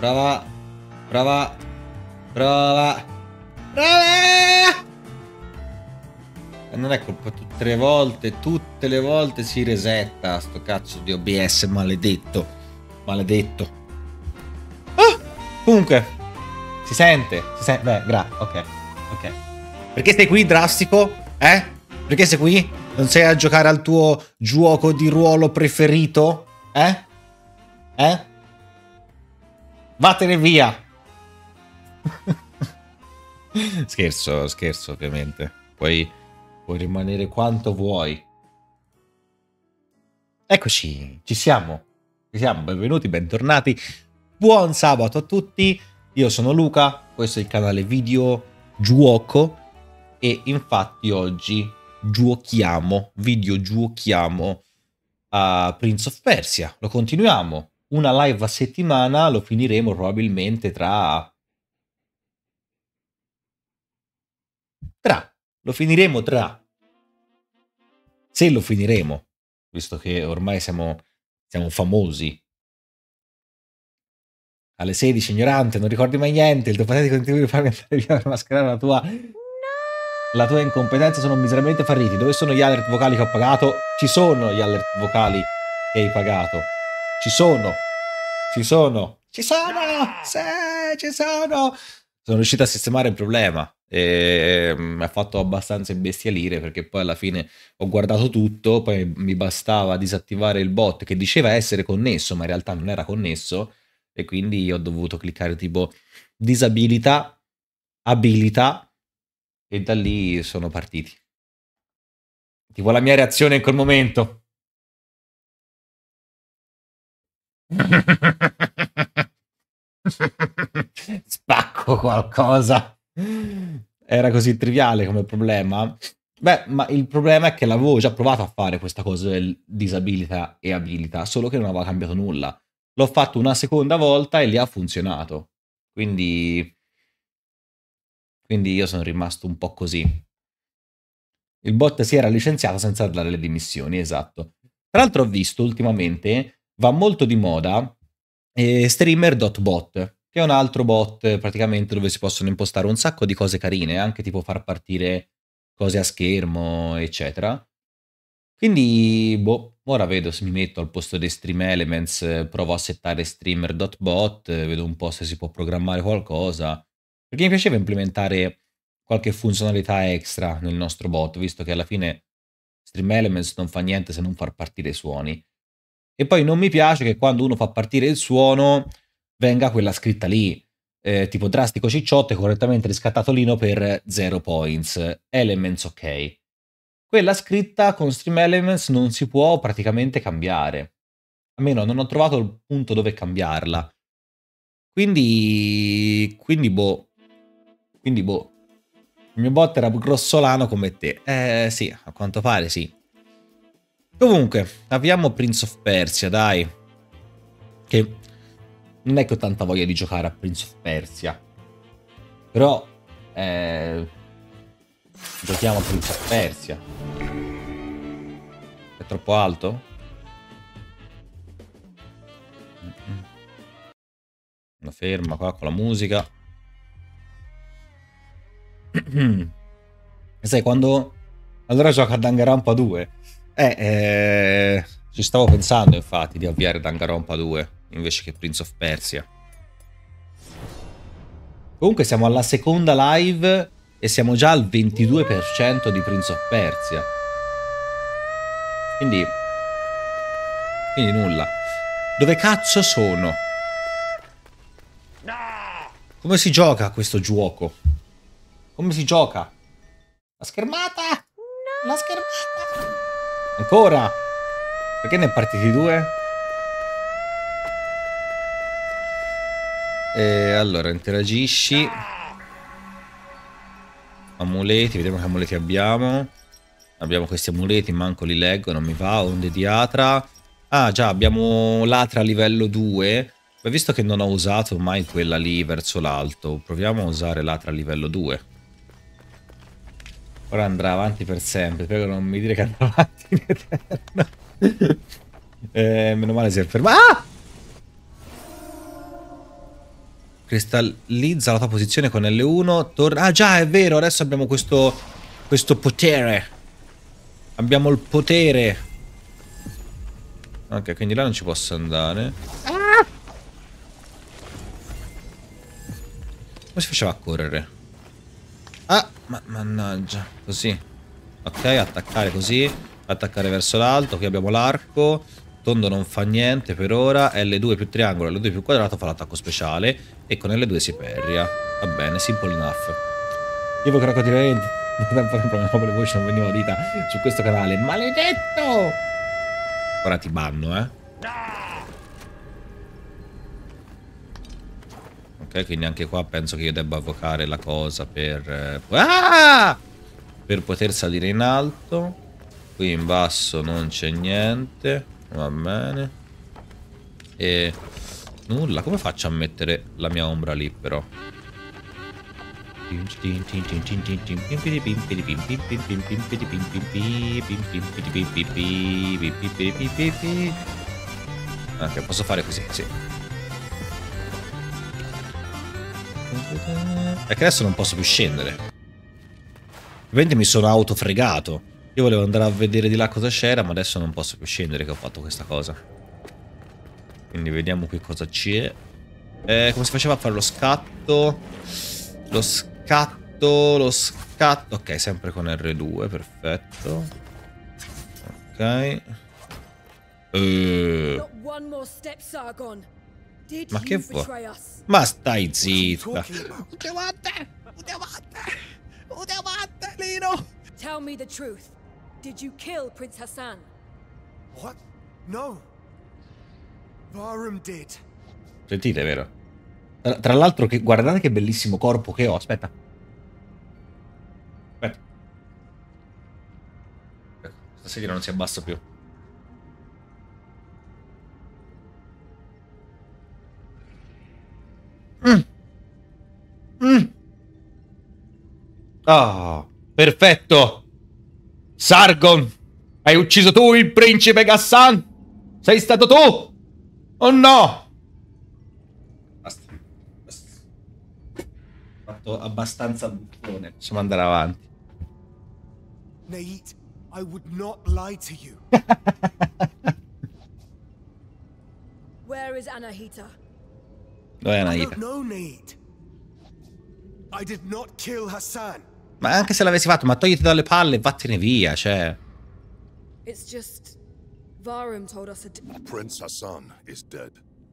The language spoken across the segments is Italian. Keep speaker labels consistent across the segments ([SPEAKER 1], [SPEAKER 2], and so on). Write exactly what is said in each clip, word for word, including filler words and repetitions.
[SPEAKER 1] Prova. Prova. Prova. Prova. E non è colpa tutte le volte. Tutte le volte si resetta sto cazzo di O B S maledetto. Maledetto. Ah, comunque. Si sente. Si sente. Beh, gra. Ok. Ok. Perché sei qui, drastico? Eh? Perché sei qui? Non sei a giocare al tuo gioco di ruolo preferito? Eh? Eh? Vattene via! Scherzo, scherzo ovviamente. Puoi, puoi rimanere quanto vuoi. Eccoci, ci siamo. Ci siamo, benvenuti, bentornati. Buon sabato a tutti. Io sono Luca, questo è il canale Video Giuoco. E infatti oggi giochiamo, video giochiamo a Prince of Persia. Lo continuiamo. Una live a settimana, lo finiremo probabilmente tra... Tra. Lo finiremo tra... Se lo finiremo, visto che ormai siamo, siamo famosi. Alle sedici, ignorante, non ricordi mai niente, il tuo patetico tentativo di farmi andare via per mascherare la tua... La tua incompetenza sono miseramente farriti. Dove sono gli alert vocali che ho pagato? Ci sono gli alert vocali che hai pagato. Ci sono. Ci sono. Ci sono. Sì, ci sono. Sono riuscito a sistemare il problema. E mi ha fatto abbastanza imbestialire perché poi alla fine ho guardato tutto. Poi mi bastava disattivare il bot che diceva essere connesso, ma in realtà non era connesso. E quindi ho dovuto cliccare tipo disabilità, abilità. E da lì sono partiti. Tipo la mia reazione in quel momento. Spacco qualcosa. Era così triviale come problema. Beh, ma il problema è che l'avevo già provato a fare questa cosa del disabilità e abilità, solo che non aveva cambiato nulla. L'ho fatto una seconda volta e lì ha funzionato. Quindi... Quindi io sono rimasto un po' così. Il bot si era licenziato senza dare le dimissioni, esatto. Tra l'altro ho visto ultimamente, va molto di moda, eh, streamer.bot, che è un altro bot praticamente dove si possono impostare un sacco di cose carine, anche tipo far partire cose a schermo, eccetera. Quindi, boh, ora vedo se mi metto al posto dei Stream Elements, provo a settare streamer.bot, vedo un po' se si può programmare qualcosa, perché mi piaceva implementare qualche funzionalità extra nel nostro bot, visto che alla fine Stream Elements non fa niente se non far partire i suoni. E poi non mi piace che quando uno fa partire il suono venga quella scritta lì, eh, tipo drastico cicciotto e correttamente riscattato per zero points, Elements ok. Quella scritta con Stream Elements non si può praticamente cambiare. Almeno non ho trovato il punto dove cambiarla. Quindi... Quindi boh. Quindi boh. Il mio bot era grossolano come te. Eh sì, a quanto pare sì. Comunque, abbiamo Prince of Persia, dai. Che non è che ho tanta voglia di giocare a Prince of Persia. Però... Eh... Giochiamo a Prince of Persia. È troppo alto? Una ferma qua con la musica. Sai, quando... Allora gioco a Danganronpa due. Eh, eh... Ci stavo pensando, infatti, di avviare Danganronpa due invece che Prince of Persia. Comunque siamo alla seconda live e siamo già al ventidue per cento di Prince of Persia. Quindi... Quindi nulla. Dove cazzo sono? Come si gioca a questo gioco? Come si gioca? La schermata! La schermata! Ancora? Perché ne è partiti due? E allora, interagisci. Amuleti, vediamo che amuleti abbiamo. Abbiamo questi amuleti, manco li leggo, non mi va. Onde di Atra. Ah già, abbiamo l'Atra livello due. Ma visto che non ho usato mai quella lì verso l'alto, proviamo a usare l'Atra livello due. Ora andrà avanti per sempre, prego non mi dire che andrà avanti in eterno. eh, meno male si è fermato. Ah! Cristallizza la tua posizione con L uno. Torna... Ah già, è vero, adesso abbiamo questo, questo potere. Abbiamo il potere. Ok, quindi là non ci posso andare. Ah! Come si faceva a correre? Ah, ma mannaggia. Così. Ok, attaccare così. Attaccare verso l'alto. Qui abbiamo l'arco. Tondo non fa niente per ora. L due più triangolo, L due più quadrato fa l'attacco speciale. E con L due si perria. Va bene, simple enough. Io voglio continuamente. Proprio le voci non venivano dita su questo canale. Maledetto! Ora ti banno, eh. Ok, quindi anche qua penso che io debba avvocare la cosa per... Ah! Per poter salire in alto. Qui in basso non c'è niente. Va bene. E... nulla. Come faccio a mettere la mia ombra lì, però? Ok, posso fare così, sì. Perché adesso non posso più scendere. Ovviamente mi sono autofregato. Io volevo andare a vedere di là cosa c'era, ma adesso non posso più scendere che ho fatto questa cosa. Quindi vediamo qui cosa c'è. Eh, come si faceva a fare lo scatto? Lo scatto, lo scatto. Ok, sempre con R due, perfetto. Ok. Uh. Ma che vuoi? Ma stai zitta. Udevate! Udevate! Udevate, Lino!
[SPEAKER 2] Tell me the truth. Did you kill Prince Hassan?
[SPEAKER 3] What? No. Varum did.
[SPEAKER 1] Sentite, vero? Tra, tra l'altro, che, guardate che bellissimo corpo che ho. Aspetta. Aspetta. Questa sedia non si abbassa più. Mm. Mm. Oh, perfetto. Sargon, hai ucciso tu il principe Ghassan? Sei stato tu? Oh no! Basta. Basta. Ho fatto abbastanza buffone. Possiamo andare avanti.
[SPEAKER 3] Nate, I would not lie to you.
[SPEAKER 2] Where is Anahita?
[SPEAKER 1] Dove è
[SPEAKER 3] I
[SPEAKER 1] Anahita?
[SPEAKER 3] don't know, Nate. I did not kill Hassan.
[SPEAKER 1] Ma anche se l'avessi fatto, ma togliti dalle palle e vattene via, cioè.
[SPEAKER 2] It's just Varum told us a d
[SPEAKER 4] Prince Hassan is dead.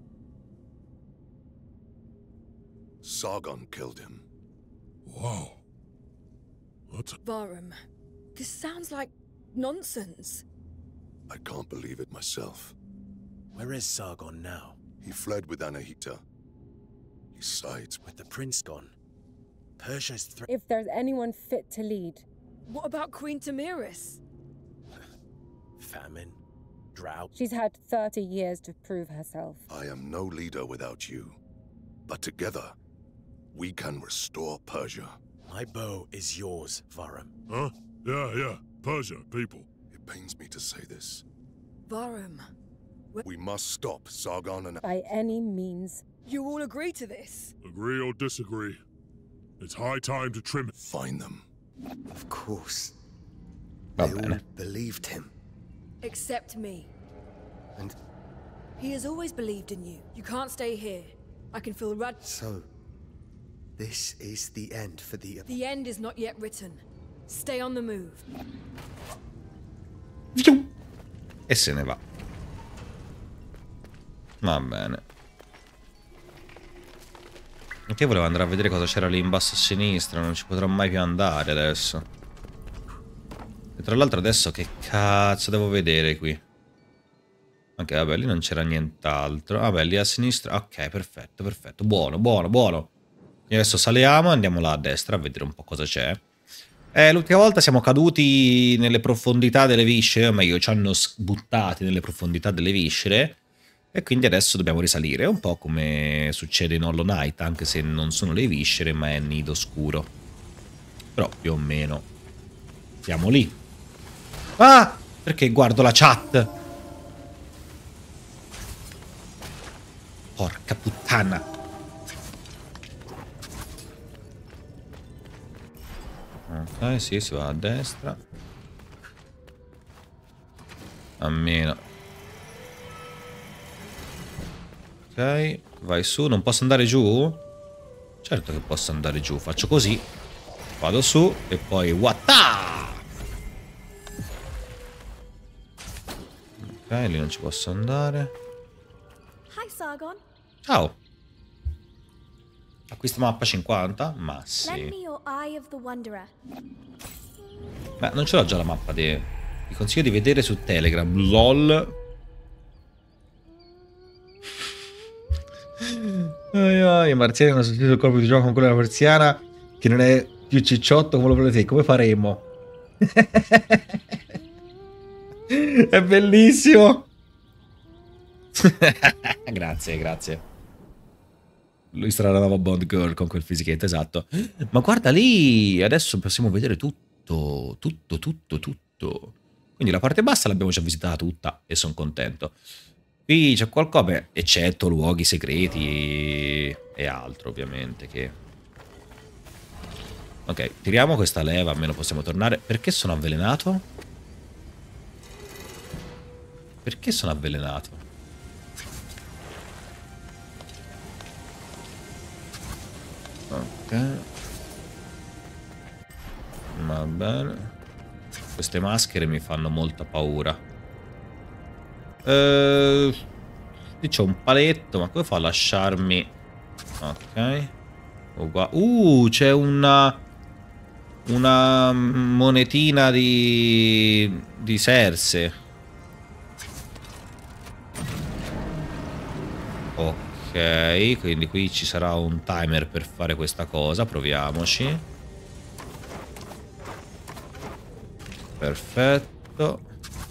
[SPEAKER 4] Sargon killed him.
[SPEAKER 5] Wow. What?
[SPEAKER 2] Varum. This sounds like nonsense.
[SPEAKER 4] I can't believe it myself.
[SPEAKER 6] Where is Sargon now?
[SPEAKER 4] He fled with Anahita. He sides with
[SPEAKER 6] With the prince gone. Persia's threat.
[SPEAKER 7] If there's anyone fit to lead.
[SPEAKER 2] What about Queen Tamiris?
[SPEAKER 6] Famine. Drought.
[SPEAKER 7] She's had thirty years to prove herself.
[SPEAKER 4] I am no leader without you. But together, we can restore Persia.
[SPEAKER 6] My bow is yours, Varum.
[SPEAKER 5] Huh? Yeah, yeah. Persia, people.
[SPEAKER 4] It pains me to say this.
[SPEAKER 2] Varum.
[SPEAKER 4] We must stop Sargon and...
[SPEAKER 7] By any means.
[SPEAKER 2] You all agree to this?
[SPEAKER 5] Agree or disagree? It's high time to trim it.
[SPEAKER 4] Find them.
[SPEAKER 6] Of course.
[SPEAKER 1] Va
[SPEAKER 6] They all
[SPEAKER 1] bene.
[SPEAKER 6] believed him.
[SPEAKER 2] Except me.
[SPEAKER 6] And
[SPEAKER 2] He has always believed in you. You can't stay here. I can feel Rad...
[SPEAKER 6] so, this is the end for the...
[SPEAKER 2] The end is not yet written. Stay on the move.
[SPEAKER 1] E se ne va. Va bene. Anche io volevo andare a vedere cosa c'era lì in basso a sinistra. Non ci potrò mai più andare adesso. E tra l'altro adesso che cazzo devo vedere qui? Ok, vabbè, lì non c'era nient'altro. Vabbè, lì a sinistra. Ok, perfetto, perfetto. Buono, buono, buono. E adesso saliamo e andiamo là a destra a vedere un po' cosa c'è. Eh, l'ultima volta siamo caduti nelle profondità delle viscere, o meglio, ci hanno buttati nelle profondità delle viscere. E quindi adesso dobbiamo risalire, un po' come succede in Hollow Knight, anche se non sono le viscere, ma è il nido scuro. Però più o meno siamo lì. Ah! Perché guardo la chat? Porca puttana. Ok, sì, si va a destra. A meno. Ok, vai su. Non posso andare giù? Certo che posso andare giù. Faccio così. Vado su e poi watta! Ok, lì non ci posso andare.
[SPEAKER 2] Hi, Sargon.
[SPEAKER 1] Ciao. Acquista mappa cinquanta? Ma
[SPEAKER 2] Lend
[SPEAKER 1] sì.
[SPEAKER 2] me your Eye of the Wanderer.
[SPEAKER 1] Ma non ce l'ho già la mappa di... Vi consiglio di vedere su Telegram. LOL. Ai ai, i marziani hanno sostituito il corpo di gioco con quello della persiana, che non è più cicciotto come lo volete. Come faremo? È bellissimo. Grazie, grazie. Lui sarà la nuova Bond Girl con quel fisichetto, esatto. Ma guarda lì, adesso possiamo vedere tutto, tutto, tutto, tutto. Quindi la parte bassa l'abbiamo già visitata tutta e sono contento. Qui c'è qualcosa, beh, eccetto luoghi segreti e altro ovviamente che... Ok, tiriamo questa leva, almeno possiamo tornare. Perché sono avvelenato? Perché sono avvelenato? Ok. Va bene. Queste maschere mi fanno molta paura. Ehm... Qui c'è un paletto, ma come fa a lasciarmi... Ok. Ugua... Uh, c'è una... Una monetina di... Di Serse. Ok, quindi qui ci sarà un timer per fare questa cosa, proviamoci. Perfetto.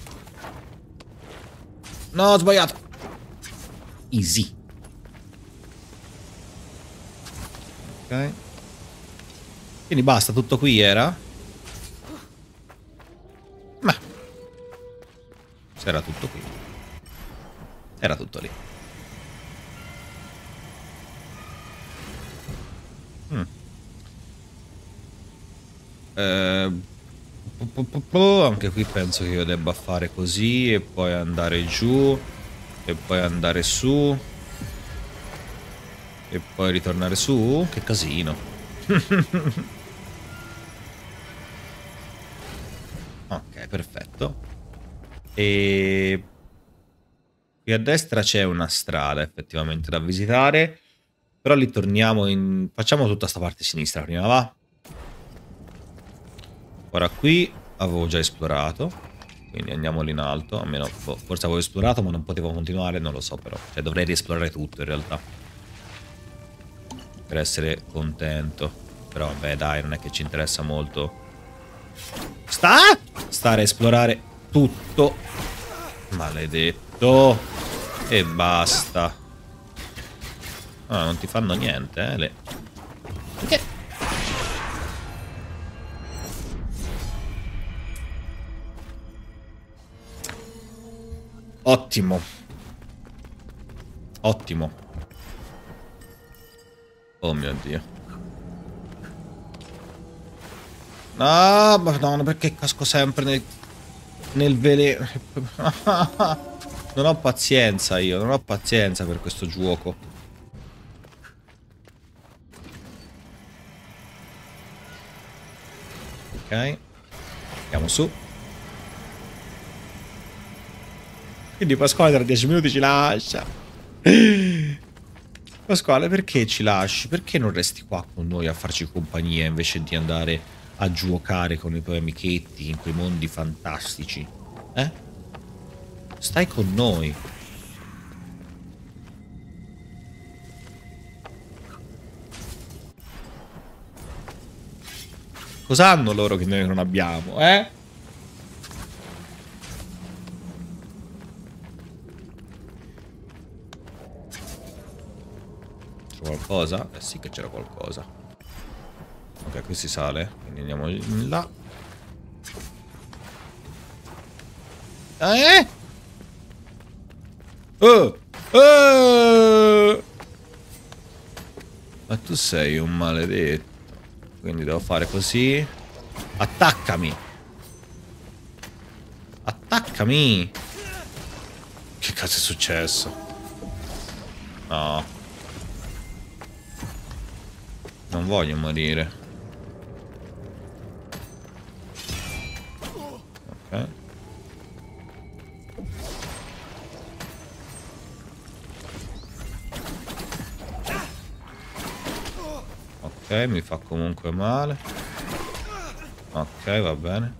[SPEAKER 1] No, ho sbagliato. Easy. Ok. Quindi basta, tutto qui era? Ma se era tutto qui. Era tutto lì. Mm. Eh, anche qui penso che io debba fare così e poi andare giù e poi andare su e poi ritornare su. Che casino. Ok, perfetto. E qui a destra c'è una strada effettivamente da visitare. Però lì torniamo in... Facciamo tutta sta parte sinistra prima, va? Ora qui avevo già esplorato, quindi andiamo lì in alto. Almeno forse avevo esplorato ma non potevo continuare, non lo so però. Cioè dovrei riesplorare tutto in realtà, per essere contento. Però vabbè dai, non è che ci interessa molto Sta? Stare a esplorare tutto. Maledetto. E basta. Ah, non ti fanno niente, eh, le... Perché? Ottimo. Ottimo. Oh mio Dio. No, madonna, perché casco sempre nel, nel veleno? Non ho pazienza io, non ho pazienza per questo gioco. Ok. Andiamo su. Quindi Pasquale tra dieci minuti ci lascia. Pasquale, perché ci lasci? Perché non resti qua con noi a farci compagnia invece di andare a giocare con i tuoi amichetti in quei mondi fantastici? Eh? Stai con noi. Cosa hanno loro che noi non abbiamo, eh? C'è qualcosa? Eh sì che c'era qualcosa. Ok, qui si sale. Quindi andiamo in là. Eh? Oh! Oh! Ma tu sei un maledetto. Quindi devo fare così. Attaccami. Attaccami. Che cazzo è successo? No. Non voglio morire. Ok. Ok, mi fa comunque male. Ok, va bene.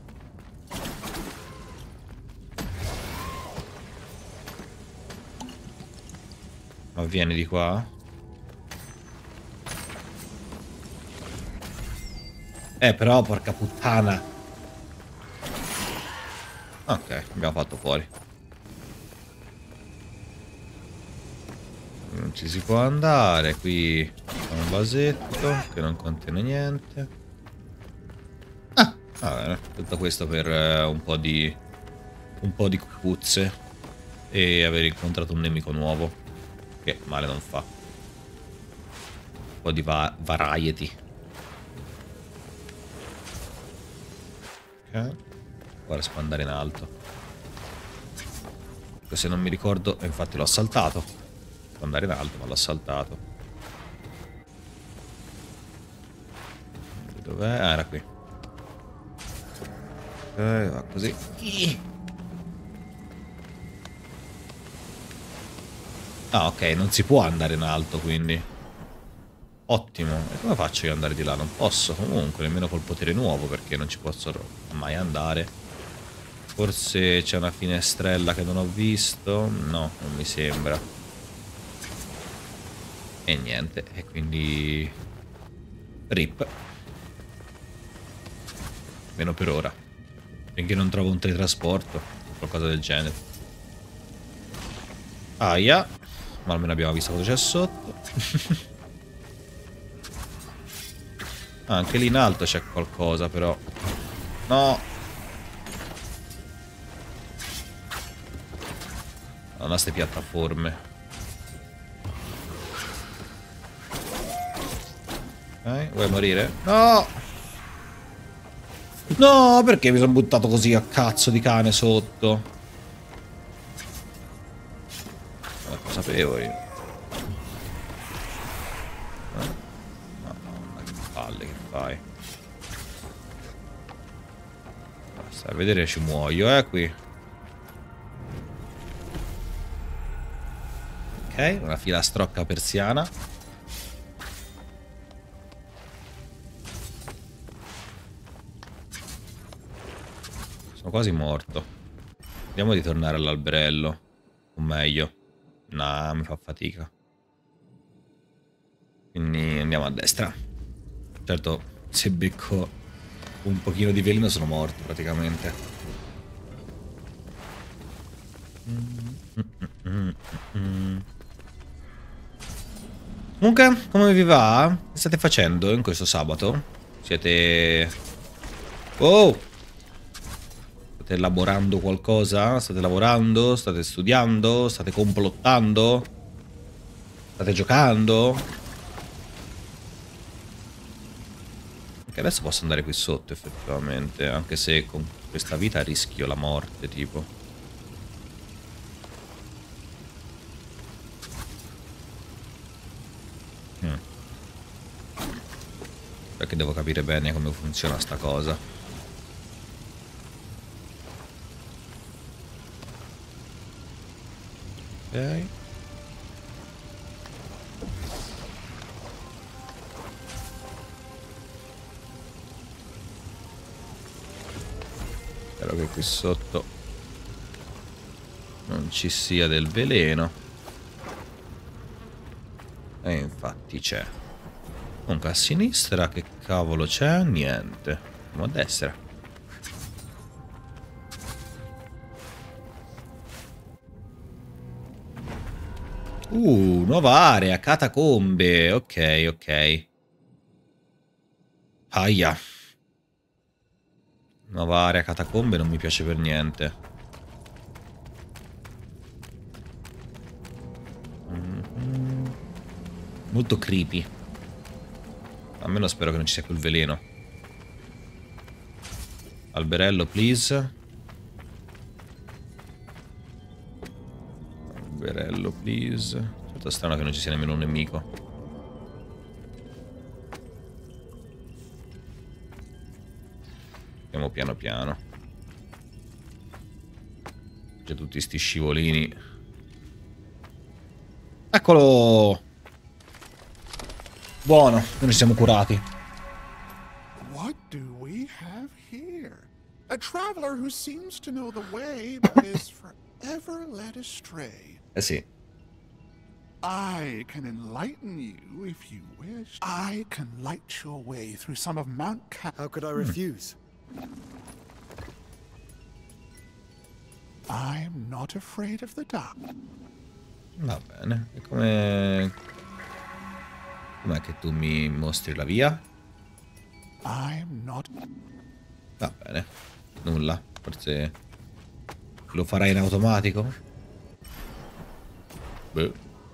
[SPEAKER 1] Ma vieni di qua. Eh, però, porca puttana. Ok, abbiamo fatto fuori. Non ci si può andare. Qui c'è un vasetto che non contiene niente. Ah, va bene. Tutto questo per uh, un po' di un po' di cucuzze e aver incontrato un nemico nuovo, che male non fa. Un po' di va variety. Ok. Ora si può andare in alto. Se non mi ricordo, infatti l'ho saltato. Può andare in alto, ma l'ho saltato. Dov'è? Ah, era qui. Ok, va così. Ah, ok, non si può andare in alto, quindi. Ottimo. E come faccio io ad andare di là? Non posso comunque, nemmeno col potere nuovo, perché non ci posso mai andare. Forse c'è una finestrella che non ho visto. No, non mi sembra. E niente, e quindi rip. Meno per ora. Finché non trovo un teletrasporto, qualcosa del genere. Aia. Ma almeno abbiamo visto cosa c'è sotto. Ah, anche lì in alto c'è qualcosa però. No. Non ha ste piattaforme. Ok, vuoi morire? No! No, perché mi sono buttato così a cazzo di cane sotto? Ma lo sapevo io. Eh? Madonna, che palle che fai. Basta, a vedere ci muoio, eh, qui. Ok, una filastrocca persiana. Sono quasi morto. Vediamo di tornare all'alberello. O meglio. No, mi fa fatica. Quindi andiamo a destra. Certo, se becco un pochino di veleno sono morto praticamente. Comunque, come vi va? Che state facendo in questo sabato? Siete... Oh! State elaborando qualcosa? State lavorando? State studiando? State complottando? State giocando? Perché adesso posso andare qui sotto effettivamente, anche se con questa vita rischio la morte tipo. Mm. Perché devo capire bene come funziona sta cosa. Ok. Spero che qui sotto non ci sia del veleno. E infatti c'è. Comunque a sinistra che cavolo c'è? Niente. Andiamo a destra. Uh, nuova area, catacombe. Ok, ok. Aia. Nuova area, catacombe, non mi piace per niente. Mm-hmm. Molto creepy. Almeno spero che non ci sia quel veleno. Alberello, please. Alberello, please. Certo, strano che non ci sia nemmeno un nemico. Andiamo piano piano. C'è tutti sti scivolini. Eccolo! Buono, noi ci siamo curati.
[SPEAKER 8] What do we have here? A traveler who seems to know the way, but is forever led astray.
[SPEAKER 1] Eh sì.
[SPEAKER 8] I can enlighten you if you wish. I can light your way through some of Mount Ca-
[SPEAKER 6] How could I refuse?
[SPEAKER 8] I'm not afraid of the dark.
[SPEAKER 1] Va bene. E come... Com'è che tu mi mostri la via?
[SPEAKER 8] I'm not...
[SPEAKER 1] Va bene. Nulla. Forse lo farai in automatico? Beh.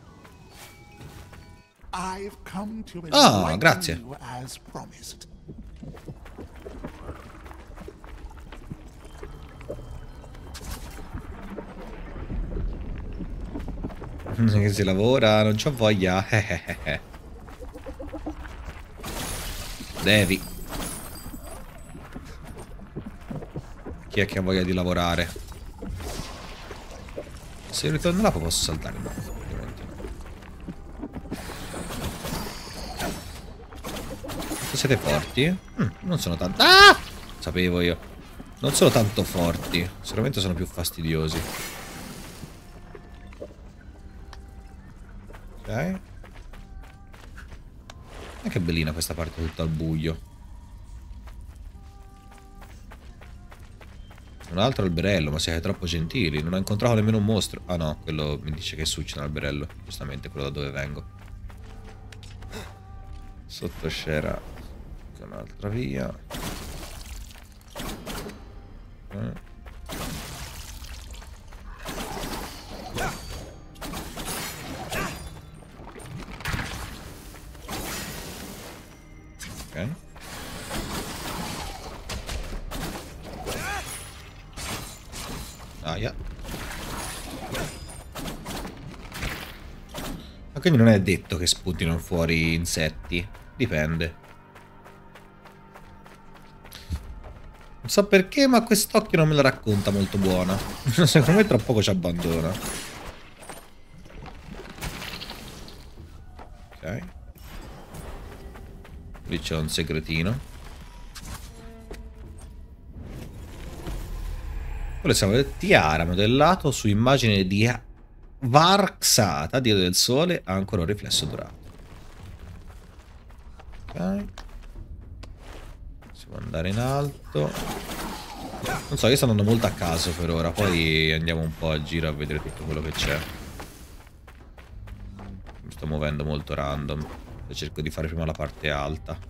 [SPEAKER 8] I've come to
[SPEAKER 1] Ah,
[SPEAKER 8] enlighten
[SPEAKER 1] grazie.
[SPEAKER 8] you as promised.
[SPEAKER 1] Che si lavora, non c'ho voglia. Devi. Chi è che ha voglia di lavorare? Se ritorno là posso saltare. No, ovviamente no. Siete forti? Mm, non sono tanto... Ah! Sapevo io. Non sono tanto forti. Sicuramente sono più fastidiosi. Ok. E che bellina questa parte tutta al buio. Un altro alberello, ma siete troppo gentili. Non ho incontrato nemmeno un mostro. Ah no, quello mi dice che succede un alberello. Giustamente, quello da dove vengo. Sotto c'era un'altra via. Eh. Ok. Aia. Ma quindi non è detto che spuntino fuori insetti. Dipende. Non so perché, ma quest'occhio non me la racconta molto buona. Secondo me tra poco ci abbandona. Ok. Lì c'è un segretino. Quello siamo del tiara modellato su immagine di Varxata, dio del sole, ha ancora un riflesso dorato. Ok. Possiamo andare in alto. Non so, io sto andando molto a caso per ora. Poi andiamo un po' a giro a vedere tutto quello che c'è. Mi sto muovendo molto random. E cerco di fare prima la parte alta.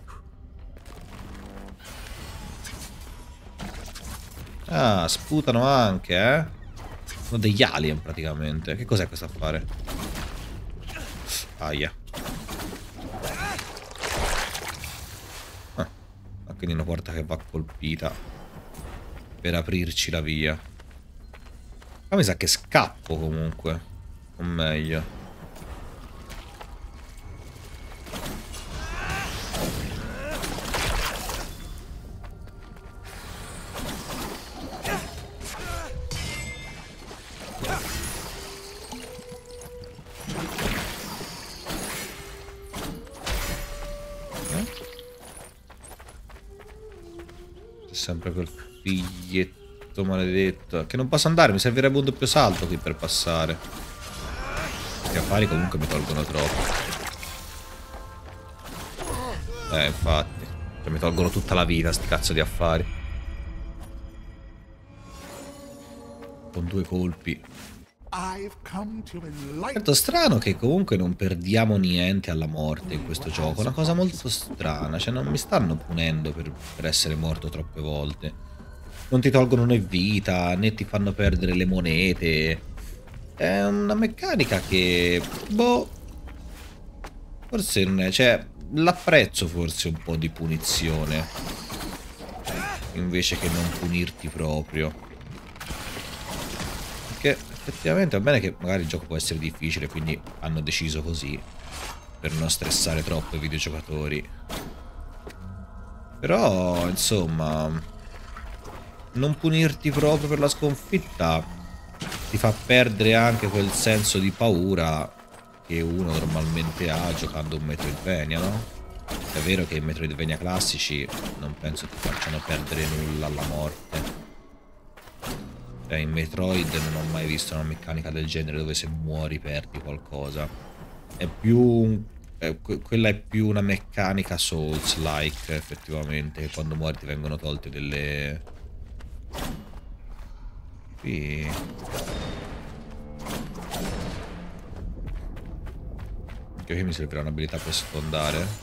[SPEAKER 1] Ah, sputano anche, eh? Sono degli alien praticamente. Che cos'è questo affare? Aia. Ah, quindi una porta che va colpita per aprirci la via. Ma mi sa che scappo comunque. O meglio. Sempre quel figlietto maledetto. Che non posso andare, mi servirebbe un doppio salto qui per passare. Gli affari comunque mi tolgono troppo. Eh, infatti. Cioè, mi tolgono tutta la vita sti cazzo di affari. Con due colpi. Certo, strano che comunque non perdiamo niente alla morte in questo gioco. È una cosa molto strana. Cioè non mi stanno punendo per, per essere morto troppe volte. Non ti tolgono né vita, né ti fanno perdere le monete. È una meccanica che... boh... forse non è... cioè, l'apprezzo forse un po' di punizione. invece che non punirti proprio. Perché effettivamente va bene che magari il gioco può essere difficile, quindi hanno deciso così per non stressare troppo i videogiocatori. Però insomma, non punirti proprio per la sconfitta ti fa perdere anche quel senso di paura che uno normalmente ha giocando un Metroidvania, no? È vero che i Metroidvania classici non penso ti facciano perdere nulla alla morte. Cioè, in Metroid non ho mai visto una meccanica del genere dove se muori perdi qualcosa. È più... È, quella è più una meccanica Souls-like, effettivamente, che quando muori ti vengono tolte delle... Qui... Anche qui mi servirà un'abilità per sfondare.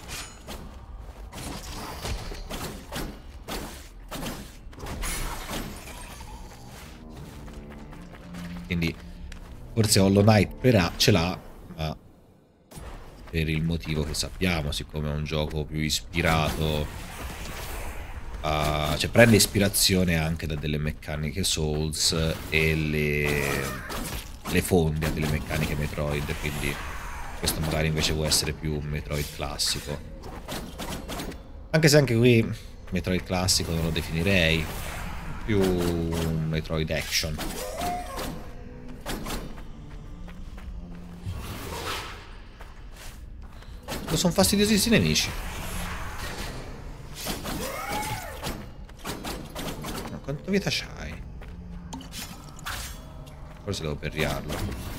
[SPEAKER 1] Quindi forse Hollow Knight per A ce l'ha, ma per il motivo che sappiamo, siccome è un gioco più ispirato a... cioè prende ispirazione anche da delle meccaniche Souls e le, le fonde a delle meccaniche Metroid, quindi questo magari invece può essere più un Metroid classico. Anche se anche qui Metroid classico non lo definirei, più un Metroid action. Sono fastidiosi questi nemici. Ma quanto vita c'hai? Forse devo perriarlo.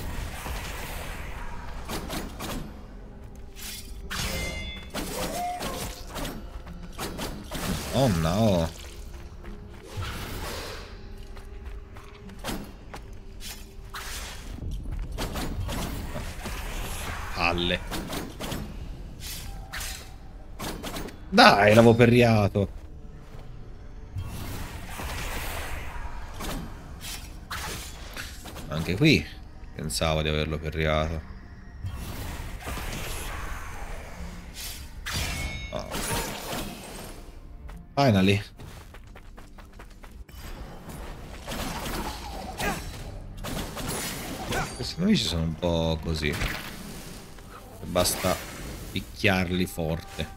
[SPEAKER 1] Oh no. Palle. Dai, l'avevo perriato. Anche qui pensavo di averlo perriato. Oh. Finally. Questi nemici sono un po' così. Basta picchiarli forte.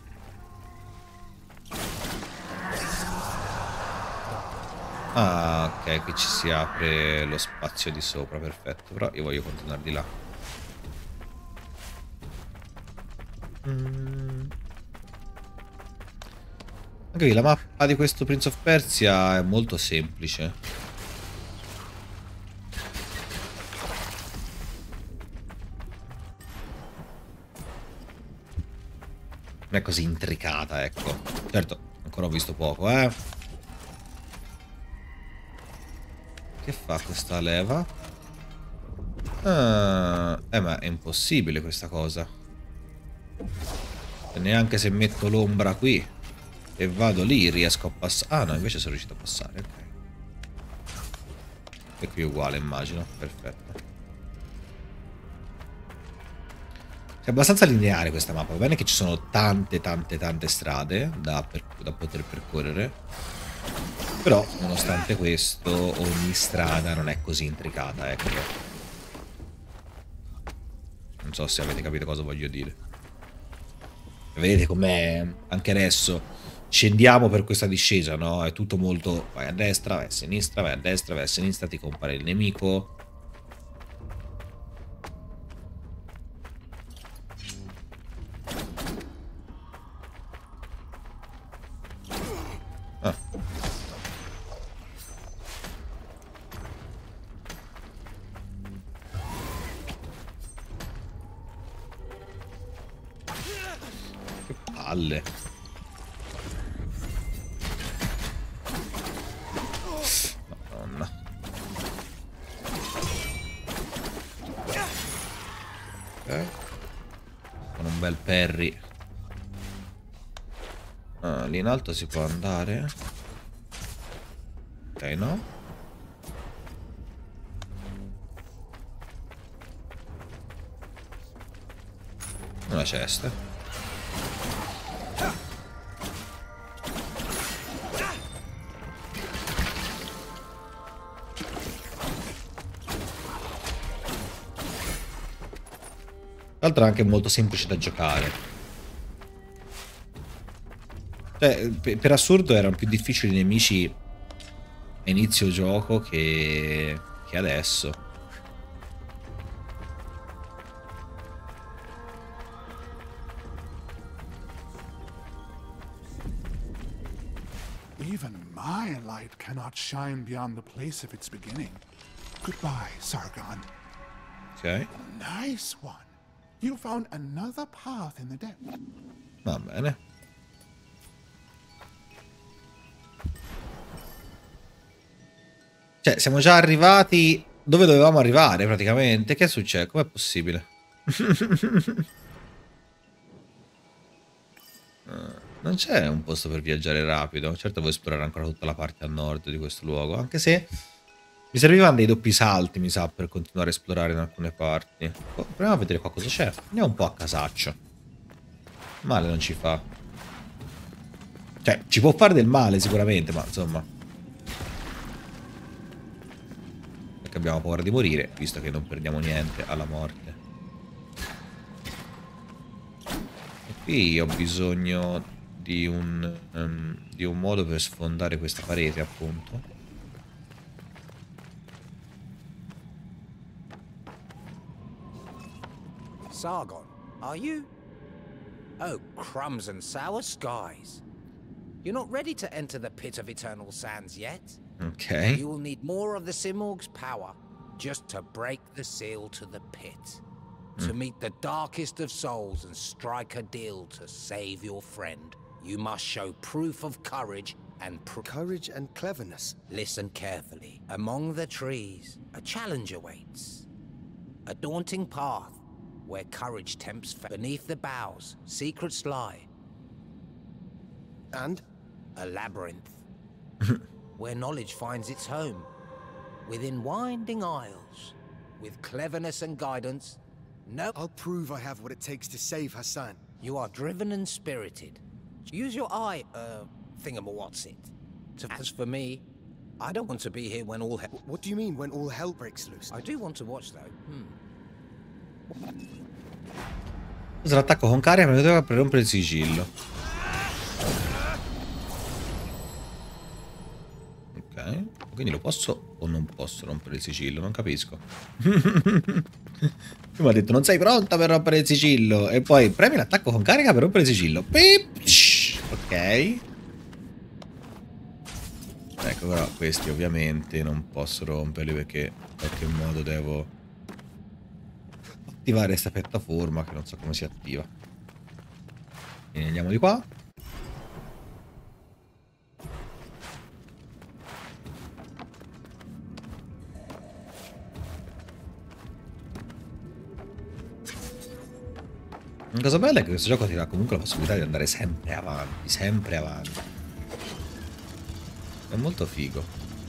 [SPEAKER 1] Ah, ok, qui ci si apre lo spazio di sopra, perfetto. Però io voglio continuare di là. Mm. Anche qui la mappa di questo Prince of Persia è molto semplice. Non è così intricata, ecco. Certo, ancora ho visto poco, eh. Che fa questa leva? Ah, eh ma è impossibile questa cosa. E neanche se metto l'ombra qui e vado lì riesco a passare. Ah no, invece sono riuscito a passare, ok. E qui è uguale, immagino. Perfetto. È abbastanza lineare questa mappa. Va bene che ci sono tante tante tante strade da, per, da poter percorrere. Però, nonostante questo, ogni strada non è così intricata, ecco. Non so se avete capito cosa voglio dire. Vedete com'è anche adesso. Scendiamo per questa discesa, no? È tutto molto... Vai a destra, vai a sinistra, vai a destra, vai a sinistra, ti compare il nemico. Ah. Che palle. Madonna. Ok. Con un bel parry. Ah, lì in alto si può andare. Ok, no? Una cesta. l'altro è anche molto semplice da giocare. Cioè, per assurdo erano più difficili i nemici a inizio gioco che, che adesso.
[SPEAKER 8] Even my light cannot shine beyond the place of its beginning. Goodbye, Sargon.
[SPEAKER 1] Ok.
[SPEAKER 8] Nice one. You found another path in the depth.
[SPEAKER 1] Va bene. Cioè, siamo già arrivati dove dovevamo arrivare, praticamente. Che succede? Com'è possibile? Non c'è un posto per viaggiare rapido. Certo, vuoi esplorare ancora tutta la parte a nord di questo luogo. Anche se mi servivano dei doppi salti, mi sa, per continuare a esplorare in alcune parti. Oh, proviamo a vedere qua cosa c'è. Andiamo un po' a casaccio. Male non ci fa. Cioè, ci può fare del male sicuramente, ma insomma. Perché abbiamo paura di morire, visto che non perdiamo niente alla morte. E qui ho bisogno di un, um, di un modo per sfondare questa parete, appunto.
[SPEAKER 9] Sargon, are you? Oh, crumbs and sour skies. You're not ready to enter the pit of eternal sands yet.
[SPEAKER 1] Ok.
[SPEAKER 9] You will need more of the Simurg's power just to break the seal to the pit. To meet the darkest of souls and strike a deal to save your friend, you must show proof of courage and pr
[SPEAKER 6] Courage and cleverness.
[SPEAKER 9] Listen carefully. Among the trees, a challenge awaits. A daunting path where courage tempts fate. Beneath the boughs, secrets lie.
[SPEAKER 6] And?
[SPEAKER 9] A labyrinth where knowledge finds its home. Within winding aisles, with cleverness and guidance. No.
[SPEAKER 6] I'll prove I have what it takes to save Hassan.
[SPEAKER 9] You are driven and spirited. Use your eye, uh, thingamawatsit. As for me, I don't want to be here when all hell...
[SPEAKER 6] What do you mean, when all hell breaks loose?
[SPEAKER 9] I do want to watch, though. Hmm.
[SPEAKER 1] Usa l'attacco con carica per rompere il sigillo. Ok. Quindi lo posso o non posso rompere il sigillo? Non capisco. Prima ha detto non sei pronta per rompere il sigillo. E poi premi l'attacco con carica per rompere il sigillo. Pip. Ok. Ecco, però questi ovviamente non posso romperli perché in qualche modo devo attivare questa piattaforma che non so come si attiva. Quindi andiamo di qua. La cosa bella è che questo gioco ti dà comunque la possibilità di andare sempre avanti, sempre avanti. È molto figo.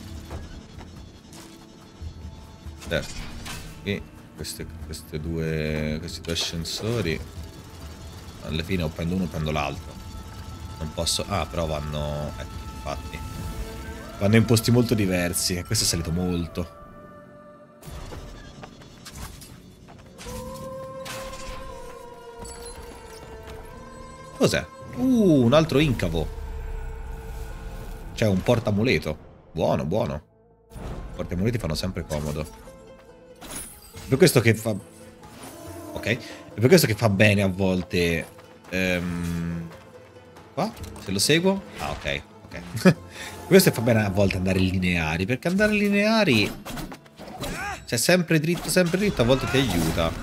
[SPEAKER 1] Certo, qui queste, queste due, questi due ascensori, alla fine o prendo uno o prendo l'altro. Non posso... Ah, però vanno... Ecco, infatti. Vanno in posti molto diversi e questo è salito molto. Cos'è? Uh, un altro incavo. C'è un portamuleto. Buono, buono. I portamuleti fanno sempre comodo. È per questo che fa... Ok. È per questo che fa bene a volte... Um... Qua? Se lo seguo? Ah, ok. Ok. Per questo che fa bene a volte andare lineari. Perché andare lineari... Cioè sempre dritto, sempre dritto, a volte ti aiuta.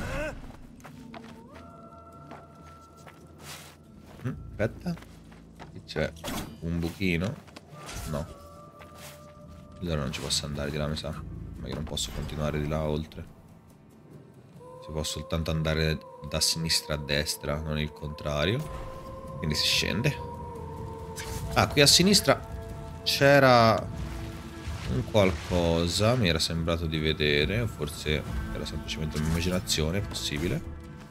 [SPEAKER 1] Aspetta. Qui c'è un buchino. No. Allora non ci posso andare di là, mi sa. Ma io non posso continuare di là oltre. Si può soltanto andare da sinistra a destra, non il contrario. Quindi si scende. Ah, qui a sinistra c'era un qualcosa. Mi era sembrato di vedere. O forse era semplicemente un'immaginazione. È possibile.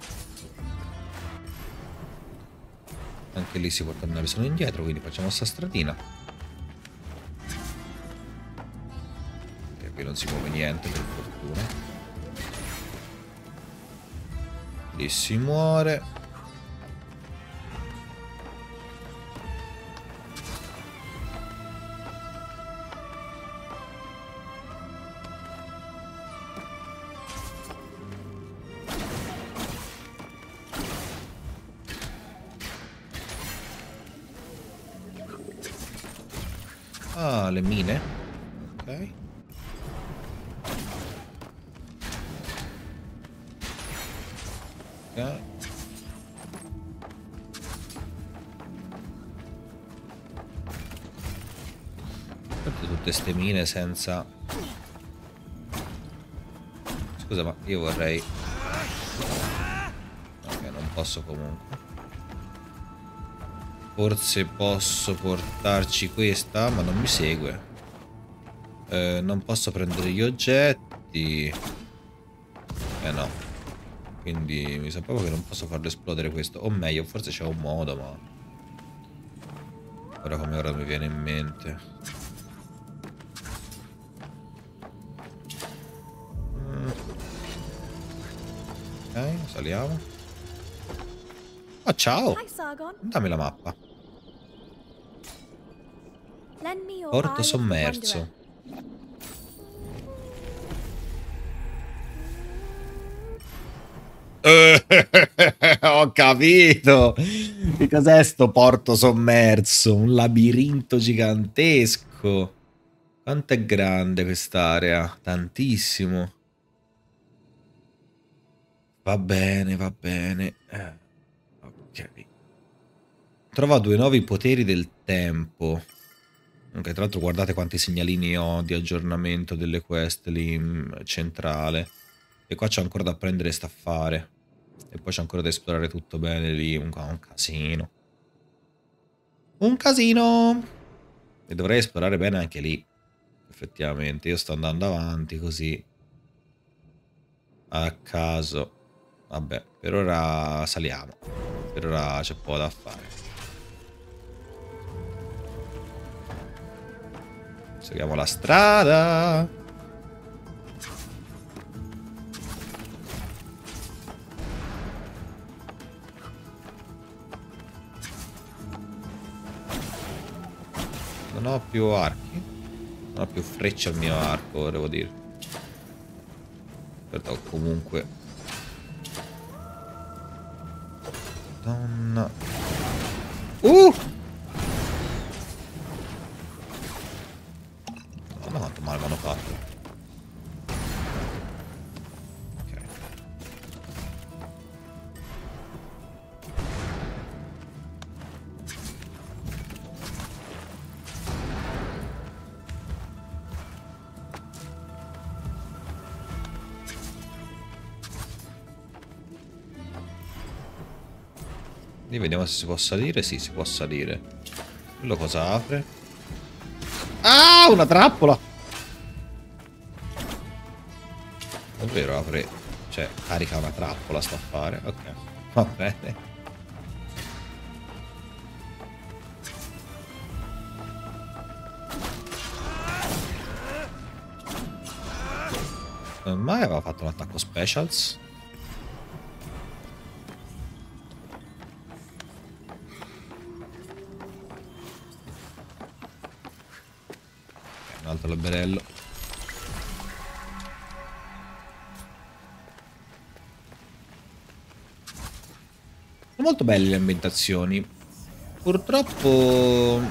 [SPEAKER 1] Anche lì si può tornare solo indietro, quindi facciamo sta stradina. Ok, qui non si muove niente, per fortuna. Lì si muore. Ah, le mine. Ok. Ok. Tutte ste mine senza... Scusa, ma io vorrei... Ok, non posso comunque. Forse posso portarci questa, ma non mi segue. Eh, non posso prendere gli oggetti. Eh no. Quindi mi sa proprio che non posso farlo esplodere questo. O meglio, forse c'è un modo, ma... Ora come ora mi viene in mente. Mm. Ok, saliamo. Oh, ciao!
[SPEAKER 2] Hi, Sargon.
[SPEAKER 1] Dammi la mappa.
[SPEAKER 2] Lend me your
[SPEAKER 1] Porto
[SPEAKER 2] eye of the
[SPEAKER 1] sommerso. Ho capito. Che cos'è sto porto sommerso? Un labirinto gigantesco. Quanto è grande quest'area? Tantissimo. Va bene, va bene. Eh, ok. Trova due nuovi poteri del tempo. Ok, tra l'altro guardate quanti segnalini ho di aggiornamento delle quest lì in centrale. E qua c'è ancora da prendere e staffare. E poi c'è ancora da esplorare tutto bene lì. Un, un casino. Un casino! E dovrei esplorare bene anche lì. Effettivamente. Io sto andando avanti così. A caso. Vabbè, per ora saliamo. Per ora c'è poco da fare. Seguiamo la strada. Non ho più archi. Non ho più frecce al mio arco, volevo dire. Però comunque. Madonna. Uh! Ma quanto male mi hanno fatto. Ok. Lì vediamo se si può salire. Sì, si può salire. Quello cosa apre? Ah, una trappola! Davvero apre... Cioè, carica una trappola sta a fare. Ok, va bene. Non mai aveva fatto un attacco specials? Un altro alberello. Sono molto belle le ambientazioni. Purtroppo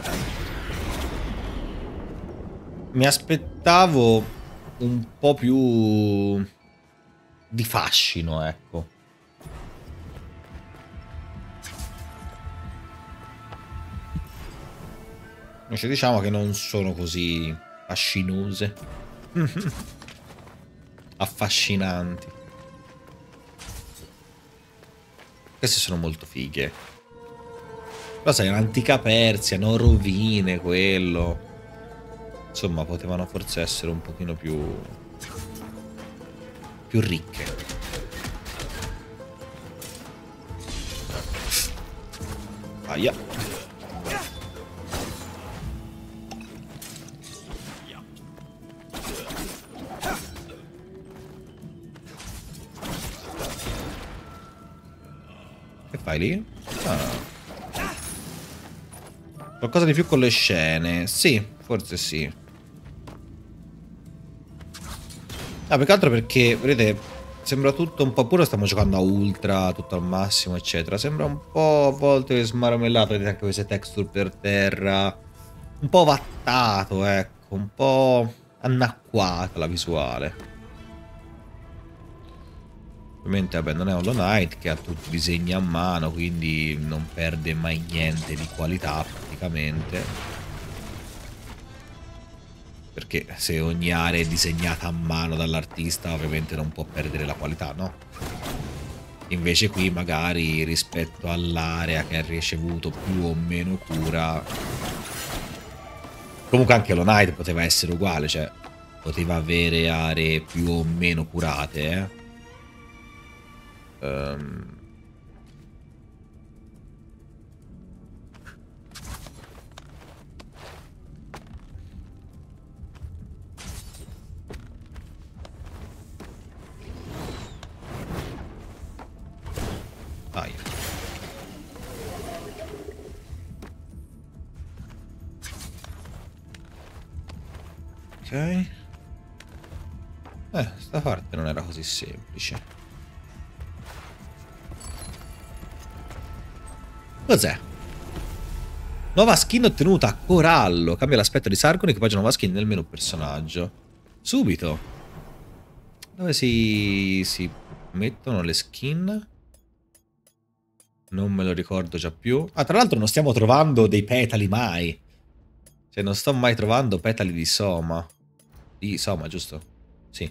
[SPEAKER 1] mi aspettavo un po' più di fascino, ecco. Invece diciamo che non sono così fascinose. Affascinanti. Queste sono molto fighe. Però sai, un'antica Persia, non rovine quello. Insomma, potevano forse essere un pochino più più ricche. Aia. Stai lì? Ah. Qualcosa di più con le scene. Sì, forse sì. Ah, più che altro perché, vedete, sembra tutto un po' pure, stiamo giocando a ultra, tutto al massimo, eccetera. Sembra un po' a volte smaramellato, vedete anche queste texture per terra. Un po' vattato, ecco, un po' annacquata la visuale. Ovviamente, vabbè, non è Hollow Knight che ha tutti i disegni a mano, quindi non perde mai niente di qualità praticamente. Perché se ogni area è disegnata a mano dall'artista, ovviamente non può perdere la qualità, no? Invece qui magari rispetto all'area che ha ricevuto più o meno cura. Comunque anche Hollow Knight poteva essere uguale, cioè poteva avere aree più o meno curate, eh. Um... Ah, yeah. Ok. Eh, sta parte non era così semplice. Cos'è? Nuova skin ottenuta, Corallo. Cambia l'aspetto di Sargon, equipaggio nuova skin nel menu personaggio. Subito. Dove si, si mettono le skin? Non me lo ricordo già più. Ah, tra l'altro non stiamo trovando dei petali mai. Cioè non sto mai trovando petali di Soma. Di Soma, giusto? Sì.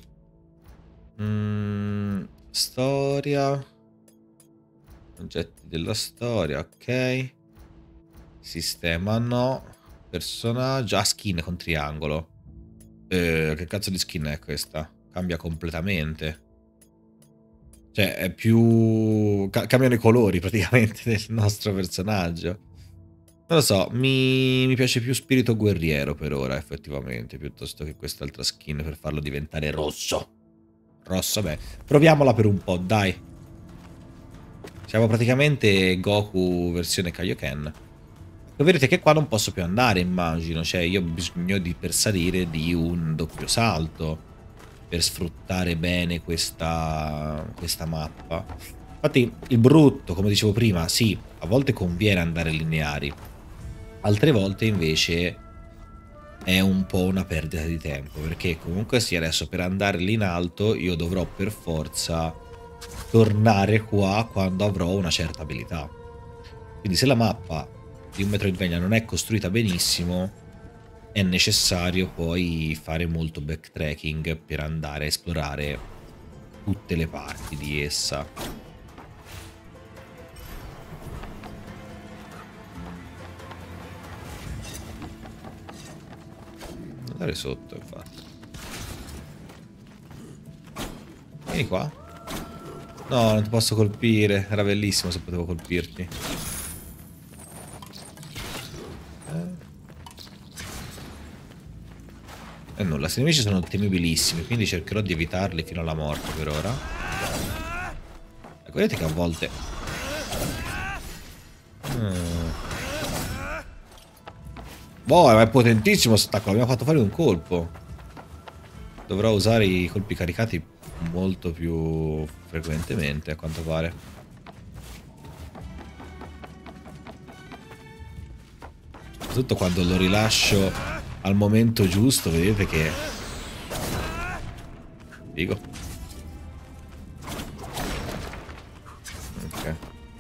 [SPEAKER 1] Mm, storia. Oggetti della storia, ok. Sistema no. Personaggio. Ah, skin con triangolo. Eh, che cazzo di skin è questa? Cambia completamente. Cioè è più... Ca cambiano i colori praticamente del nostro personaggio. Non lo so, mi... mi piace più spirito guerriero per ora effettivamente, piuttosto che quest'altra skin per farlo diventare rosso. Rosso, beh. Proviamola per un po', dai. Siamo praticamente Goku versione Kaioken. E vedete che qua non posso più andare, immagino. Cioè io ho bisogno di, per salire di un doppio salto per sfruttare bene questa, questa mappa. Infatti il brutto, come dicevo prima, sì, a volte conviene andare lineari. Altre volte invece è un po' una perdita di tempo. Perché comunque sì, adesso per andare lì in alto io dovrò per forza tornare qua quando avrò una certa abilità. Quindi se la mappa di un Metroidvania non è costruita benissimo, è necessario poi fare molto backtracking per andare a esplorare tutte le parti di essa. Andare sotto, infatti. Vieni qua. No, non ti posso colpire. Era bellissimo se potevo colpirti. Eh. E nulla, questi nemici sono temibilissimi, quindi cercherò di evitarli fino alla morte per ora. Ecco, vedete che a volte... Mm. Boh, è potentissimo questo attacco, l'abbiamo fatto fare un colpo. Dovrò usare i colpi caricati molto più frequentemente, a quanto pare. Soprattutto quando lo rilascio al momento giusto, vedete che... Figo. Ok.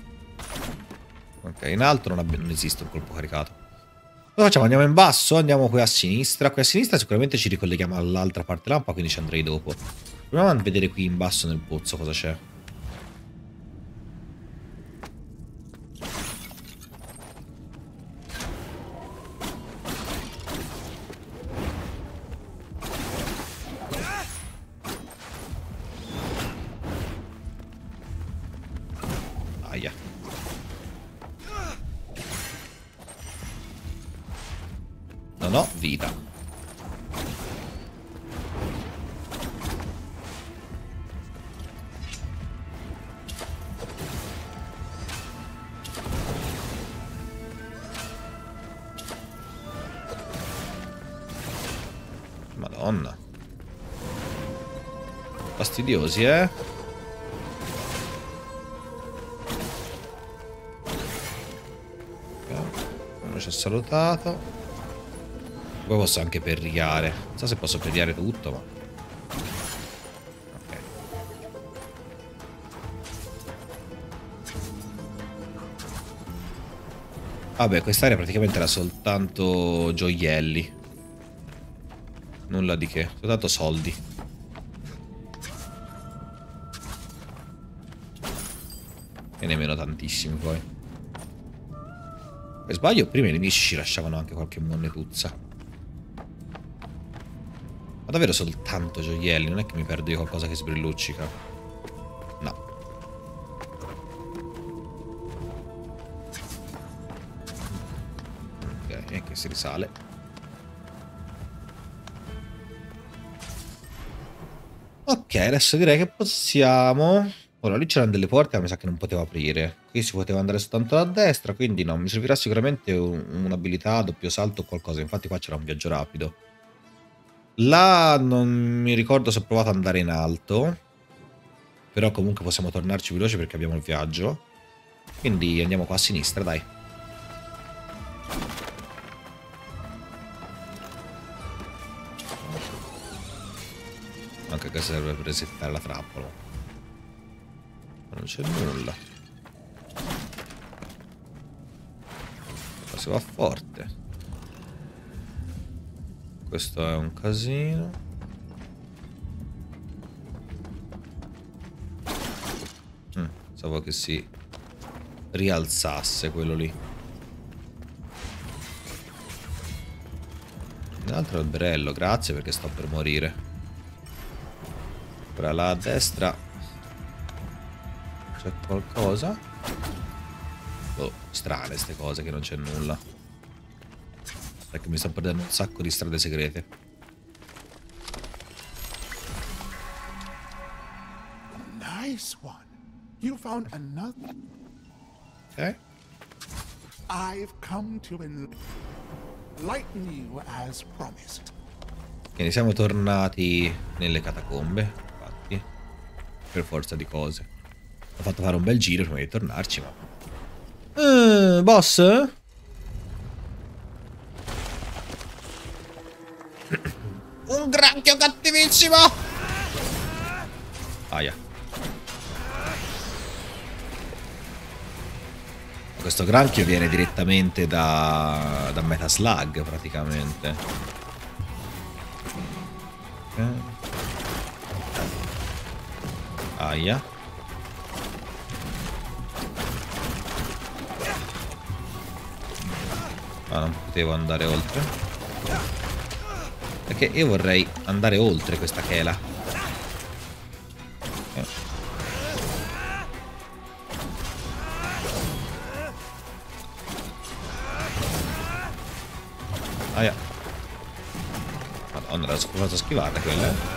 [SPEAKER 1] Ok, in alto non, non esiste un colpo caricato. Cosa facciamo? Andiamo in basso, andiamo qui a sinistra. Qui a sinistra sicuramente ci ricolleghiamo all'altra parte della mappa, quindi ci andrei dopo. Proviamo a vedere qui in basso nel pozzo cosa c'è. Aia. Non ho vita. Madonna. Fastidiosi, eh? Uno ci ha salutato. Poi posso anche perriare. Non so se posso perriare tutto, ma... ok. Vabbè, quest'area praticamente era soltanto gioielli. Nulla di che, soltanto soldi. E nemmeno tantissimi poi. Per sbaglio prima i nemici ci lasciavano anche qualche monetuzza. Ma davvero soltanto gioielli? Non è che mi perdo di qualcosa che sbrilluccica? No. Ok, e che si risale. Ok, adesso direi che possiamo... Ora, lì c'erano delle porte, ma mi sa che non potevo aprire. Qui si poteva andare soltanto da destra, quindi no, mi servirà sicuramente un'abilità, doppio salto o qualcosa. Infatti qua c'era un viaggio rapido. Là non mi ricordo se ho provato ad andare in alto. Però comunque possiamo tornarci veloci perché abbiamo il viaggio. Quindi andiamo qua a sinistra, dai. Anche che serve per resettare la trappola. Non c'è nulla. Ma si va forte. Questo è un casino. Mm, pensavo che si rialzasse quello lì. Un altro alberello, grazie perché sto per morire. Ora là a destra c'è qualcosa? Oh, strane ste cose che non c'è nulla. Perché mi sto perdendo un sacco di strade segrete.
[SPEAKER 8] Nice one. You found another.
[SPEAKER 1] Ok.
[SPEAKER 8] I've come to enlighten you as promised.
[SPEAKER 1] Quindi siamo tornati nelle catacombe, infatti. Per forza di cose. Ho fatto fare un bel giro prima di tornarci, ma... Uh, boss? Un granchio cattivissimo! Aia. Questo granchio viene direttamente da, da Metaslug, praticamente. Okay. Aia. Ah, non potevo andare oltre. Perché io vorrei andare oltre questa chela. Eh. Aia. Madonna, adesso ho provato a schivarle quelle.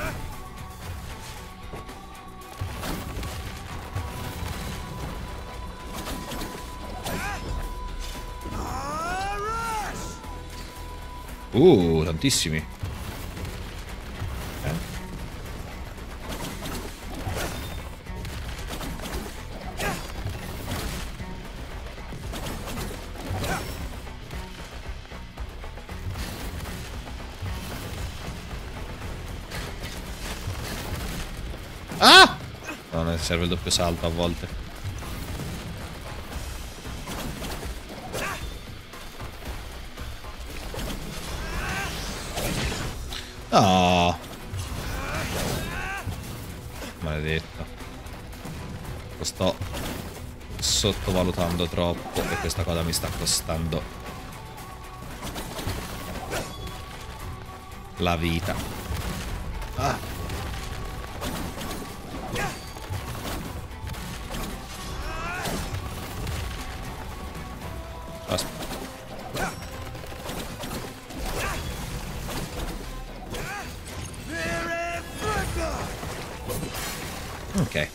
[SPEAKER 1] Uh, tantissimi. Eh. Ah! No, non serve il doppio salto a volte. No. Maledetto. Lo sto sottovalutando troppo e questa cosa mi sta costando la vita. Ah. Aspetta. Ok.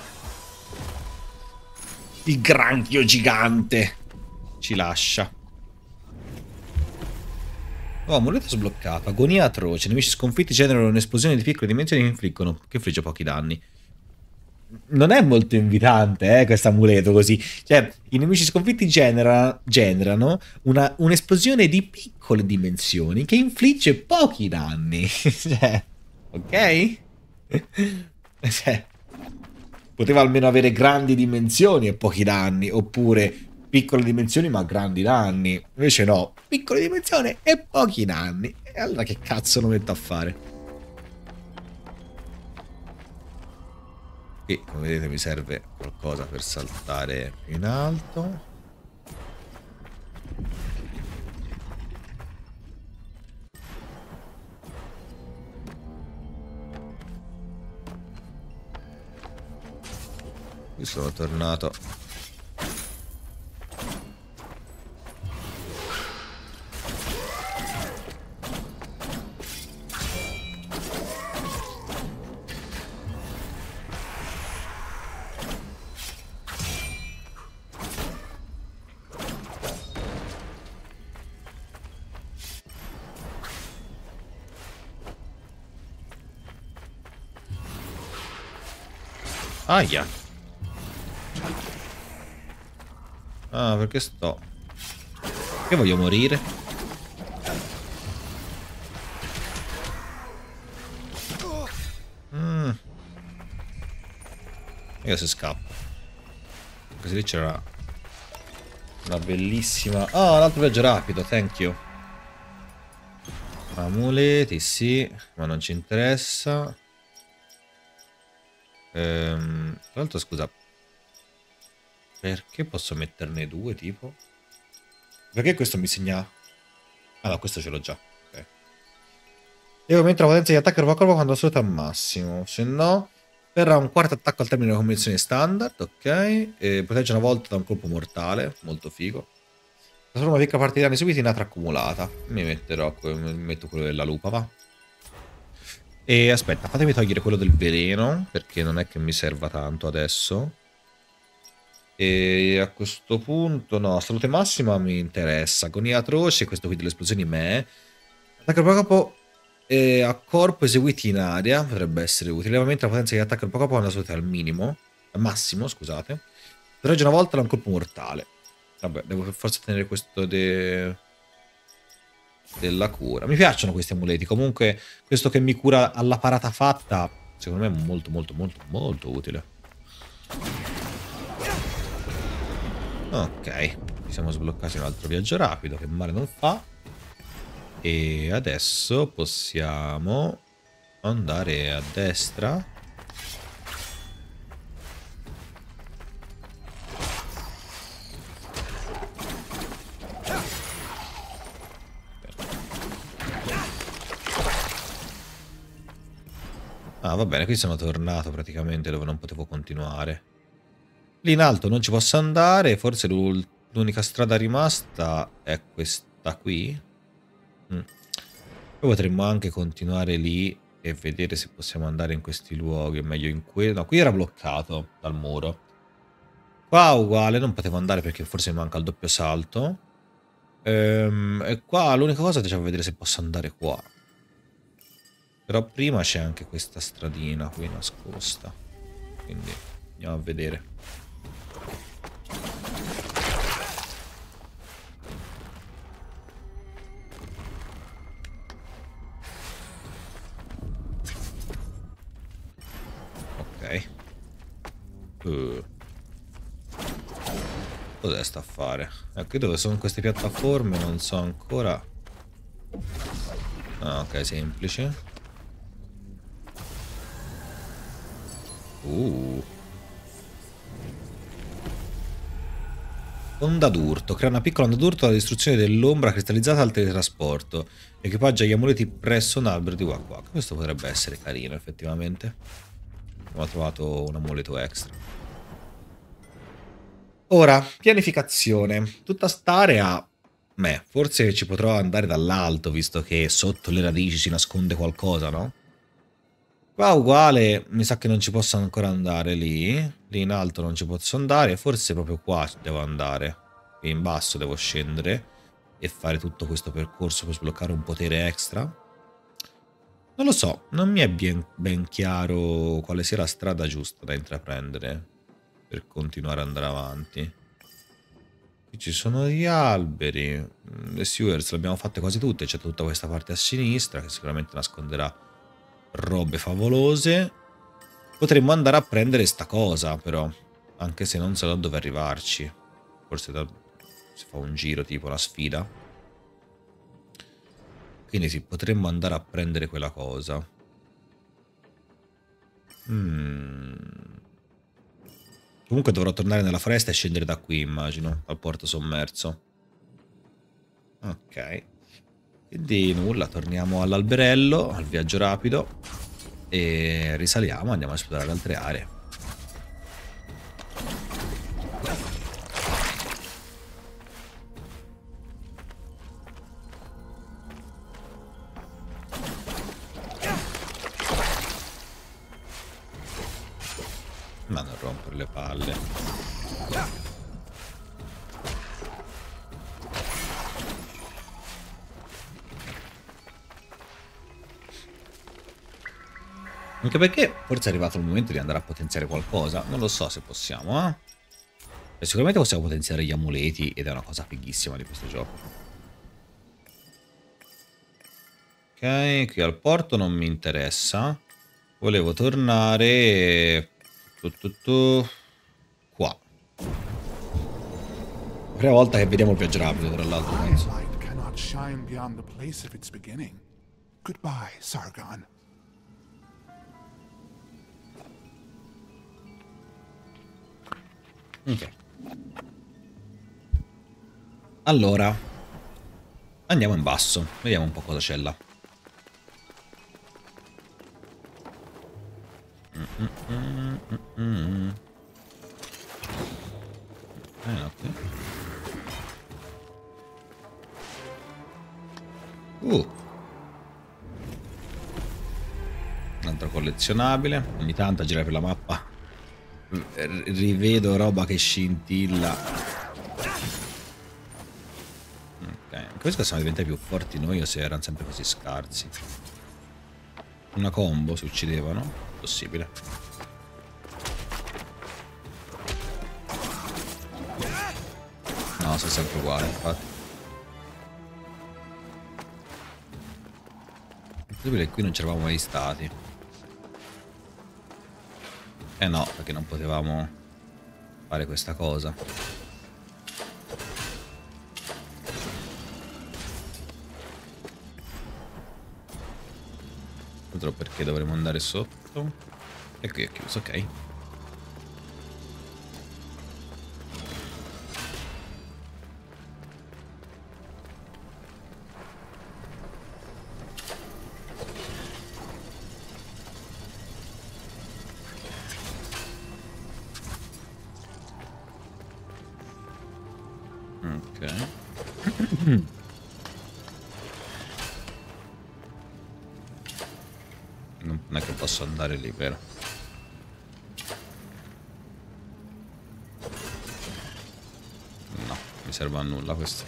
[SPEAKER 1] Il granchio gigante ci lascia. Oh, moneta sbloccata. Agonia atroce. Nemici sconfitti generano un'esplosione di piccole dimensioni che infliggono, che infligge pochi danni. Non è molto invitante, eh, questo amuleto così. Cioè, i nemici sconfitti genera, generano una, un'esplosione di piccole dimensioni che infligge pochi danni. Cioè, ok? Cioè, poteva almeno avere grandi dimensioni e pochi danni, oppure piccole dimensioni ma grandi danni. Invece no, piccole dimensioni e pochi danni. E allora che cazzo lo metto a fare? E come vedete mi serve qualcosa per saltare più in alto. Qui sono tornato. Aia. Ah, perché sto? Che voglio morire? Mm. Io se scappo. Così lì c'era una bellissima... Ah, un altro viaggio rapido, thank you. Amuleti, sì, ma non ci interessa. Ehm, tra l'altro, scusa, perché posso metterne due, tipo? Perché questo mi segna... Ah no, questo ce l'ho già. Ok. E aumenta la potenza di attacco corpo a corpo quando assoluta al massimo. Se no, verrà un quarto attacco al termine della combinazione standard. Ok. E protegge una volta da un colpo mortale. Molto figo. Trasforma una piccola parte di danni subiti in altra accumulata. Mi metterò, mi metto quello della lupa, va. E aspetta, fatemi togliere quello del veleno, perché non è che mi serva tanto adesso. E a questo punto, no, salute massima mi interessa. Agonia atroce, questo qui delle esplosioni me. Attacco al corpo eh, a corpo eseguiti in aria, potrebbe essere utile. Aumenta la potenza di attacco al corpo quando la salute al minimo, al massimo, scusate. Protegge una volta da un colpo mortale. Vabbè, devo per forza tenere questo de... della cura. Mi piacciono questi amuleti. Comunque questo che mi cura alla parata fatta secondo me è molto molto molto molto utile. Ok, ci siamo sbloccati un altro viaggio rapido che male non fa. E adesso possiamo andare a destra. Ah, va bene, qui sono tornato praticamente dove non potevo continuare. Lì in alto non ci posso andare, forse l'unica strada rimasta è questa qui. Mm. Poi potremmo anche continuare lì e vedere se possiamo andare in questi luoghi, o meglio in quello. No, qui era bloccato dal muro. Qua uguale, non potevo andare perché forse mi manca il doppio salto. Ehm, e qua l'unica cosa è che vedere se posso andare qua. Però prima c'è anche questa stradina qui nascosta. Quindi andiamo a vedere. Ok. Uh. Cos'è sta a fare? Ecco, dove sono queste piattaforme non so ancora. Ah, ok, semplice. Uh. Onda d'urto. Crea una piccola onda d'urto alla distruzione dell'ombra cristallizzata al teletrasporto. Equipaggia gli amuleti presso un albero di Wak Wak. Questo potrebbe essere carino, effettivamente. Ho trovato un amuleto extra. Ora, pianificazione. Tutta st'area... Beh, forse ci potrò andare dall'alto, visto che sotto le radici si nasconde qualcosa, no? Qua uguale, mi sa che non ci posso ancora andare lì. Lì in alto non ci posso andare. Forse proprio qua devo andare. Qui in basso devo scendere. e fare tutto questo percorso per sbloccare un potere extra? Non lo so, non mi è ben, ben chiaro quale sia la strada giusta da intraprendere per continuare ad andare avanti. Qui ci sono gli alberi, le sewers le abbiamo fatte quasi tutte, c'è tutta questa parte a sinistra che sicuramente nasconderà robe favolose. Potremmo andare a prendere sta cosa però, anche se non so da dove arrivarci. Forse da, si fa un giro tipo una sfida. Quindi sì, potremmo andare a prendere quella cosa. Mm. Comunque dovrò tornare nella foresta e scendere da qui, immagino, al porto sommerso. Ok. Quindi nulla, torniamo all'alberello, al viaggio rapido. E risaliamo, andiamo a esplorare altre aree. Ma non rompere le palle. Anche perché forse è arrivato il momento di andare a potenziare qualcosa. Non lo so se possiamo, eh? E sicuramente possiamo potenziare gli amuleti ed è una cosa fighissima di questo gioco. Ok, qui al porto non mi interessa. Volevo tornare... Tu, tu, tu. Qua. Prima volta che vediamo il viaggio rapido, tra l'altro, penso.
[SPEAKER 8] Light cannot shine beyond the place of its beginning. Goodbye, Sargon.
[SPEAKER 1] Ok. Allora andiamo in basso, vediamo un po' cosa c'è là. Mm -mm -mm -mm. Eh, no, qui. Uh. Un altro collezionabile. Ogni tanto a girare per la mappa rivedo roba che scintilla. Ok, questo siamo diventati più forti noi o se erano sempre così scarsi? Una combo si uccidevano? Possibile. No, sono sempre uguali, infatti. È possibile che qui non c'eravamo mai stati. Eh no, perché non potevamo fare questa cosa. Altro perché dovremmo andare sotto. E qui è chiuso, ok. Non è che posso andare lì, vero? No, mi serve a nulla questo.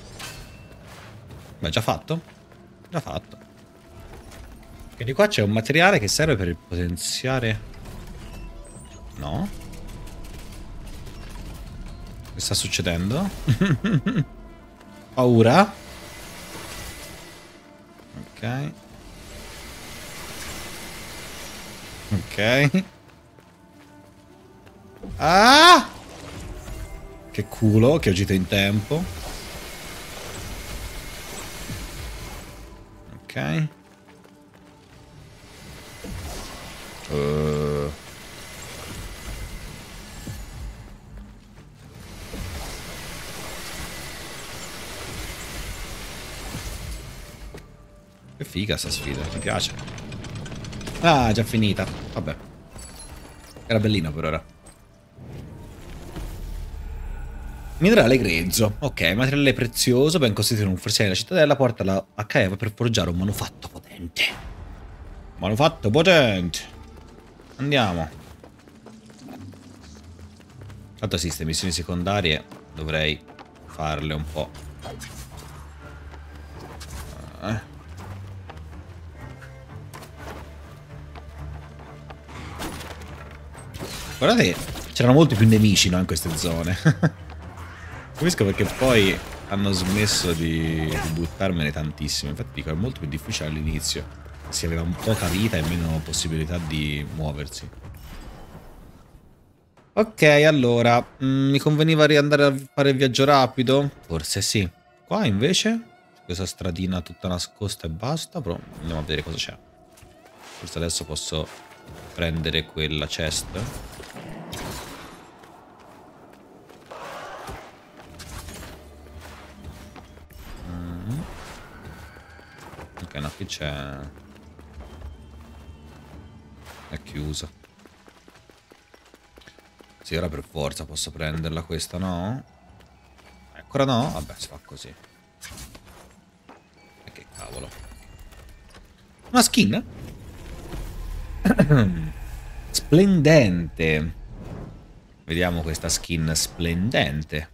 [SPEAKER 1] Beh, già fatto? Già fatto. Quindi qua c'è un materiale che serve per potenziare... No? Che sta succedendo? Paura? Ok. Ok. Ah! Che culo, che ho agito in tempo. Ok. Uh. Che figa sta sfida, mi piace. Ah, già finita. Vabbè. Era bellino per ora. Minerale grezzo. Ok, materiale prezioso, ben costituito in un forziere della cittadella, portala a Caeva per forgiare un manufatto potente. Manufatto potente. Andiamo. Tanto sì, queste missioni secondarie dovrei farle un po'. Eh. Guardate, c'erano molti più nemici, no, in queste zone. Capisco perché poi hanno smesso di, di buttarmene tantissime. Infatti dico, è molto più difficile all'inizio. Si aveva poca vita e meno possibilità di muoversi. Ok, allora, mh, mi conveniva riandare a fare il viaggio rapido? Forse sì. Qua invece, questa stradina tutta nascosta e basta, però andiamo a vedere cosa c'è. Forse adesso posso prendere quella chest. Mm. Ok, no, qui c'è... è chiusa. Sì, ora per forza posso prenderla questa, no? Ancora no? Vabbè, si fa così. E che cavolo. Una skin? Splendente. Vediamo questa skin splendente.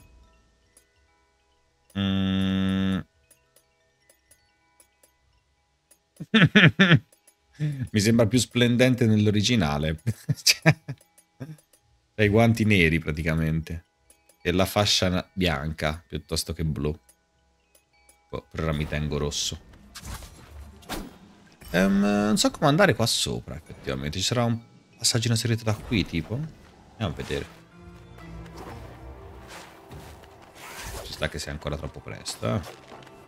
[SPEAKER 1] Mm. Mi sembra più splendente nell'originale. Cioè... i guanti neri praticamente e la fascia bianca piuttosto che blu. Oh, per ora mi tengo rosso. um, non so come andare qua sopra effettivamente. Ci sarà un passaggino segreto da qui tipo? Andiamo a vedere. Ci sta che sia ancora troppo presto, eh.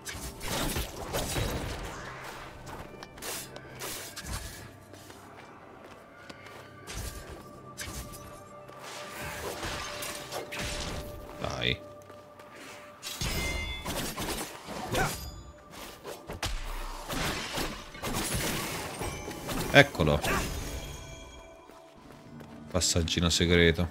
[SPEAKER 1] Dai. Eccolo. Passaggino segreto.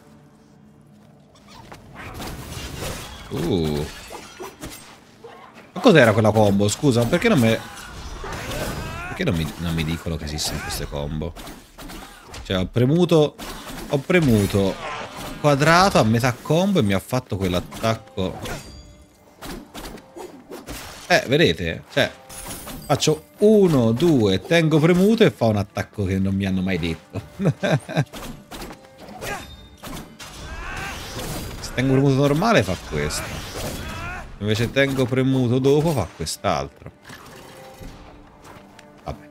[SPEAKER 1] Uh. Ma cos'era quella combo? Scusa, perché non me... Perché non mi, non mi dicono che esistono queste combo? Cioè, ho premuto... Ho premuto... quadrato a metà combo e mi ha fatto quell'attacco. Eh, vedete? Cioè, faccio uno, due, tengo premuto e fa un attacco che non mi hanno mai detto. Se tengo premuto normale fa questo. Invece tengo premuto dopo fa quest'altro. Vabbè.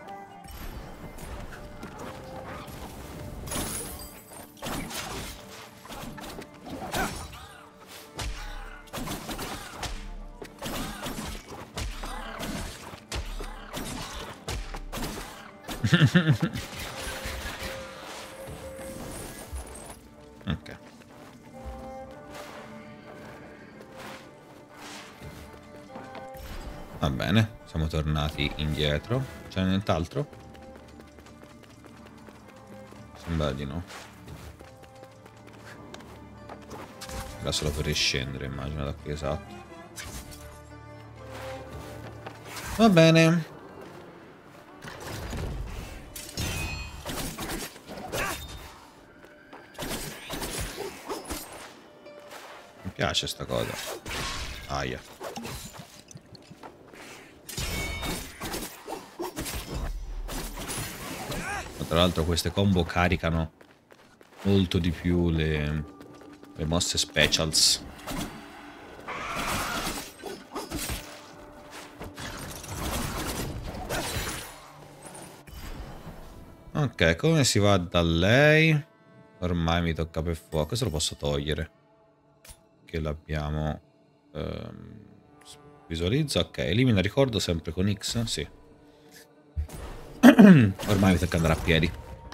[SPEAKER 1] Ok. Va bene, siamo tornati indietro. C'è nient'altro? Sembra di no. Era solo per riscendere, immagino, da qui, esatto. Va bene. Mi piace sta cosa. Aia. Tra l'altro queste combo caricano molto di più le, le mosse specials. Ok, come si va da lei? Ormai mi tocca per fuoco. Questo lo posso togliere. Che l'abbiamo... Ehm, visualizza, ok. Elimina ricordo sempre con X, sì. Ormai mi tocca andare a piedi.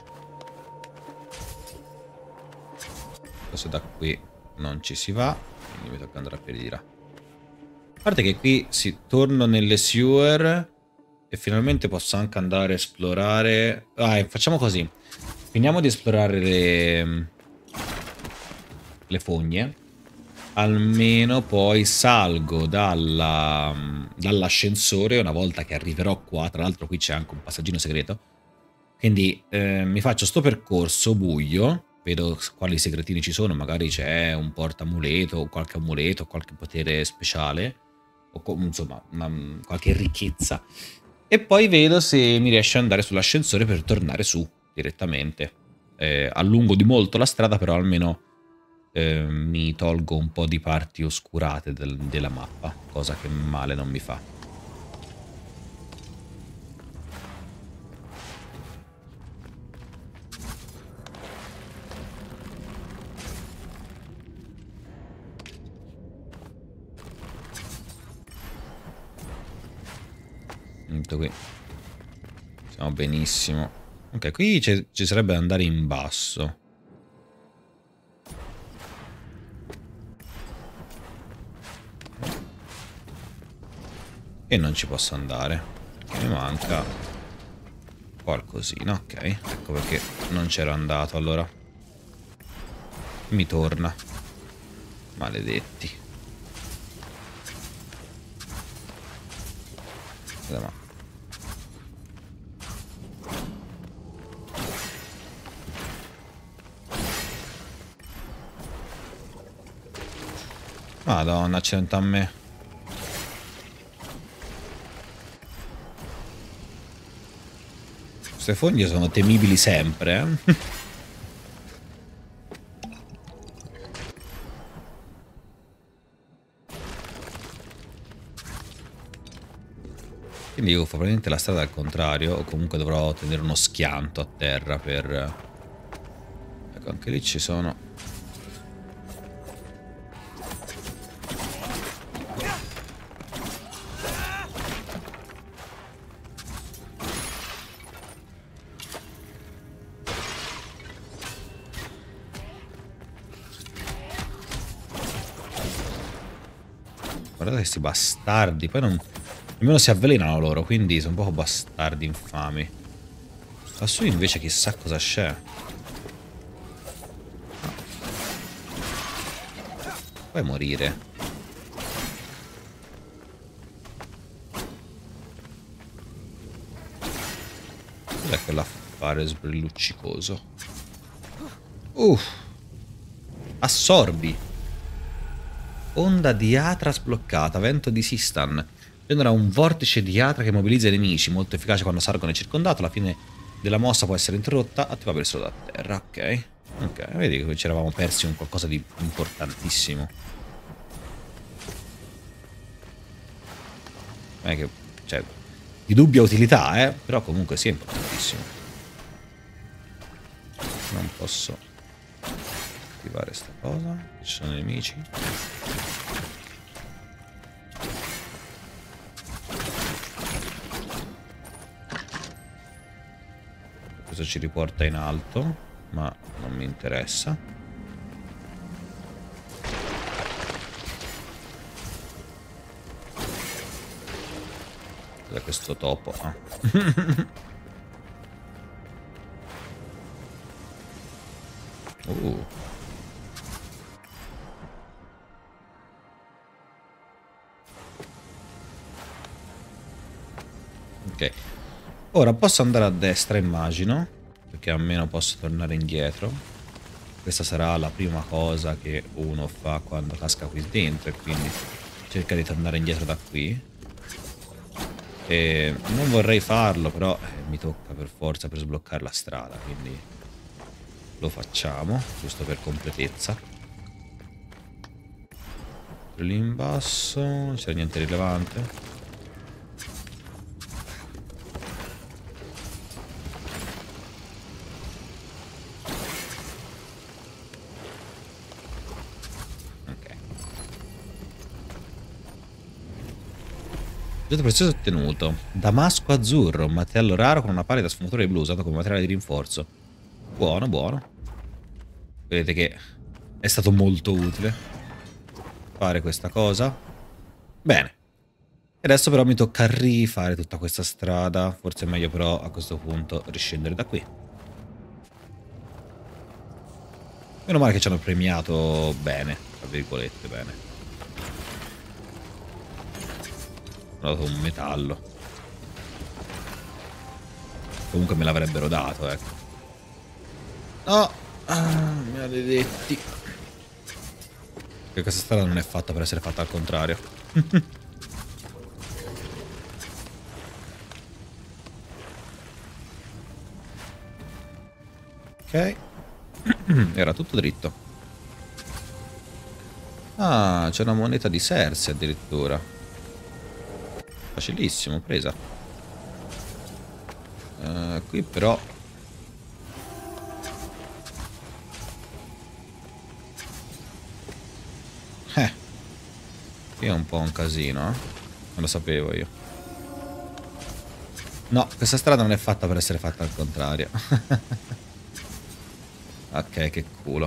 [SPEAKER 1] Forse da qui non ci si va, quindi mi tocca andare a piedi di là. A parte che qui si torno nelle sewer e finalmente posso anche andare a esplorare. Ah, facciamo così. Finiamo di esplorare le, le fogne. Almeno poi salgo dalla, dall'ascensore una volta che arriverò qua. Tra l'altro qui c'è anche un passaggino segreto. Quindi eh, mi faccio sto percorso buio. Vedo quali segretini ci sono. Magari c'è un portamuleto, qualche amuleto, qualche potere speciale. o com- insomma una, qualche ricchezza. E poi vedo se mi riesce ad andare sull'ascensore per tornare su direttamente. Eh, allungo di molto la strada, però almeno eh, mi tolgo un po' di parti oscurate del, della mappa, cosa che male non mi fa. Tutto qui. Siamo benissimo. Ok, qui ci sarebbe da andare in basso. E non ci posso andare. Mi manca qualcosina, ok. Ecco perché non c'ero andato allora. Mi torna. Maledetti. Ma Madonna, accidenti a me. Queste foglie sono temibili sempre, eh? Quindi io fa probabilmente la strada al contrario, o comunque dovrò tenere uno schianto a terra per... Ecco, anche lì ci sono... Guardate questi bastardi, poi non... Nemmeno si avvelenano loro, quindi sono un po' bastardi infami. Lassù invece chissà cosa c'è. Puoi morire. Cos'è quell'affare sbrilluccicoso? Uff. Assorbi. Onda di Atra sbloccata. Vento di Sistan. Genera un vortice di Atra che mobilizza i nemici. Molto efficace quando Sargon è circondato. La fine della mossa può essere interrotta. Attivabile solo da terra. Ok. Ok. Vedi che ci eravamo persi un qualcosa di importantissimo. Non è che... Cioè... Di dubbia utilità, eh. Però comunque sì, è importantissimo. Non posso... attivare sta cosa. Ci sono nemici. Questo ci riporta in alto, ma non mi interessa. Cos'è questo topo? Ah. uh. Ok. Ora posso andare a destra, immagino, perché almeno posso tornare indietro. Questa sarà la prima cosa che uno fa quando casca qui dentro, e quindi cerca di tornare indietro da qui. E non vorrei farlo, però eh, mi tocca per forza per sbloccare la strada, quindi lo facciamo, giusto per completezza. Lì in basso non c'è niente rilevante. Oggetto prezioso ottenuto. Damasco azzurro, un materiale raro con una pallida sfumatura di blu usato come materiale di rinforzo. Buono, buono. Vedete che è stato molto utile fare questa cosa. Bene. E adesso però mi tocca rifare tutta questa strada. Forse è meglio però a questo punto riscendere da qui. Meno male che ci hanno premiato bene, tra virgolette, bene. Ho dato un metallo. Comunque me l'avrebbero dato, ecco. No! Ah, maledetti. Che questa strada non è fatta per essere fatta al contrario. Ok. Era tutto dritto. Ah, c'è una moneta di Cersei addirittura. Facilissimo, presa. Uh, qui però... Eh. Qui è un po' un casino, eh. Non lo sapevo io. No, questa strada non è fatta per essere fatta al contrario. Ok, che culo.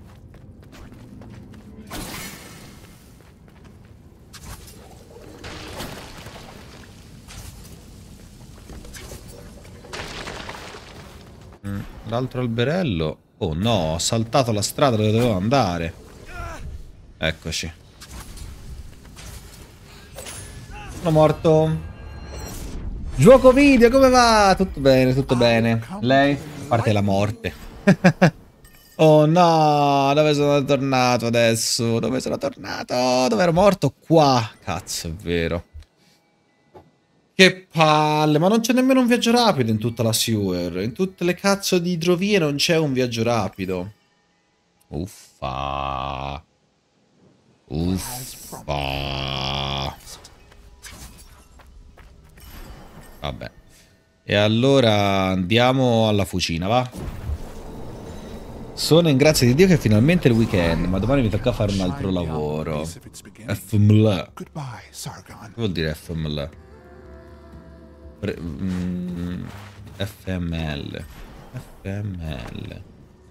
[SPEAKER 1] Mm, l'altro alberello. Oh no, ho saltato la strada dove dovevo andare. Eccoci. Sono morto. Gioco video, come va? Tutto bene, tutto bene. Lei? A parte la morte. Oh no, dove sono tornato adesso? Dove sono tornato? Dove ero morto? Qua. Cazzo, è vero. Che palle, ma non c'è nemmeno un viaggio rapido in tutta la sewer. In tutte le cazzo di idrovie non c'è un viaggio rapido. Uffa. Uffa. Vabbè. E allora andiamo alla fucina, va? Sono in grazia di Dio che è finalmente il weekend, ma domani mi tocca fare un altro lavoro. F M L. Che vuol dire F M L? Pre mm, F M L. F M L.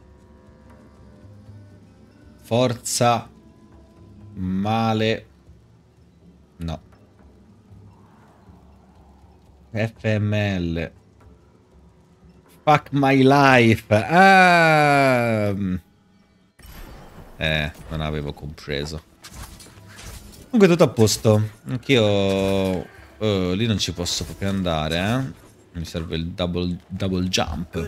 [SPEAKER 1] Forza. Male. No. F M L. Fuck my life. Ah. Eh, non avevo compreso. Comunque tutto a posto. Anch'io oh, lì non ci posso proprio andare, eh. Mi serve il double, double jump.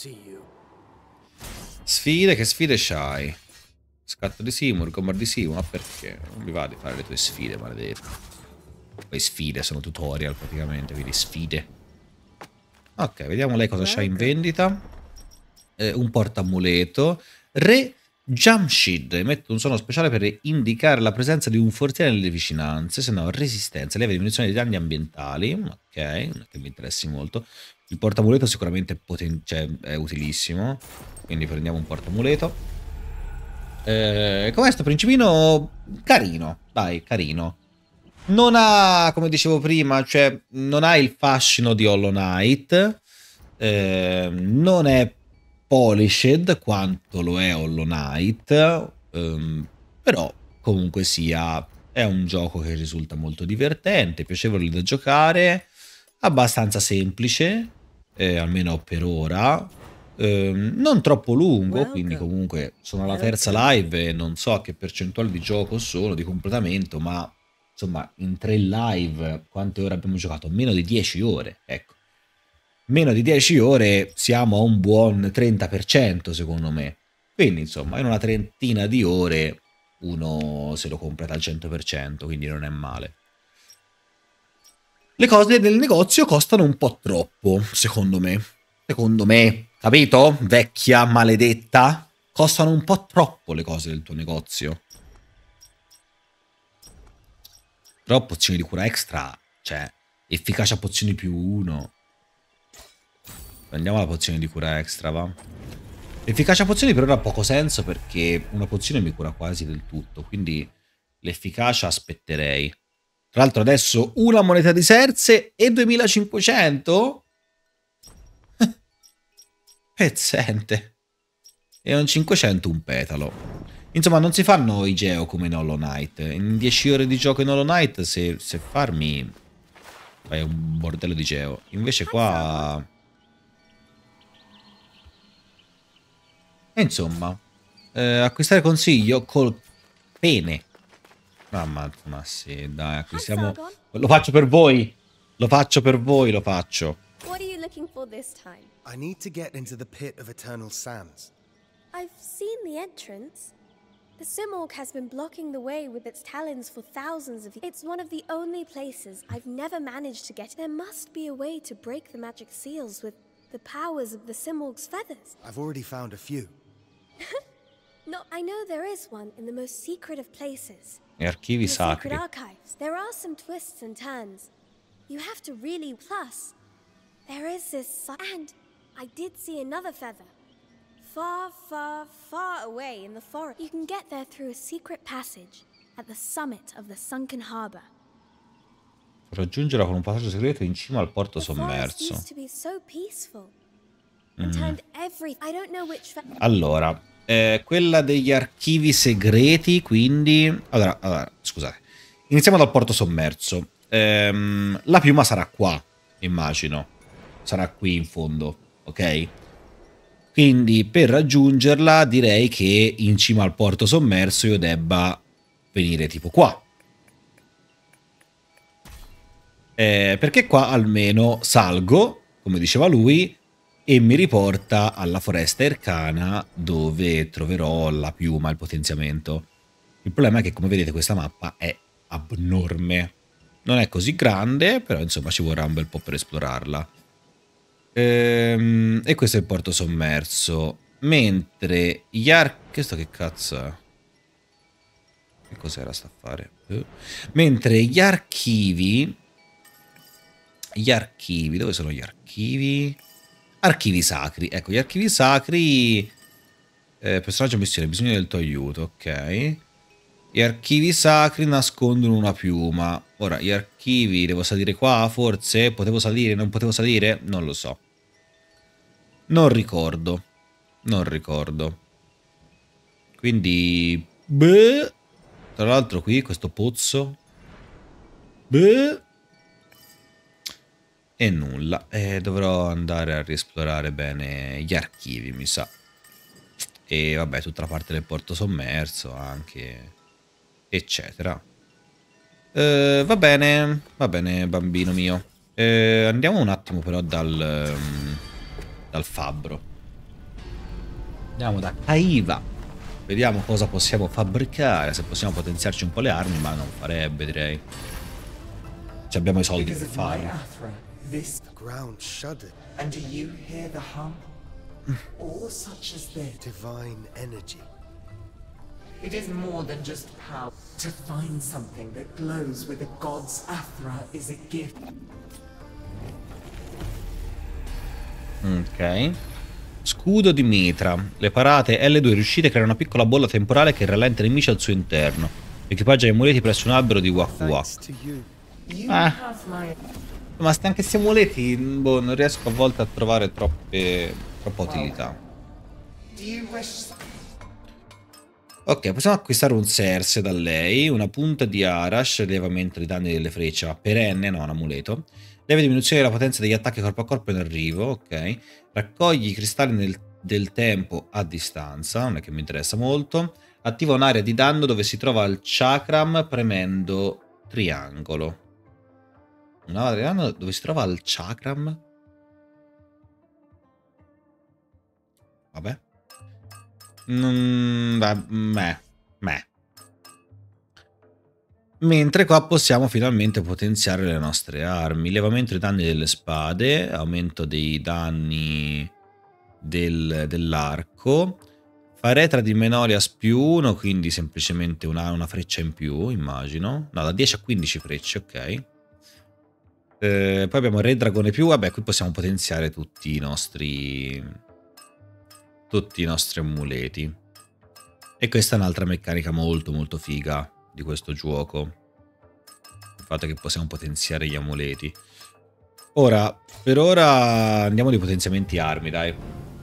[SPEAKER 1] Sfide, che sfide c'hai? Scatto di Seymour, combar di Seymour, ma perché? Non mi va di fare le tue sfide, maledetto. Poi sfide, sono tutorial praticamente, quindi sfide. Ok, vediamo lei cosa c'ha in vendita. Eh, un portamuleto. Re Jamshid. Emette un suono speciale per indicare la presenza di un forziere nelle vicinanze. Se no, resistenza, lieve diminuzione dei danni ambientali. Ok, non è che mi interessi molto. Il portamuleto sicuramente cioè, è utilissimo. Quindi prendiamo un portamuleto. Eh, com'è sto principino? Carino, dai, carino. Non ha, come dicevo prima, cioè non ha il fascino di Hollow Knight, eh, non è polished quanto lo è Hollow Knight, ehm, però comunque sia è un gioco che risulta molto divertente, piacevole da giocare, abbastanza semplice, eh, almeno per ora, ehm, non troppo lungo, quindi comunque sono alla terza live e non so a che percentuale di gioco sono, di completamento, ma... Insomma, in tre live, quante ore abbiamo giocato? Meno di dieci ore, ecco. Meno di dieci ore siamo a un buon trenta per cento, secondo me. Quindi, insomma, in una trentina di ore uno se lo completa al cento per cento, quindi non è male. Le cose del negozio costano un po' troppo, secondo me. Secondo me, capito? Vecchia maledetta. Costano un po' troppo le cose del tuo negozio. Però pozioni di cura extra, cioè, efficacia pozioni più uno. Prendiamo la pozione di cura extra, va? L'efficacia pozioni per ora ha poco senso perché una pozione mi cura quasi del tutto, quindi l'efficacia aspetterei. Tra l'altro adesso una moneta di Cersei e duemilacinquecento? Pezzente. E un cinquecento un petalo. Insomma, non si fanno i geo come in Hollow Knight. In dieci ore di gioco in Hollow Knight, se, se farmi fai un bordello di geo. Invece qua... E insomma, eh, acquistare consiglio col pene. Mamma, ma sì, dai, acquistiamo... Lo faccio per voi! Lo faccio per voi, lo faccio.
[SPEAKER 10] What are you looking for this time?
[SPEAKER 6] I need to get into the pit of eternal sands.
[SPEAKER 10] I've seen the entrance. The Simorgh has been blocking the way with its talons for thousands of years. It's one of the only places I've never managed to get. There must be a way to break the magic seals with the powers of the Simorg's feathers.
[SPEAKER 6] I've already found a few.
[SPEAKER 10] No, I know there is one in the most secret of places.
[SPEAKER 1] Gli archivi
[SPEAKER 10] The
[SPEAKER 1] sacri.
[SPEAKER 10] secret archives. There are some twists and turns. You have to really... Plus, there is this... si- And I did see another feather. Far, far, far away in the forest. You can get there through a secret passage at the summit of the sunken harbor.
[SPEAKER 1] Raggiungerla con un passaggio segreto in cima al porto
[SPEAKER 10] The forest
[SPEAKER 1] sommerso.
[SPEAKER 10] used to be so peaceful. And turned every... I don't know which... fe-
[SPEAKER 1] Allora, eh, quella degli archivi segreti, quindi... Allora, allora, scusate. Iniziamo dal porto sommerso. Ehm, la piuma sarà qua, immagino. Sarà qui in fondo, ok? Quindi per raggiungerla direi che in cima al porto sommerso io debba venire tipo qua. Eh, perché qua almeno salgo, come diceva lui, e mi riporta alla foresta Ercana dove troverò la piuma, il potenziamento. Il problema è che, come vedete, questa mappa è abnorme. Non è così grande, però insomma ci vorrà un bel po' per esplorarla. Ehm, e questo è il porto sommerso. Mentre gli archi... Questo che cazzo è? Che cos'era sta affare? Eh. Mentre gli archivi... Gli archivi... Dove sono gli archivi? Archivi sacri. Ecco, gli archivi sacri... Eh, personaggio missione, bisogno del tuo aiuto, ok. Gli archivi sacri nascondono una piuma. Ora, gli archivi... Devo salire qua, forse? Potevo salire? Non potevo salire? Non lo so. Non ricordo. Non ricordo. Quindi... Beh... Tra l'altro qui, questo pozzo... Beh... E nulla. E dovrò andare a riesplorare bene gli archivi, mi sa. E vabbè, tutta la parte del porto sommerso anche... eccetera. Eh, va bene, va bene, bambino mio. Eh, andiamo un attimo però dal... Um, dal fabbro. Andiamo da Kaiva. Vediamo cosa possiamo fabbricare, se possiamo potenziarci un po' le armi, ma non farebbe, direi. Ci abbiamo i soldi per farlo.
[SPEAKER 6] This the ground shuddered.
[SPEAKER 11] And do you hear the hum? Or such as this?
[SPEAKER 6] Divine energy.
[SPEAKER 11] It is more than just power. To find something that glows with the gods Athra is a gift.
[SPEAKER 1] Ok. Scudo di Mitra. Le parate L due riuscite a creare una piccola bolla temporale che rallenta i nemici al suo interno. Equipaggia gli amuleti presso un albero di Waku Waku. Ah. Ma sti anche questi amuleti, boh, non riesco a volte a trovare troppe, troppa utilità. Ok, possiamo acquistare un Serse da lei, una punta di Arash, elevamento dei danni delle frecce, ma perenne, no, un amuleto. Leve diminuzione della potenza degli attacchi corpo a corpo in arrivo, ok. Raccogli i cristalli nel, del tempo a distanza, non è che mi interessa molto. Attiva un'area di danno dove si trova il chakram premendo triangolo. Un'area di danno dove si trova il chakram? Vabbè. Mm, beh, meh, meh. Mentre qua possiamo finalmente potenziare le nostre armi. Levamento dei danni delle spade, aumento dei danni del, dell'arco. Faretra di Menorias più uno, quindi semplicemente una, una freccia in più, immagino. No, da dieci a quindici frecce, ok. Eh, poi abbiamo Re Dragone più, vabbè, qui possiamo potenziare tutti i nostri... tutti i nostri amuleti. E questa è un'altra meccanica molto molto figa di questo gioco, il fatto che possiamo potenziare gli amuleti. Ora, per ora andiamo di potenziamenti armi, dai.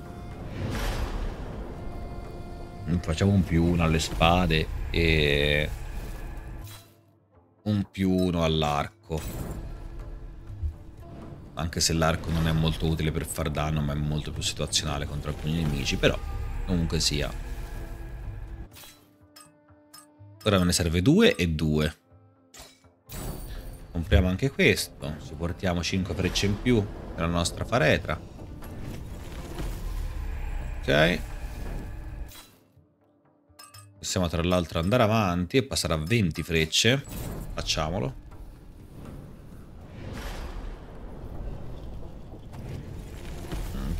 [SPEAKER 1] Facciamo un più uno alle spade e un più uno all'arco. Anche se l'arco non è molto utile per far danno, ma è molto più situazionale contro alcuni nemici, però comunque sia. Ora me ne serve due e due. Compriamo anche questo. Ci portiamo cinque frecce in più per la nostra faretra. Ok. Possiamo tra l'altro andare avanti e passare a venti frecce. Facciamolo.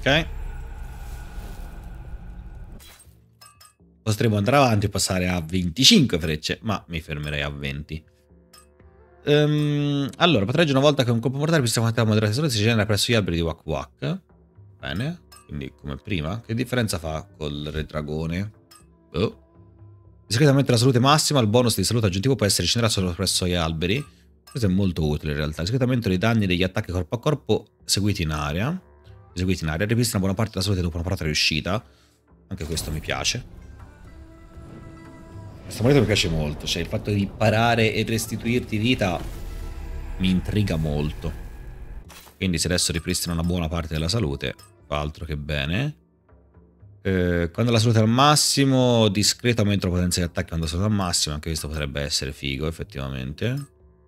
[SPEAKER 1] Ok. Potremmo andare avanti e passare a venticinque frecce, ma mi fermerei a venti. Um, allora, patreggia una volta che un colpo mortale pista quantità moderata di salute si genera presso gli alberi di Wak Wak. Bene, quindi come prima. Che differenza fa col re dragone? Oh. Discretamente la salute massima, il bonus di salute aggiuntivo può essere generato solo presso gli alberi. Questo è molto utile in realtà. Discretamente dei danni degli attacchi corpo a corpo eseguiti in aria. Eseguiti in aria, ripristina buona parte della salute dopo una parata riuscita. Anche questo mi piace. Questa moneta mi piace molto, cioè il fatto di parare e restituirti vita mi intriga molto. Quindi se adesso ripristina una buona parte della salute, fa altro che bene. Eh, quando la salute è al massimo, discreto aumento la potenza di attacchi quando la salute è al massimo, anche questo potrebbe essere figo effettivamente.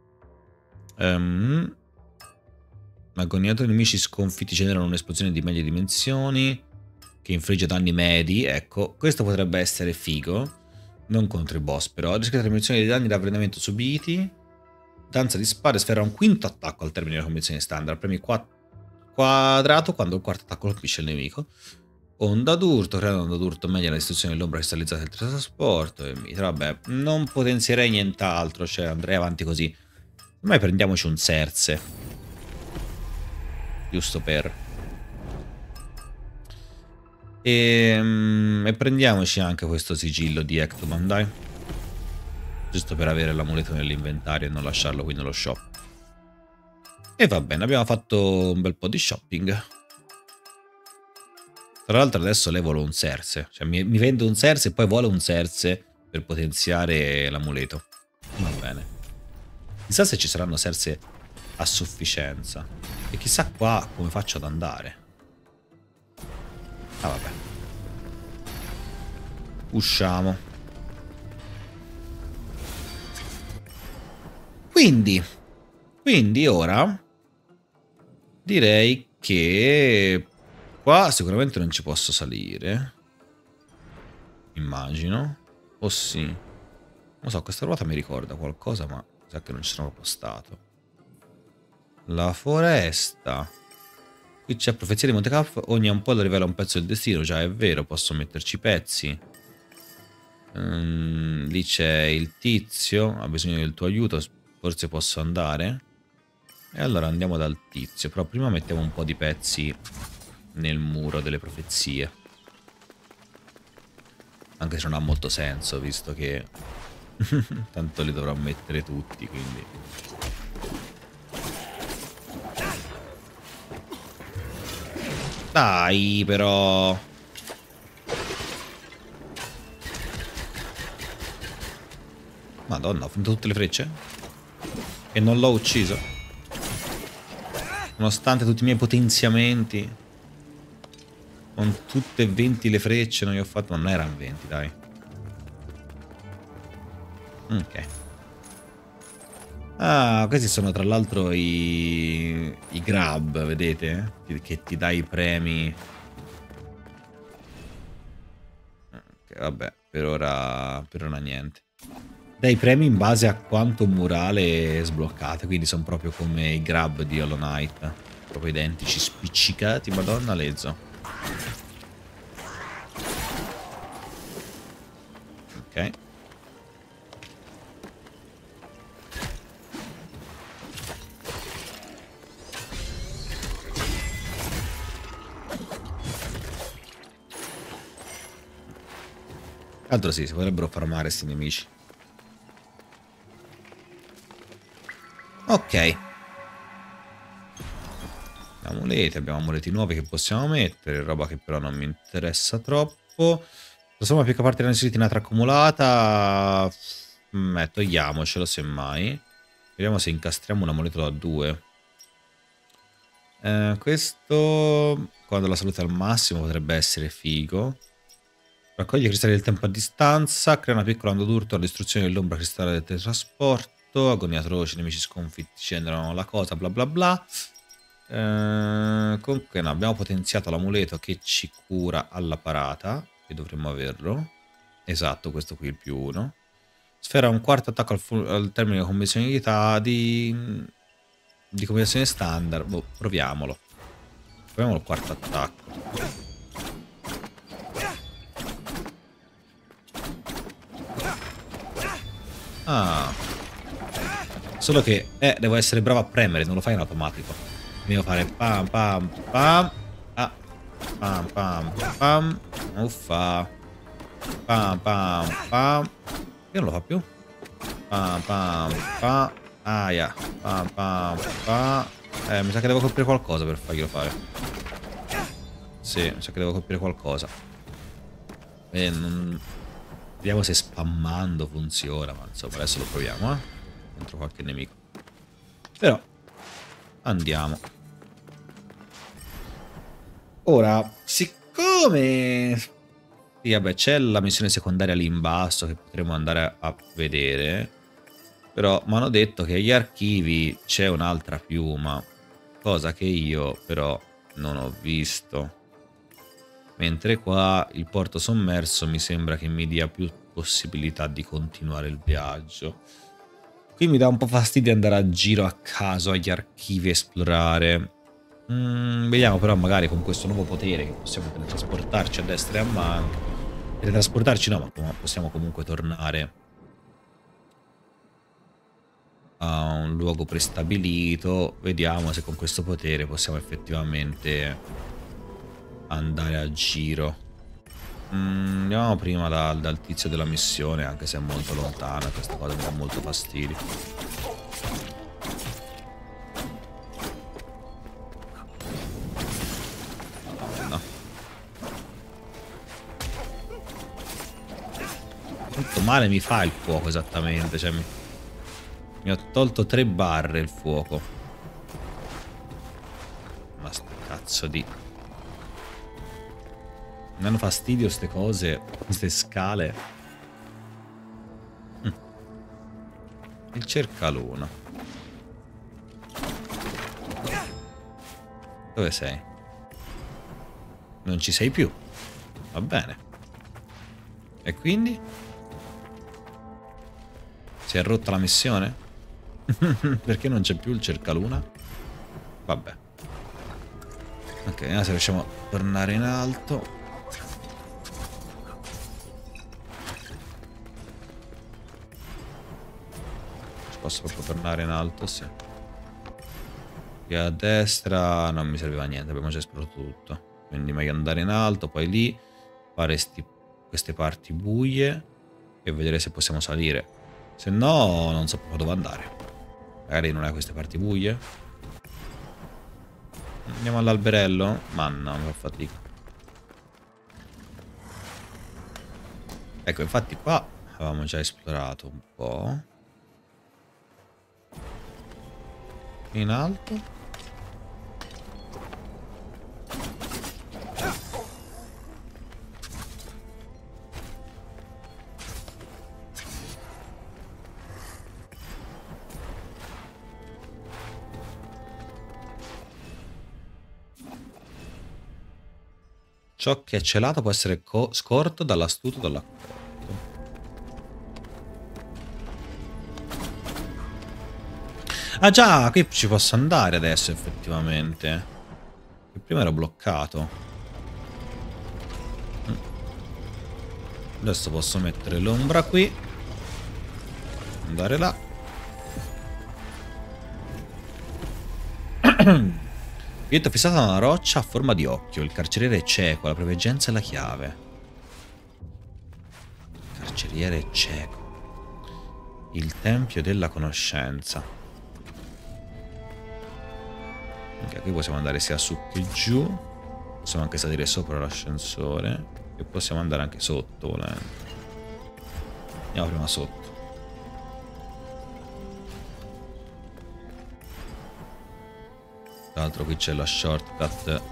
[SPEAKER 1] Um, Agoniatori nemici sconfitti generano un'esplosione di medie dimensioni che infligge danni medi, ecco, questo potrebbe essere figo. Non contro i boss però. Discreta diminuzione dei danni da avvelenamento subiti. Danza di spade sferra un quinto attacco al termine della condizione standard. Premi quadrato quando il quarto attacco colpisce il nemico. Onda d'urto. Crea un'onda d'urto meglio la distruzione dell'ombra cristallizzata del trasporto. E mitra. Vabbè, non potenzierei nient'altro. Cioè andrei avanti così. Ormai prendiamoci un Serse. Giusto per... E, e prendiamoci anche questo sigillo di Ectoman, dai. Giusto per avere l'amuleto nell'inventario e non lasciarlo qui nello shop. E va bene, abbiamo fatto un bel po' di shopping. Tra l'altro adesso lei vuole un Serse. Cioè mi, mi vende un Serse e poi vuole un Serse per potenziare l'amuleto. Va bene. Chissà se ci saranno Serse a sufficienza. E chissà qua come faccio ad andare. Ah vabbè. Usciamo. Quindi Quindi ora direi che qua sicuramente non ci posso salire. Immagino. O sì. Non so, questa ruota mi ricorda qualcosa, ma sa che non ci sono proprio stato. La foresta. Qui c'è profezia di Monte Calf, ogni ampollo rivela un pezzo del destino, già è vero, posso metterci pezzi. Mm, lì c'è il tizio, ha bisogno del tuo aiuto, forse posso andare. E allora andiamo dal tizio, però prima mettiamo un po' di pezzi nel muro delle profezie. Anche se non ha molto senso, visto che tanto li dovrò mettere tutti, quindi... Dai, però. Madonna, ho finito tutte le frecce? E non l'ho ucciso? Nonostante tutti i miei potenziamenti. Con tutte e venti le frecce non gli ho fatto... Non erano venti, dai. Ok. Ah, questi sono tra l'altro i... i grab, vedete? Che ti dai i premi. Ok, vabbè, per ora... per ora niente. Dai premi in base a quanto murale sbloccate, quindi sono proprio come i grab di Hollow Knight. Proprio identici, spiccicati, madonna lezzo. Ok. Altro sì, si potrebbero farmare questi nemici. Ok. Amuleti, abbiamo amuleti nuovi che possiamo mettere, roba che però non mi interessa troppo. La somma più parte della necessitina accumulata. Mm, togliamocelo semmai. Vediamo se incastriamo un amuleto da due. Eh, questo, quando la salute è al massimo, potrebbe essere figo. Raccoglie i cristalli del tempo a distanza, crea una piccola onda d'urto alla distruzione dell'ombra cristale del teletrasporto, agonia atroce, nemici sconfitti scendono la cosa, bla bla bla. Eh, comunque no, abbiamo potenziato l'amuleto che ci cura alla parata, che dovremmo averlo. Esatto, questo qui il più uno. Sfera un quarto attacco al, al termine di combinazione di, di combinazione standard. Boh, proviamolo. Proviamo il quarto attacco. Ah. Solo che eh, devo essere bravo a premere, non lo fai in automatico. Devo fare pam pam pam. Ah. Pam pam pam. Uffa. Pam pam pam. Che non lo fa più? Pam pam pam. Aia. Pam pam pam. Eh, mi sa che devo colpire qualcosa per farglielo fare. Sì, mi sa che devo colpire qualcosa. E non... Vediamo se spammando funziona, ma insomma adesso lo proviamo, eh. Contro qualche nemico. Però andiamo. Ora, siccome... Sì, vabbè, c'è la missione secondaria lì in basso che potremo andare a vedere. Però mi hanno detto che agli archivi c'è un'altra piuma. Cosa che io però non ho visto. Mentre qua il porto sommerso mi sembra che mi dia più possibilità di continuare il viaggio. Qui mi dà un po' fastidio andare a giro a caso agli archivi e esplorare. Mm, vediamo però magari con questo nuovo potere che possiamo teletrasportarci a destra e a manca. Teletrasportarci no, ma possiamo comunque tornare a un luogo prestabilito. Vediamo se con questo potere possiamo effettivamente andare a giro. Mm, andiamo prima da, dal tizio della missione, anche se è molto lontana. Questa cosa mi dà molto fastidio. No. Quanto male mi fa il fuoco esattamente? Cioè mi, mi ho tolto tre barre il fuoco. Ma sto cazzo di... Mi danno fastidio ste cose, queste scale. Mm. Il cercaluna. Dove sei? Non ci sei più. Va bene. E quindi? Si è rotta la missione? Perché non c'è più il cercaluna? Vabbè. Ok, vediamo se riusciamo a tornare in alto. Posso proprio tornare in alto, sì. Qui a destra non mi serviva niente, abbiamo già esplorato tutto. Quindi meglio andare in alto, poi lì fare sti, queste parti buie e vedere se possiamo salire. Se no non so proprio dove andare. Magari non è queste parti buie. Andiamo all'alberello? Ma no, mi fa fatica. Ecco, infatti qua avevamo già esplorato un po'. In alto. Ciò che è celato può essere scorto dall'astuto o dall'accorto. Ah già, qui ci posso andare adesso effettivamente. Prima ero bloccato. Adesso posso mettere l'ombra qui. Andare là. Biglietto fissato da una roccia a forma di occhio. Il carceriere è cieco, la preveggenza è la chiave. Il carceriere è cieco. Il tempio della conoscenza. Ok, qui possiamo andare sia su che giù. Possiamo anche salire sopra l'ascensore. E possiamo andare anche sotto volendo. Andiamo prima sotto. Tra l'altro qui c'è la shortcut.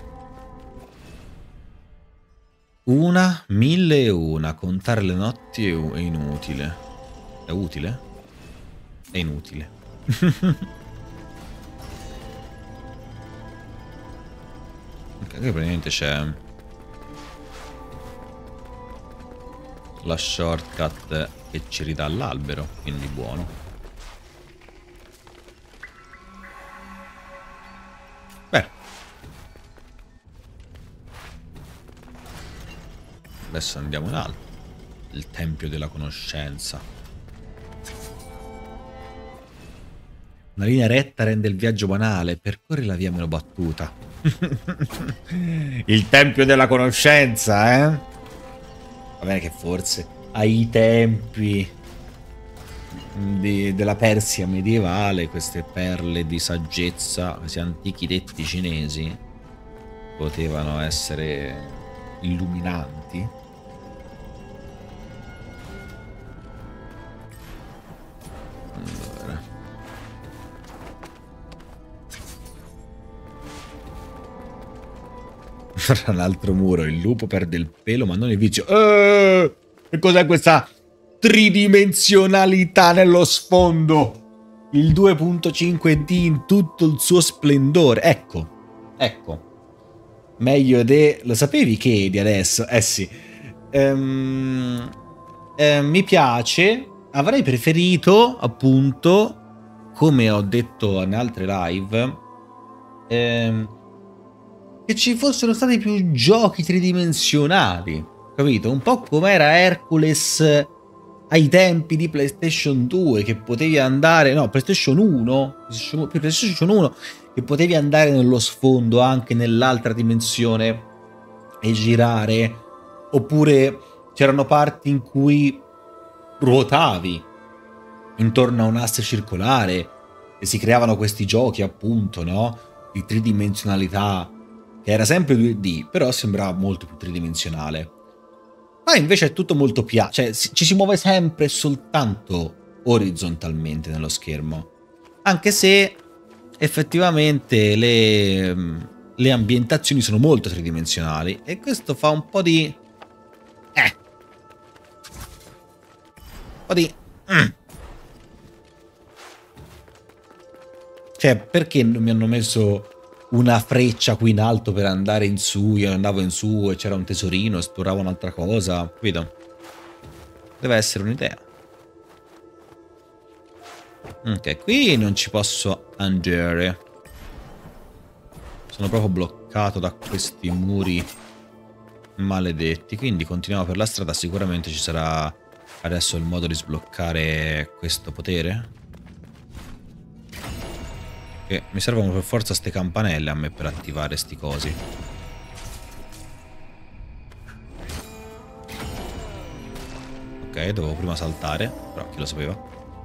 [SPEAKER 1] Una, mille e una. Contare le notti è inutile. È utile? È inutile. Ok, qui praticamente c'è la shortcut che ci ridà l'albero, quindi buono. Beh, Adesso andiamo in alto. Il tempio della conoscenza. Una linea retta rende il viaggio banale. Percorri la via meno battuta. Il tempio della conoscenza, eh? Va bene che forse ai tempi di, della Persia medievale queste perle di saggezza, questi antichi detti cinesi potevano essere illuminanti. Allora. Un altro muro, il lupo perde il pelo ma non il vizio. Eh, che cos'è questa tridimensionalità nello sfondo? Il due punto cinque D in tutto il suo splendore. Ecco, ecco. Meglio de... Lo sapevi che di adesso? Eh sì. Ehm, eh, mi piace. Avrei preferito, appunto, come ho detto in altre live, ehm, che ci fossero stati più giochi tridimensionali, capito? Un po' come era Hercules ai tempi di PlayStation due, che potevi andare, no, PlayStation uno, PlayStation, PlayStation uno, che potevi andare nello sfondo anche nell'altra dimensione e girare, oppure c'erano parti in cui ruotavi intorno a un asse circolare e si creavano questi giochi, appunto, no? Di tridimensionalità, che era sempre due D, però sembrava molto più tridimensionale. Ma invece è tutto molto piano, cioè ci si muove sempre soltanto orizzontalmente nello schermo. Anche se effettivamente le, le ambientazioni sono molto tridimensionali e questo fa un po' di... Eh. Un po' di... Mm. Cioè, perché non mi hanno messo una freccia qui in alto per andare in su? Io andavo in su e c'era un tesorino, esploravo un'altra cosa, capito? Deve essere un'idea. Ok, qui non ci posso andare. Sono proprio bloccato da questi muri maledetti. Quindi continuiamo per la strada. Sicuramente ci sarà adesso il modo di sbloccare questo potere. Che mi servono per forza ste campanelle a me per attivare sti cosi. Ok, dovevo prima saltare, però chi lo sapeva.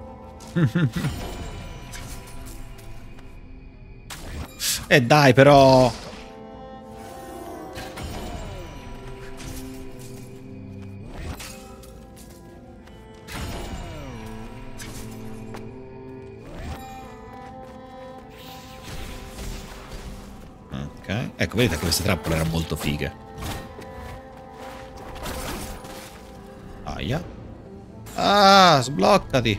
[SPEAKER 1] E eh dai, però. Ok, ecco, vedete che queste trappole erano molto fighe. Aia. Ah, sbloccati.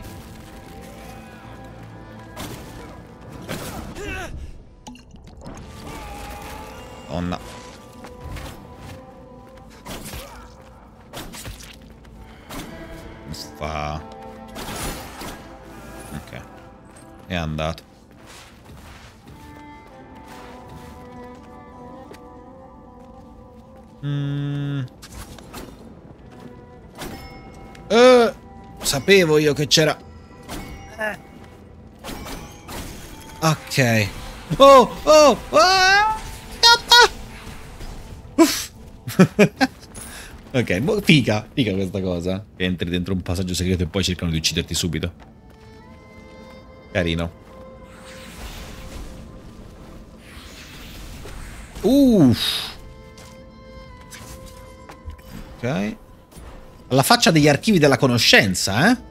[SPEAKER 1] Oh no. Uffa. Ok. È andato. Mm. Eh, sapevo io che c'era. Eh. Ok. Oh, oh, oh. Ok, boh, figa, figa questa cosa. Che entri dentro un passaggio segreto e poi cercano di ucciderti subito. Carino. Uff. Ok. Alla faccia degli archivi della conoscenza, eh?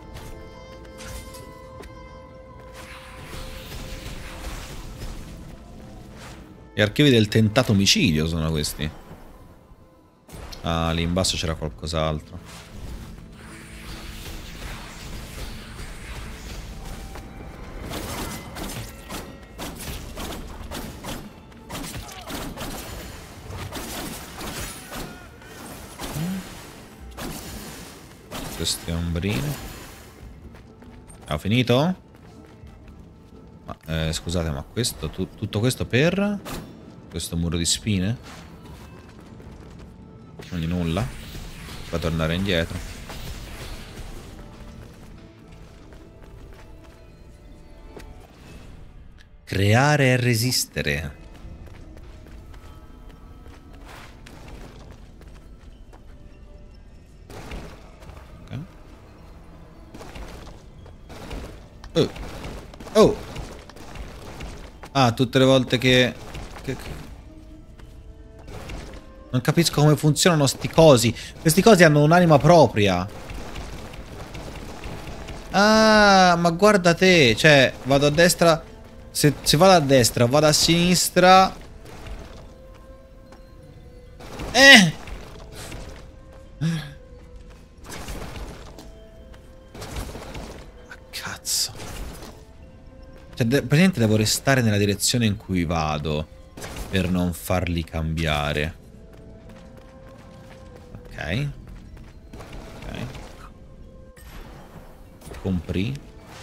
[SPEAKER 1] Gli archivi del tentato omicidio sono questi. Ah, lì in basso c'era qualcos'altro. Queste ombrine. Ho finito? Ma, eh, scusate, ma questo, tu, tutto questo per questo muro di spine? Quindi nulla. Fa tornare indietro. Creare e resistere. Oh. Oh. Ah, tutte le volte che... che... Non capisco come funzionano sti cosi. Questi cosi hanno un'anima propria. Ah, ma guarda te. Cioè, vado a destra. Se, se vado a destra o vado a sinistra. Eh! Ma cazzo. Cioè, de- praticamente devo restare nella direzione in cui vado per non farli cambiare. Ok. Ok. Compri.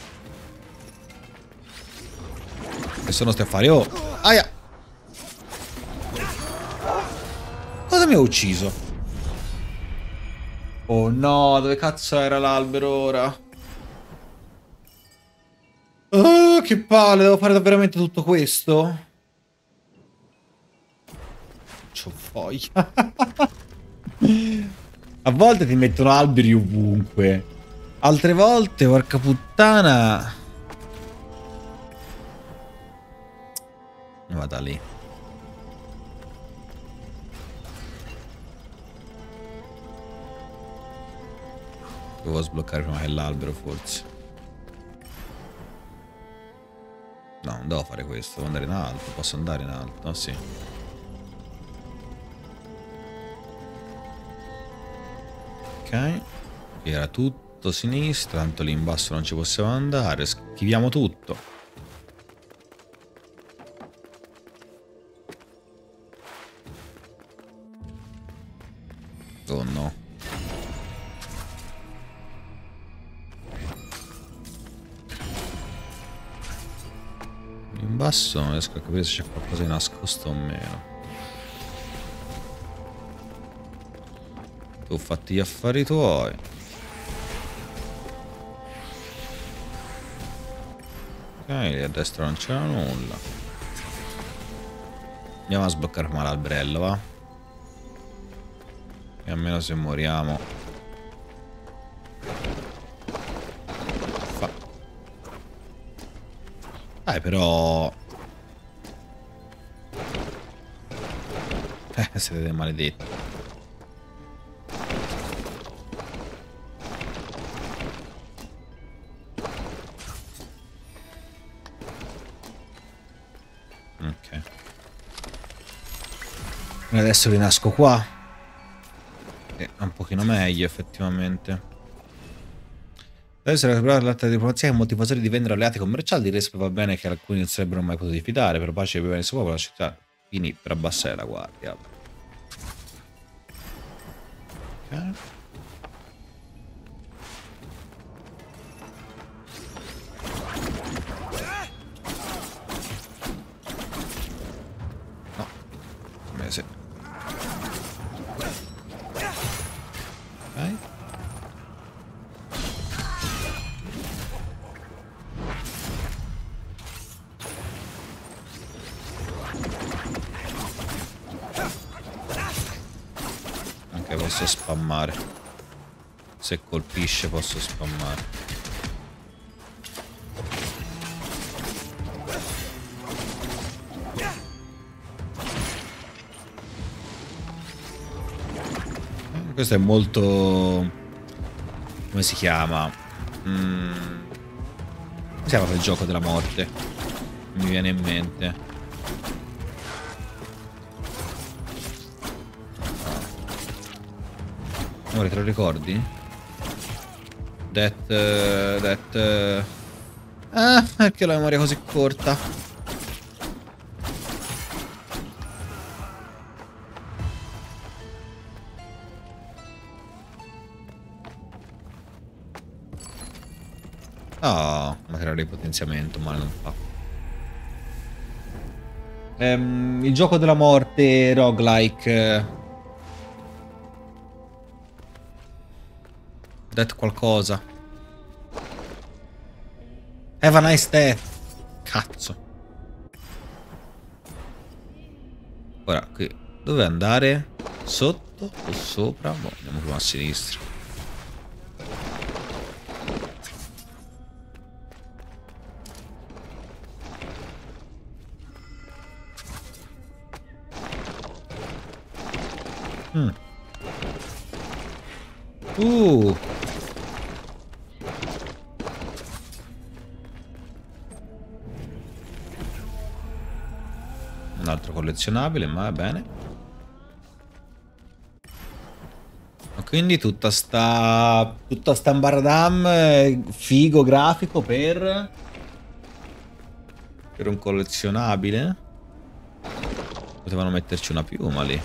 [SPEAKER 1] Questo non stai a fare. Oh. Aia. Cosa mi ha ucciso? Oh no, dove cazzo era l'albero ora? Oh, che palle, devo fare veramente tutto questo? C'ho voglia. A volte ti mettono alberi ovunque. Altre volte, porca puttana. Vada lì. Devo sbloccare prima che l'albero, forse. No, non devo fare questo, devo andare in alto. Posso andare in alto? Ah, sì. Ok. Era tutto a sinistra, tanto lì in basso non ci possiamo andare. Schiviamo tutto. Oh no. In basso non riesco a capire se c'è qualcosa di nascosto o meno. Tu fatti gli affari tuoi. Ok, lì a destra non c'era nulla. Andiamo a sbloccare prima l'alberello, va? E almeno se moriamo. Fa. Dai, però. Eh, siete dei maledetti. Ok. E adesso rinasco qua. È un pochino meglio, effettivamente. Adesso recuperato l'alta diplomazia che molti evasori divennero alleati commerciali. Direi va bene che alcuni non sarebbero mai potuti fidare. Per pace vivere in sopra la città. Quindi per abbassare la guardia. Ok. No. Come se... Ok. Anche posso spammare. Se colpisce posso spammare. Questo è molto... come si chiama? Mm... Come si chiama quel gioco della morte? Mi viene in mente. Amore, te lo ricordi? Death... Death... Ah, perché la memoria è così corta? Oh, materiale di potenziamento, male non fa. Ehm, il gioco della morte roguelike. detto qualcosa. Have a nice day. Cazzo. Ora, qui. Dove andare? Sotto o sopra? Boh, andiamo prima a sinistra. Mm. Uh. Un altro collezionabile, ma va bene. Quindi tutta sta tutta sta ambaradam figo grafico per per un collezionabile. Potevano metterci una piuma lì.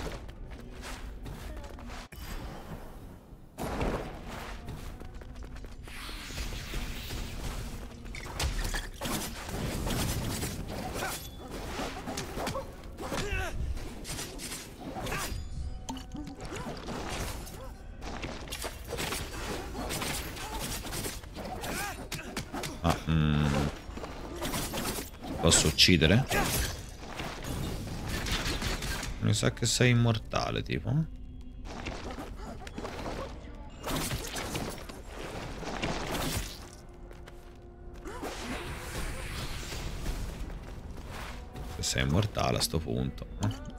[SPEAKER 1] Posso uccidere? Mi sa che sei immortale, tipo. Se sei immortale a sto punto. Eh?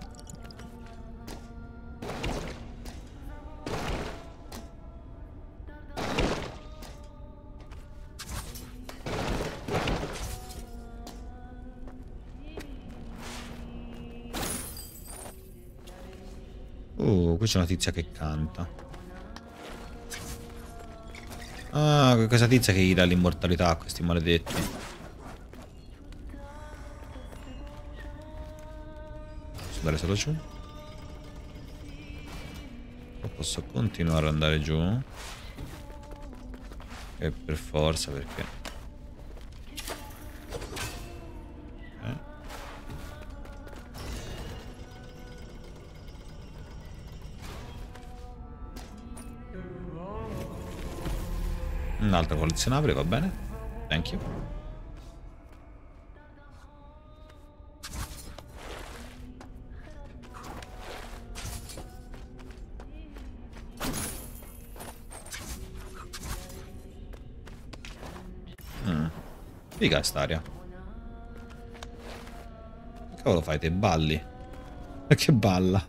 [SPEAKER 1] Uh, qui c'è una tizia che canta. Ah, questa tizia che gli dà l'immortalità a questi maledetti. Posso andare solo giù? O posso continuare ad andare giù? E per forza, perché... Un altro collezionabile, va bene. Thank you. Mm. Figa st'aria. Che cavolo fai? Te balli? Che balla?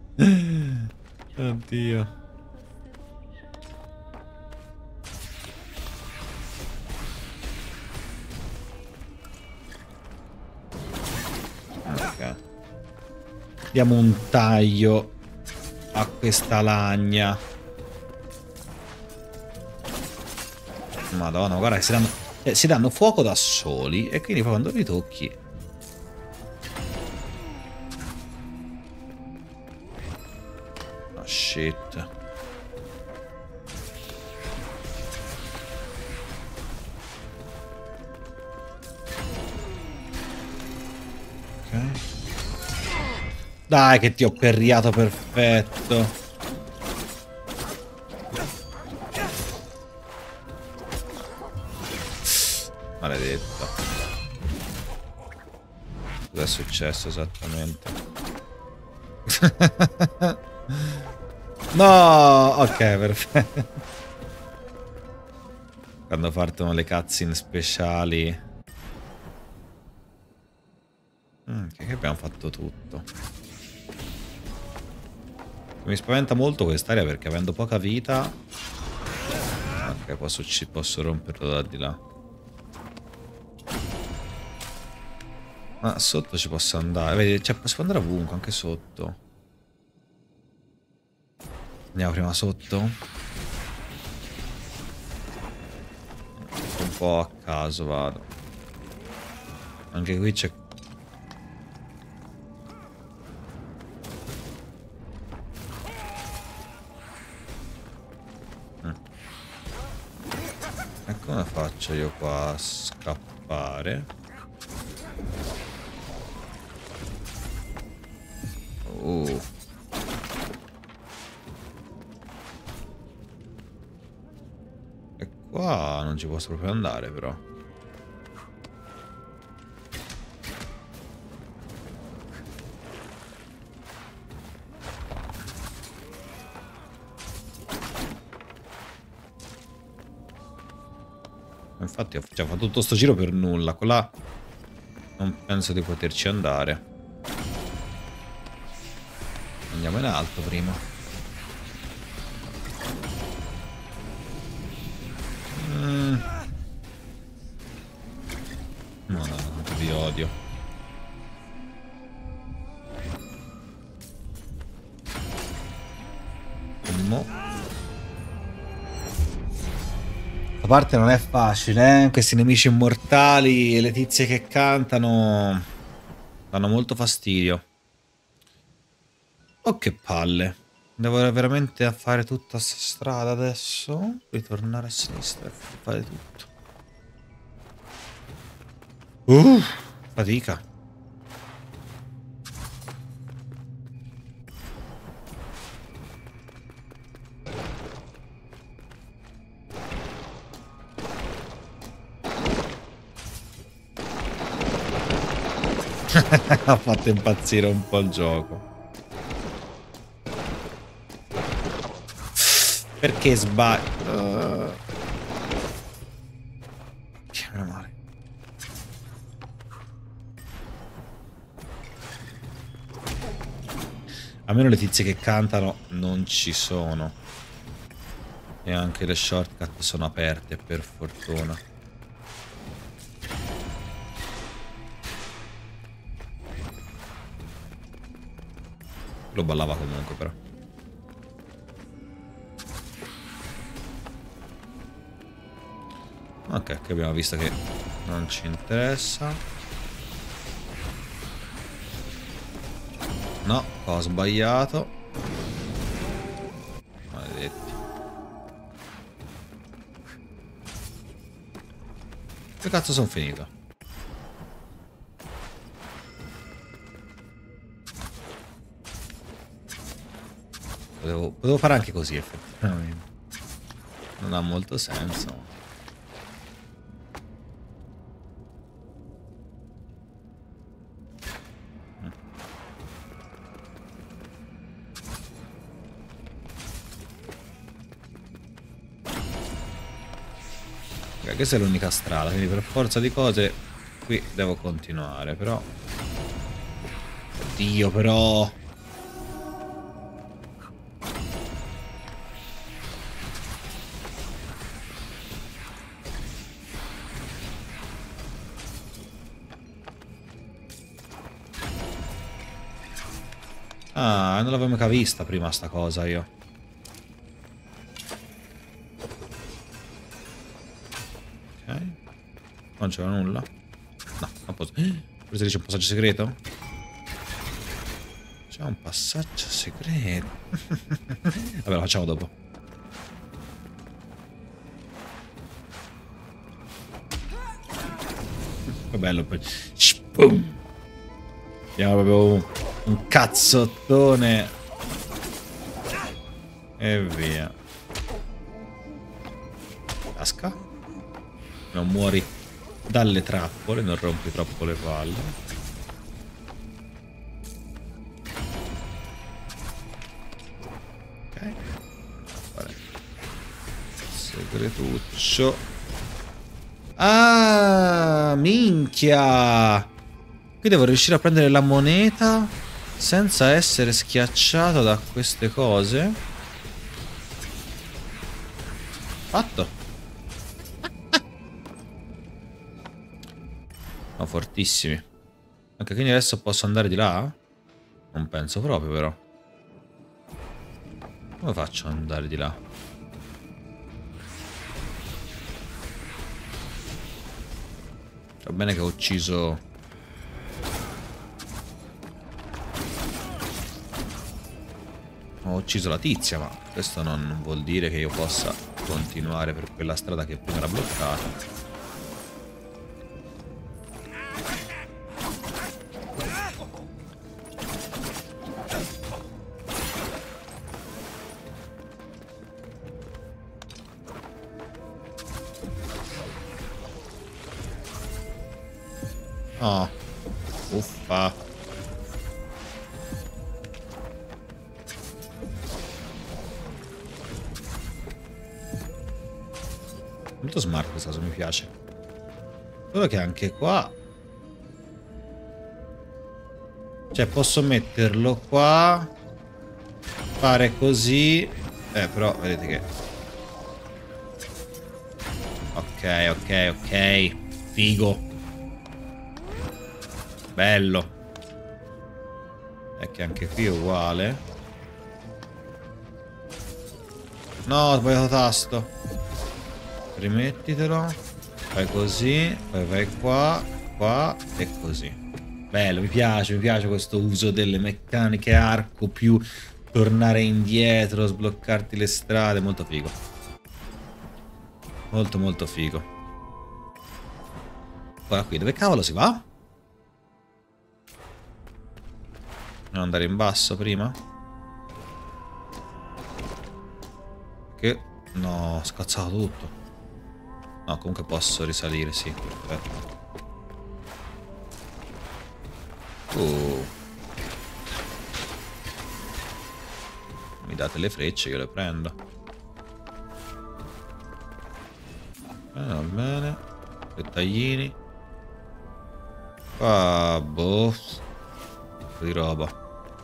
[SPEAKER 1] Oddio. Diamo un taglio a questa lagna. Madonna, guarda che si danno, eh, si danno fuoco da soli. E quindi poi quando li tocchi... Oh shit. Ok. Dai che ti ho perriato perfetto. Maledetto. Cosa è successo esattamente? No, ok, perfetto. Quando partono le cutscene speciali. Mm, che abbiamo fatto tutto. Mi spaventa molto quest'area perché avendo poca vita... Ok, posso, ci posso romperlo da di là. Ma sotto ci posso andare. Vedi, cioè, posso andare ovunque, anche sotto. Andiamo prima sotto. Un po' a caso vado. Anche qui c'è... E come faccio io qua a scappare? Oh. qua non ci posso proprio andare, però. Infatti ho cioè, fatto tutto sto giro per nulla. Con là non penso di poterci andare. Andiamo in alto prima. Mm. No, no, no, vi odio. Mo. La parte non è facile, eh? Questi nemici immortali e le tizie che cantano danno molto fastidio. Oh, che palle. Devo veramente fare tutta sta strada adesso. Ritornare a sinistra e fare tutto. Uh, fatica. Ha fatto impazzire un po' il gioco. Perché sbaglio? Uh... Che meno male. Almeno le tizie che cantano non ci sono. E anche le shortcut sono aperte, per fortuna. Lo ballava comunque, però. Ok, che abbiamo visto che non ci interessa. No, ho sbagliato. Maledetti. Che cazzo sono finito? Potevo, potevo fare anche così, effettivamente. Non ha molto senso. Ok, questa è l'unica strada, quindi per forza di cose qui devo continuare, però... Oddio, però... Ah, non l'avevo mica vista prima sta cosa io. Ok. Non c'era nulla. No, non posso. Forse dice un passaggio segreto? C'è un passaggio segreto. Vabbè, lo facciamo dopo. Che bello poi. Boom. Abbiamo proprio un cazzottone e via. Casca. Non muori dalle trappole, non rompi troppo le palle. Ok. Vale. Segretuccio. Ah, minchia. Qui devo riuscire a prendere la moneta senza essere schiacciato da queste cose. Fatto. No, fortissimi. Ok, quindi adesso posso andare di là? Non penso proprio, però. Come faccio ad andare di là? Va bene che ho ucciso... Ho ucciso la tizia, ma questo non vuol dire che io possa continuare per quella strada che prima era bloccata. No. Uffa. Molto smart questa cosa, mi piace. Solo che anche qua, cioè posso metterlo qua, fare così. Eh però vedete che ok ok ok figo, bello. È che anche qui è uguale. No, ho sbagliato tasto. Rimettitelo. Fai così. Poi vai qua, qua e così. Bello, mi piace, mi piace questo uso delle meccaniche arco più tornare indietro, sbloccarti le strade, molto figo. Molto molto figo. Ora qui, dove cavolo si va? Non andare in basso prima? Che... no, ho scazzato tutto. No, comunque posso risalire, sì, perfetto. Uh. Mi date le frecce, io le prendo. Bene, va bene. Dettaglini. Ah, boh. Un po' di roba.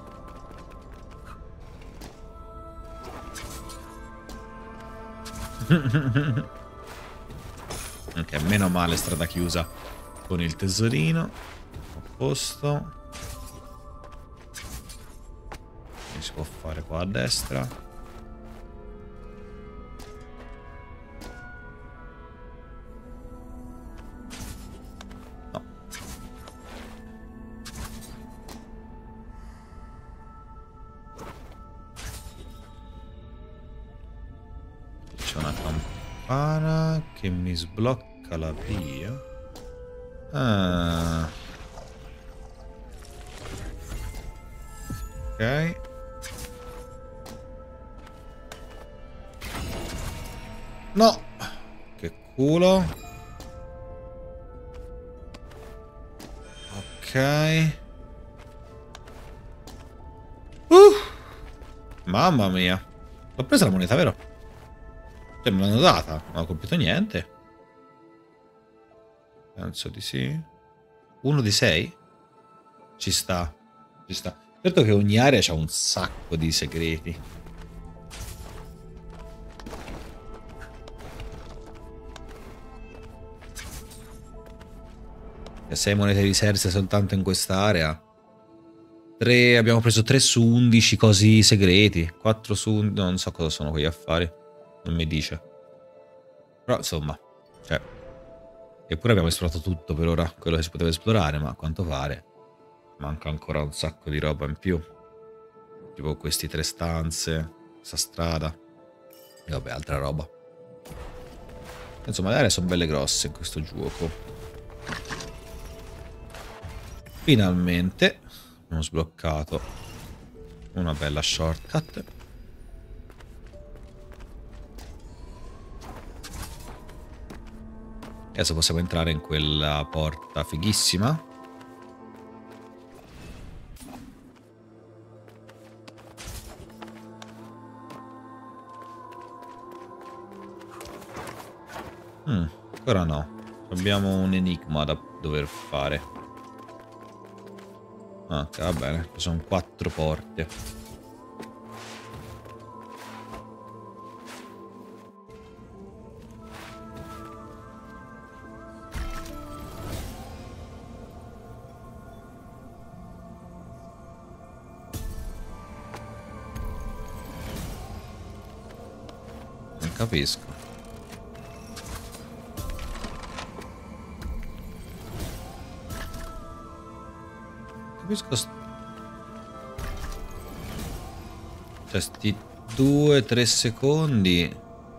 [SPEAKER 1] Ok, meno male strada chiusa con il tesorino. A posto. Che si può fare qua a destra? No. C'è una campana che mi sblocca la via. Ah. Ok. No. Che culo. Ok. Uh. Mamma mia. L'ho presa la moneta, vero? Cioè, me l'hanno data. Non ho colpito niente. Penso di sì. Uno di sei? Ci sta. Ci sta. Certo che ogni area c'ha un sacco di segreti. E sei monete riserse soltanto in quest'area. tre, abbiamo preso tre su undici cosi segreti. quattro su undici, non so cosa sono quegli affari. Non mi dice. Però insomma, cioè, eppure abbiamo esplorato tutto per ora, quello che si poteva esplorare, ma a quanto pare manca ancora un sacco di roba in più. Tipo queste tre stanze, questa strada e vabbè, altra roba. Insomma, le aree sono belle grosse in questo gioco. Finalmente abbiamo sbloccato una bella shortcut. Adesso possiamo entrare in quella porta fighissima. Mm, ancora no. Abbiamo un enigma da dover fare. Ah, ok, va bene. Sono quattro porte. Non capisco. Capisco. Cioè, sti due tre secondi.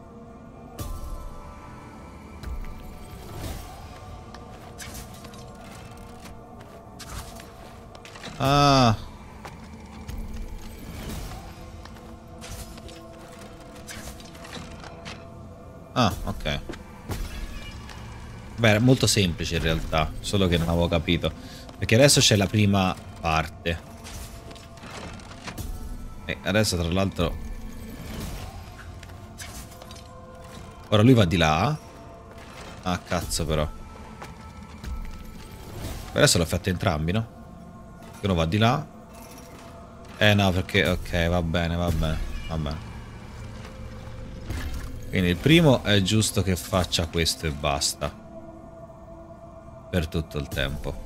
[SPEAKER 1] Ah. Ah, ok. Beh, è molto semplice in realtà, solo che non avevo capito. Perché adesso c'è la prima parte. E adesso tra l'altro... Ora lui va di là. Ah, cazzo però. Adesso l'ho fatto entrambi, no? Uno va di là. Eh no, perché... Ok, va bene, va bene, va bene. Quindi il primo è giusto che faccia questo e basta. Per tutto il tempo.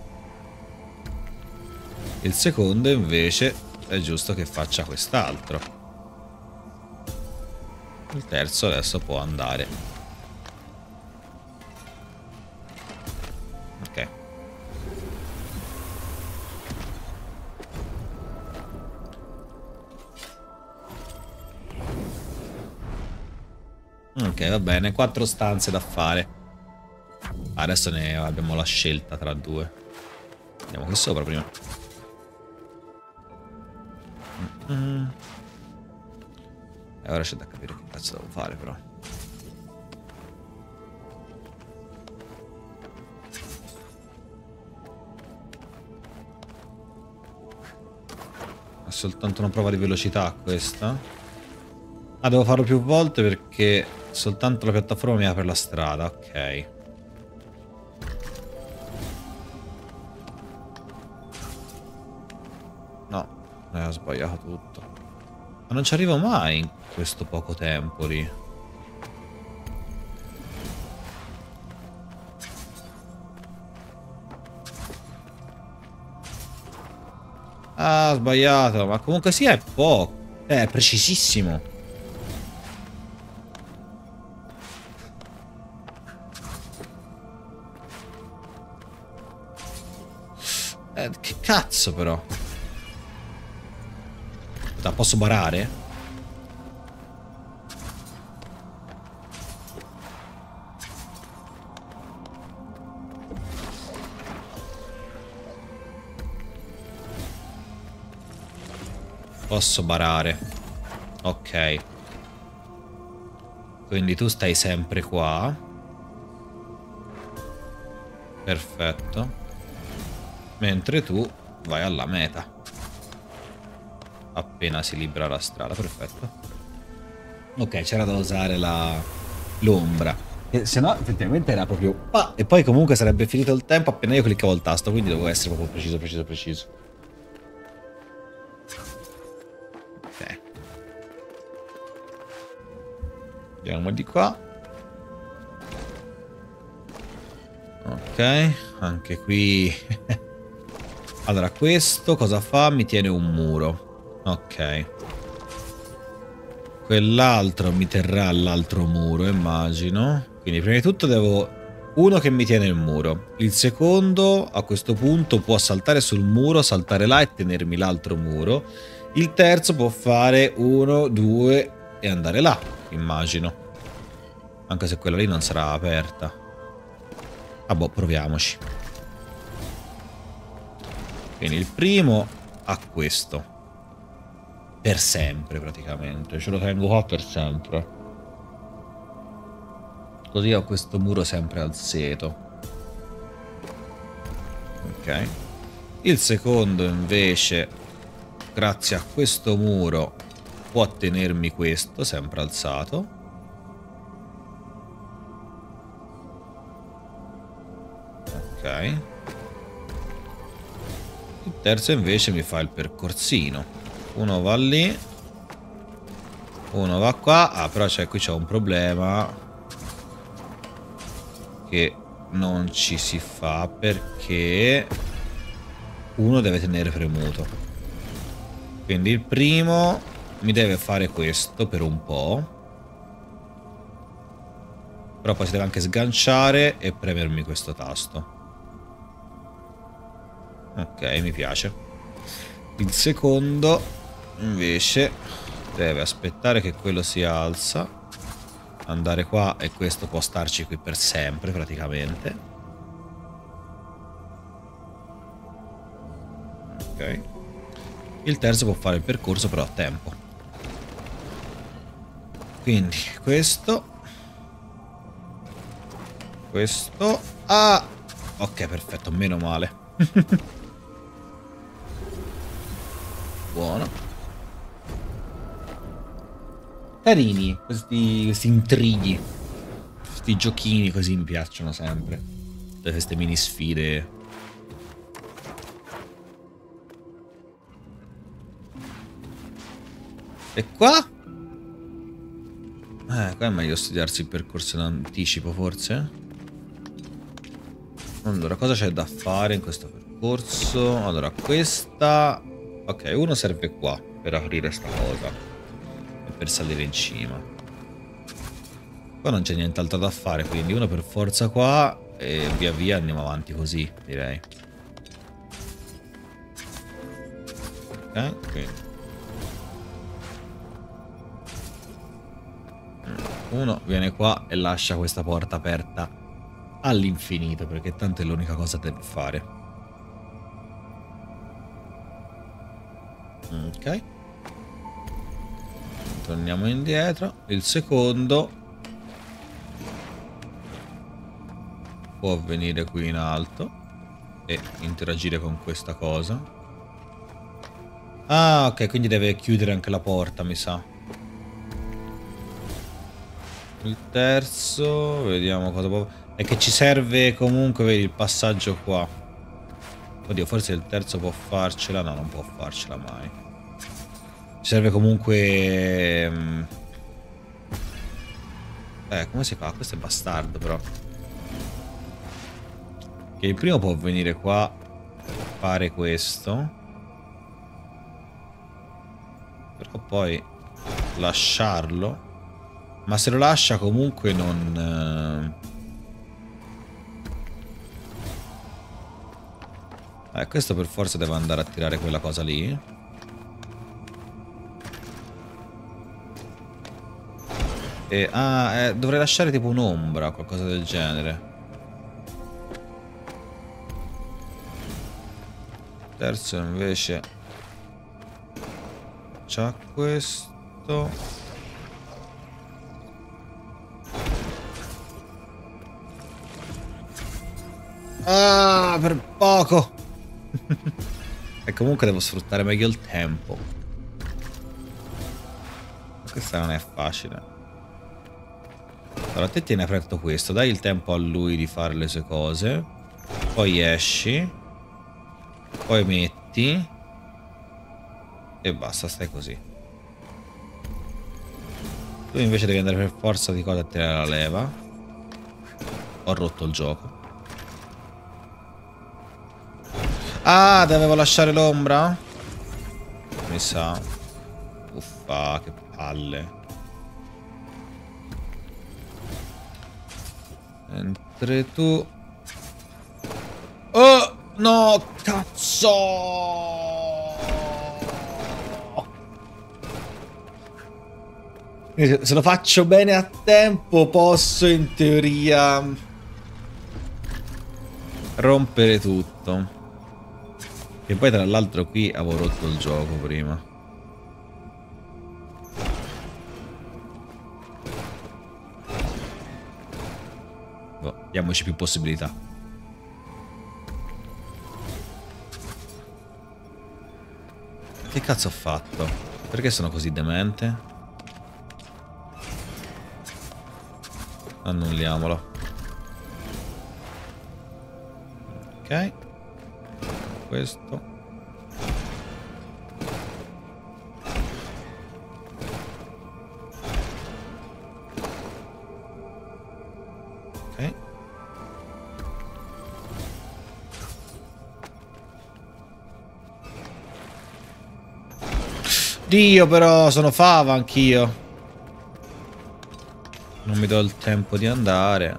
[SPEAKER 1] Il secondo invece è giusto che faccia quest'altro. Il terzo adesso può andare. Ok. Ok, va bene, quattro stanze da fare. Adesso ne abbiamo la scelta tra due. Andiamo qui sopra prima. Mm-hmm. E ora c'è da capire che cazzo devo fare però. È soltanto una prova di velocità questa. Ah, devo farlo più volte perché soltanto la piattaforma mi apre la strada, ok. No, eh, ho sbagliato tutto. Ma non ci arrivo mai in questo poco tempo lì. Ah, ho sbagliato, ma comunque sia è poco. Eh, è precisissimo. Eh, che cazzo però. La posso barare? Posso barare. Ok. Quindi tu stai sempre qua. Perfetto. Mentre tu vai alla meta. Appena si libera la strada, perfetto. Ok, c'era da usare la l'ombra. Se no, effettivamente era proprio... Ah, e poi comunque sarebbe finito il tempo appena io cliccavo il tasto, quindi devo essere proprio preciso, preciso, preciso. Ok. Andiamo di qua. Ok, anche qui... Allora, questo cosa fa? Mi tiene un muro. Ok. Quell'altro mi terrà all'altro muro, immagino. Quindi prima di tutto devo... Uno che mi tiene il muro. Il secondo, a questo punto, può saltare sul muro, saltare là e tenermi l'altro muro. Il terzo può fare uno, due e andare là, immagino. Anche se quella lì non sarà aperta. Ah boh, proviamoci. Quindi il primo ha questo. Per sempre praticamente. Ce lo tengo qua per sempre. Così ho questo muro sempre al seto. Ok. Il secondo invece, grazie a questo muro, può tenermi questo sempre alzato. Ok. Il terzo invece mi fa il percorsino. Uno va lì. Uno va qua. Ah, però c'è qui c'è un problema. Che non ci si fa perché uno deve tenere premuto. Quindi il primo mi deve fare questo per un po'. Però poi si deve anche sganciare e premermi questo tasto. Ok, mi piace. Il secondo invece deve aspettare che quello si alza, andare qua e questo può starci qui per sempre praticamente. Ok. Il terzo può fare il percorso però a tempo. Quindi questo, questo Ah! Ok, perfetto, meno male. Buono. Carini, questi, questi intrighi. Questi giochini così mi piacciono sempre. Tutte queste mini sfide. E qua? Eh, qua è meglio studiarsi il percorso in anticipo, forse? Allora, cosa c'è da fare in questo percorso? Allora, questa... Ok, uno serve qua per aprire sta cosa. E per salire in cima. Qua non c'è nient'altro da fare, quindi uno per forza qua e via via andiamo avanti così, direi. Ok, quindi. Uno viene qua e lascia questa porta aperta all'infinito, perché tanto è l'unica cosa da fare. Ok. Torniamo indietro. Il secondo può venire qui in alto e interagire con questa cosa. Ah, ok, quindi deve chiudere anche la porta, mi sa. Il terzo, vediamo cosa può... È che ci serve comunque, vedi, il passaggio qua. Oddio, forse il terzo può farcela. No, non può farcela mai. Ci serve comunque... Eh, come si fa? Questo è bastardo, però. Che il primo può venire qua, fare questo. Però poi lasciarlo. Ma se lo lascia comunque non... Eh, questo per forza deve andare a tirare quella cosa lì. E, ah, eh, dovrei lasciare tipo un'ombra o qualcosa del genere. Terzo invece c'ha questo. Ah, per poco. E comunque devo sfruttare meglio il tempo. Questa non è facile. Allora, te tieni aperto questo. Dai il tempo a lui di fare le sue cose. Poi esci. Poi metti. E basta, stai così. Tu invece devi andare per forza di cosa a tirare la leva. Ho rotto il gioco. Ah, dovevo lasciare l'ombra? Mi sa. Uffa, che palle. Mentre tu... Oh, no, cazzo! Se lo faccio bene a tempo, posso in teoria rompere tutto. E poi tra l'altro qui avevo rotto il gioco prima. Boh, diamoci più possibilità. Che cazzo ho fatto? Perché sono così demente? Annulliamolo. Ok. Questo. Ok. Dio, però sono fava anch'io. Non mi do il tempo di andare.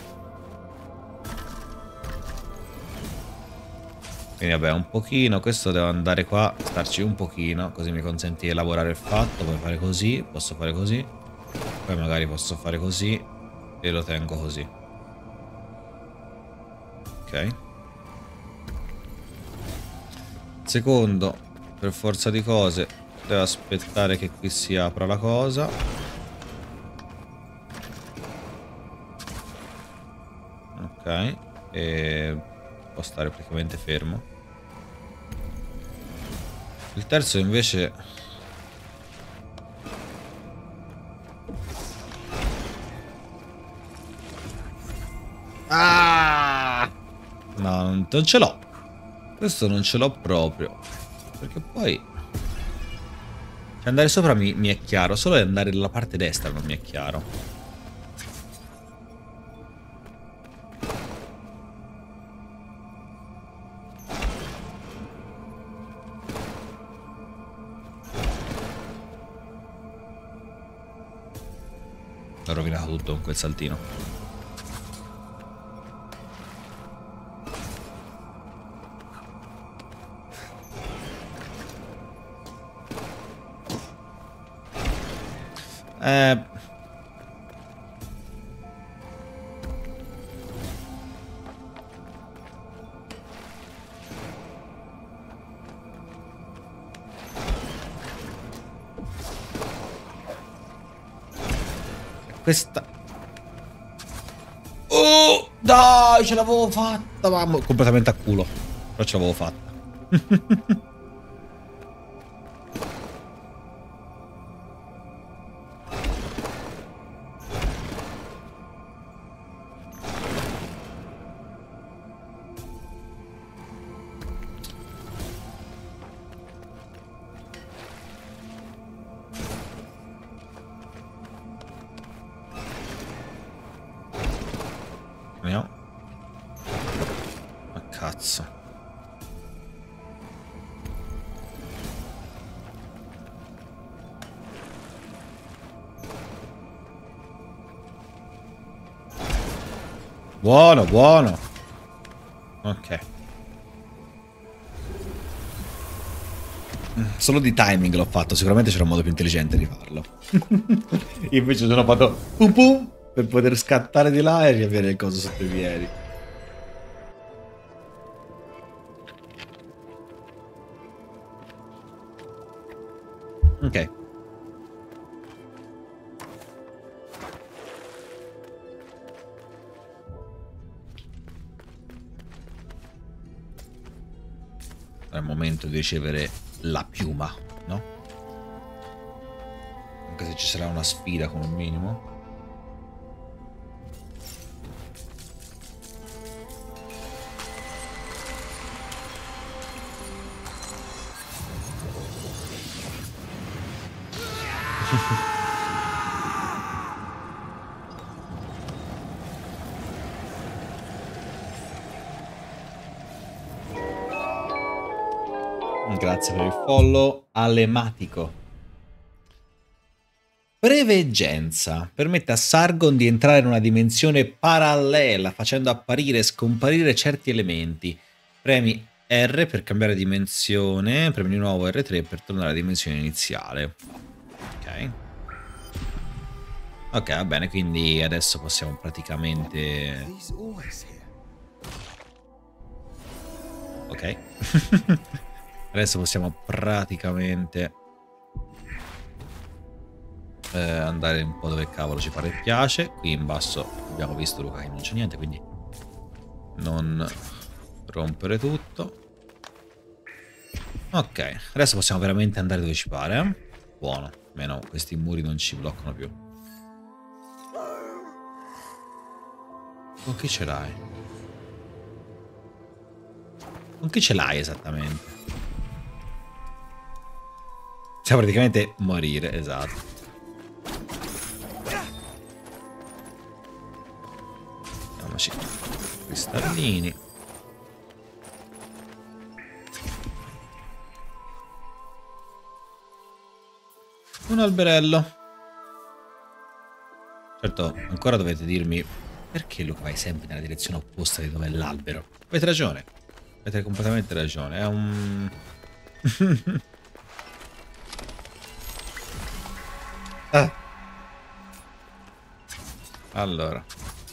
[SPEAKER 1] Quindi vabbè, un pochino. Questo devo andare qua, starci un pochino, così mi consente di elaborare il fatto. Poi fare così, posso fare così. Poi magari posso fare così e lo tengo così. Ok. Secondo, per forza di cose, devo aspettare che qui si apra la cosa. Ok. e può stare praticamente fermo. Il terzo invece ah! No, non ce l'ho. Questo non ce l'ho proprio. Perché poi cioè, andare sopra mi, mi è chiaro, solo andare dalla parte destra non mi è chiaro. Ho rovinato tutto con quel saltino. Eh... Questa... Oh, dai, ce l'avevo fatta, mamma. Completamente a culo. Però ce l'avevo fatta. No. Ma cazzo. Buono, buono. Ok. Solo di timing l'ho fatto, sicuramente c'era un modo più intelligente di farlo. Io invece sono fatto pum pum per poter scattare di là e riavere il coso sotto i piedi. Ok. È il momento di ricevere la piuma, no? Anche se ci sarà una sfida come minimo. Grazie per il follow. Alematico. Preveggenza. Permette a Sargon di entrare in una dimensione parallela, facendo apparire e scomparire certi elementi. Premi R per cambiare dimensione, premi di nuovo R tre per tornare alla dimensione iniziale. Ok. Ok, va bene, quindi adesso possiamo praticamente... Ok. Adesso possiamo praticamente eh, andare un po' dove cavolo ci pare e piace. Qui in basso abbiamo visto Luca che non c'è niente, quindi non rompere tutto. Ok, adesso possiamo veramente andare dove ci pare. Eh? Buono, almeno questi muri non ci bloccano più. Con chi ce l'hai? Con chi ce l'hai esattamente? Cioè praticamente morire, esatto. Mettiamoci cristallini. Un alberello. Certo, ancora dovete dirmi perché Luca vai sempre nella direzione opposta di dove è l'albero. Avete ragione. Avete completamente ragione. È un... Ah. Allora.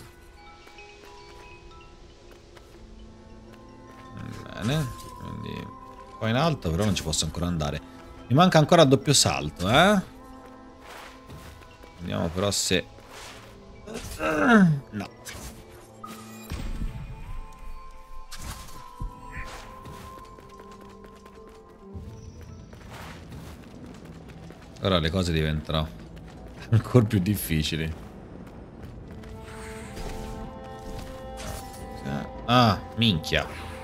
[SPEAKER 1] Bene. Quindi qua in alto però non ci posso ancora andare. Mi manca ancora il doppio salto, eh? Vediamo però se... No. Ora le cose diventano ancora più difficili. Ah, minchia.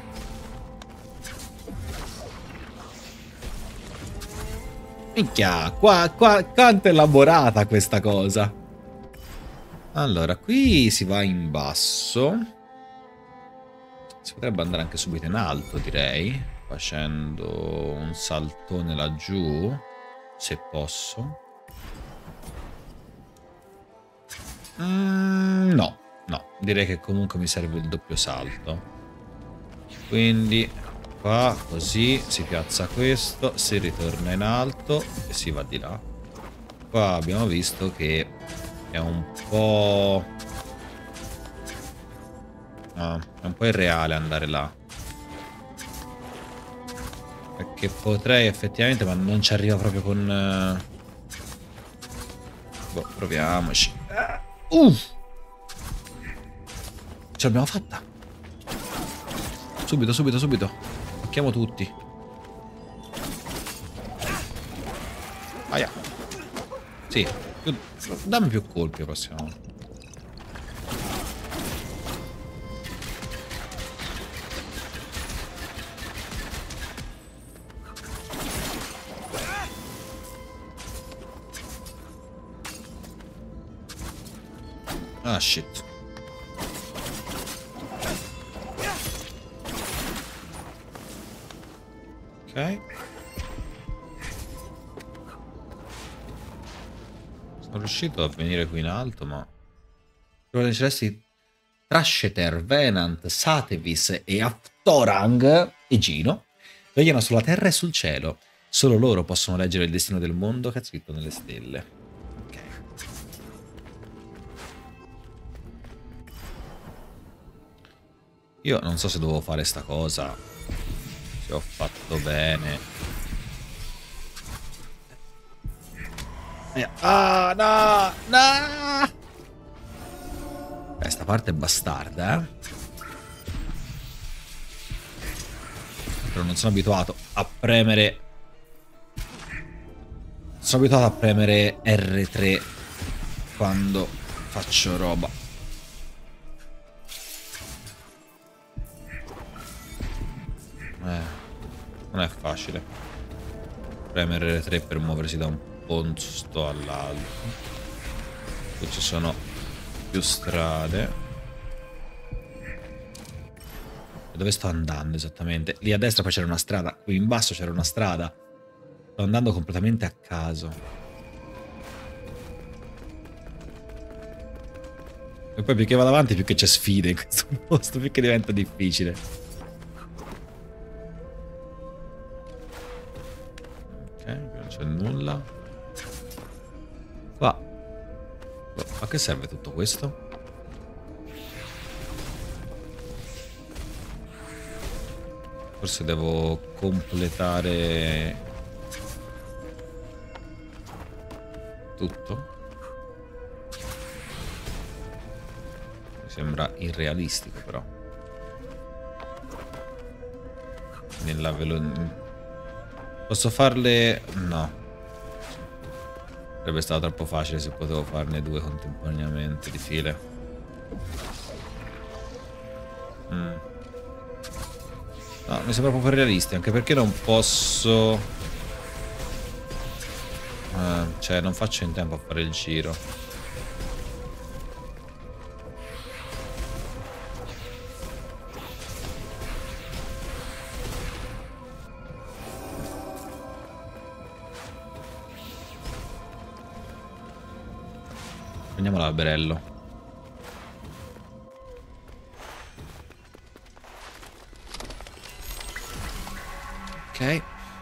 [SPEAKER 1] Minchia, qua, qua, quanto è elaborata questa cosa. Allora, qui si va in basso. Si potrebbe andare anche subito in alto, direi. Facendo un saltone laggiù. Se posso. Mm, no, no. Direi che comunque mi serve il doppio salto. Quindi qua, così, si piazza questo, si ritorna in alto e si va di là. Qua abbiamo visto che è un po'... No, è un po' irreale andare là. Perché potrei effettivamente, ma non ci arriva proprio con... Boh, proviamoci. Uh! Ce l'abbiamo fatta. Subito, subito, subito. Attacchiamo tutti. Aia. Sì, più... dammi più colpi la prossima volta. Ah, shit. Ok. Sono riuscito a venire qui in alto, ma... Prima celesti Trasheter, Venant, Satevis e Aftorang e Gino vegliano sulla terra e sul cielo. Solo loro possono leggere il destino del mondo che è scritto nelle stelle. Io non so se dovevo fare sta cosa, se ho fatto bene. Ah, no, no! Beh, sta parte è bastarda, eh? Però non sono abituato a premere... Sono abituato a premere erre tre quando faccio roba. Eh, non è facile premere erre tre per muoversi da un posto all'altro. Qui ci sono più strade. E dove sto andando esattamente? Lì a destra poi c'era una strada, qui in basso c'era una strada. Sto andando completamente a caso. E poi più che vado avanti più che c'è sfide in questo posto, più che diventa difficile. Non c'è nulla. Qua. A che serve tutto questo? Forse devo completare tutto. Mi sembra irrealistico però. Nella velocità. Posso farle... No. Sarebbe stato troppo facile se potevo farne due contemporaneamente di file. Mm. No, mi sembra proprio realistico, anche perché non posso... Eh, cioè, non faccio in tempo a fare il giro. Prendiamo l'alberello. Ok.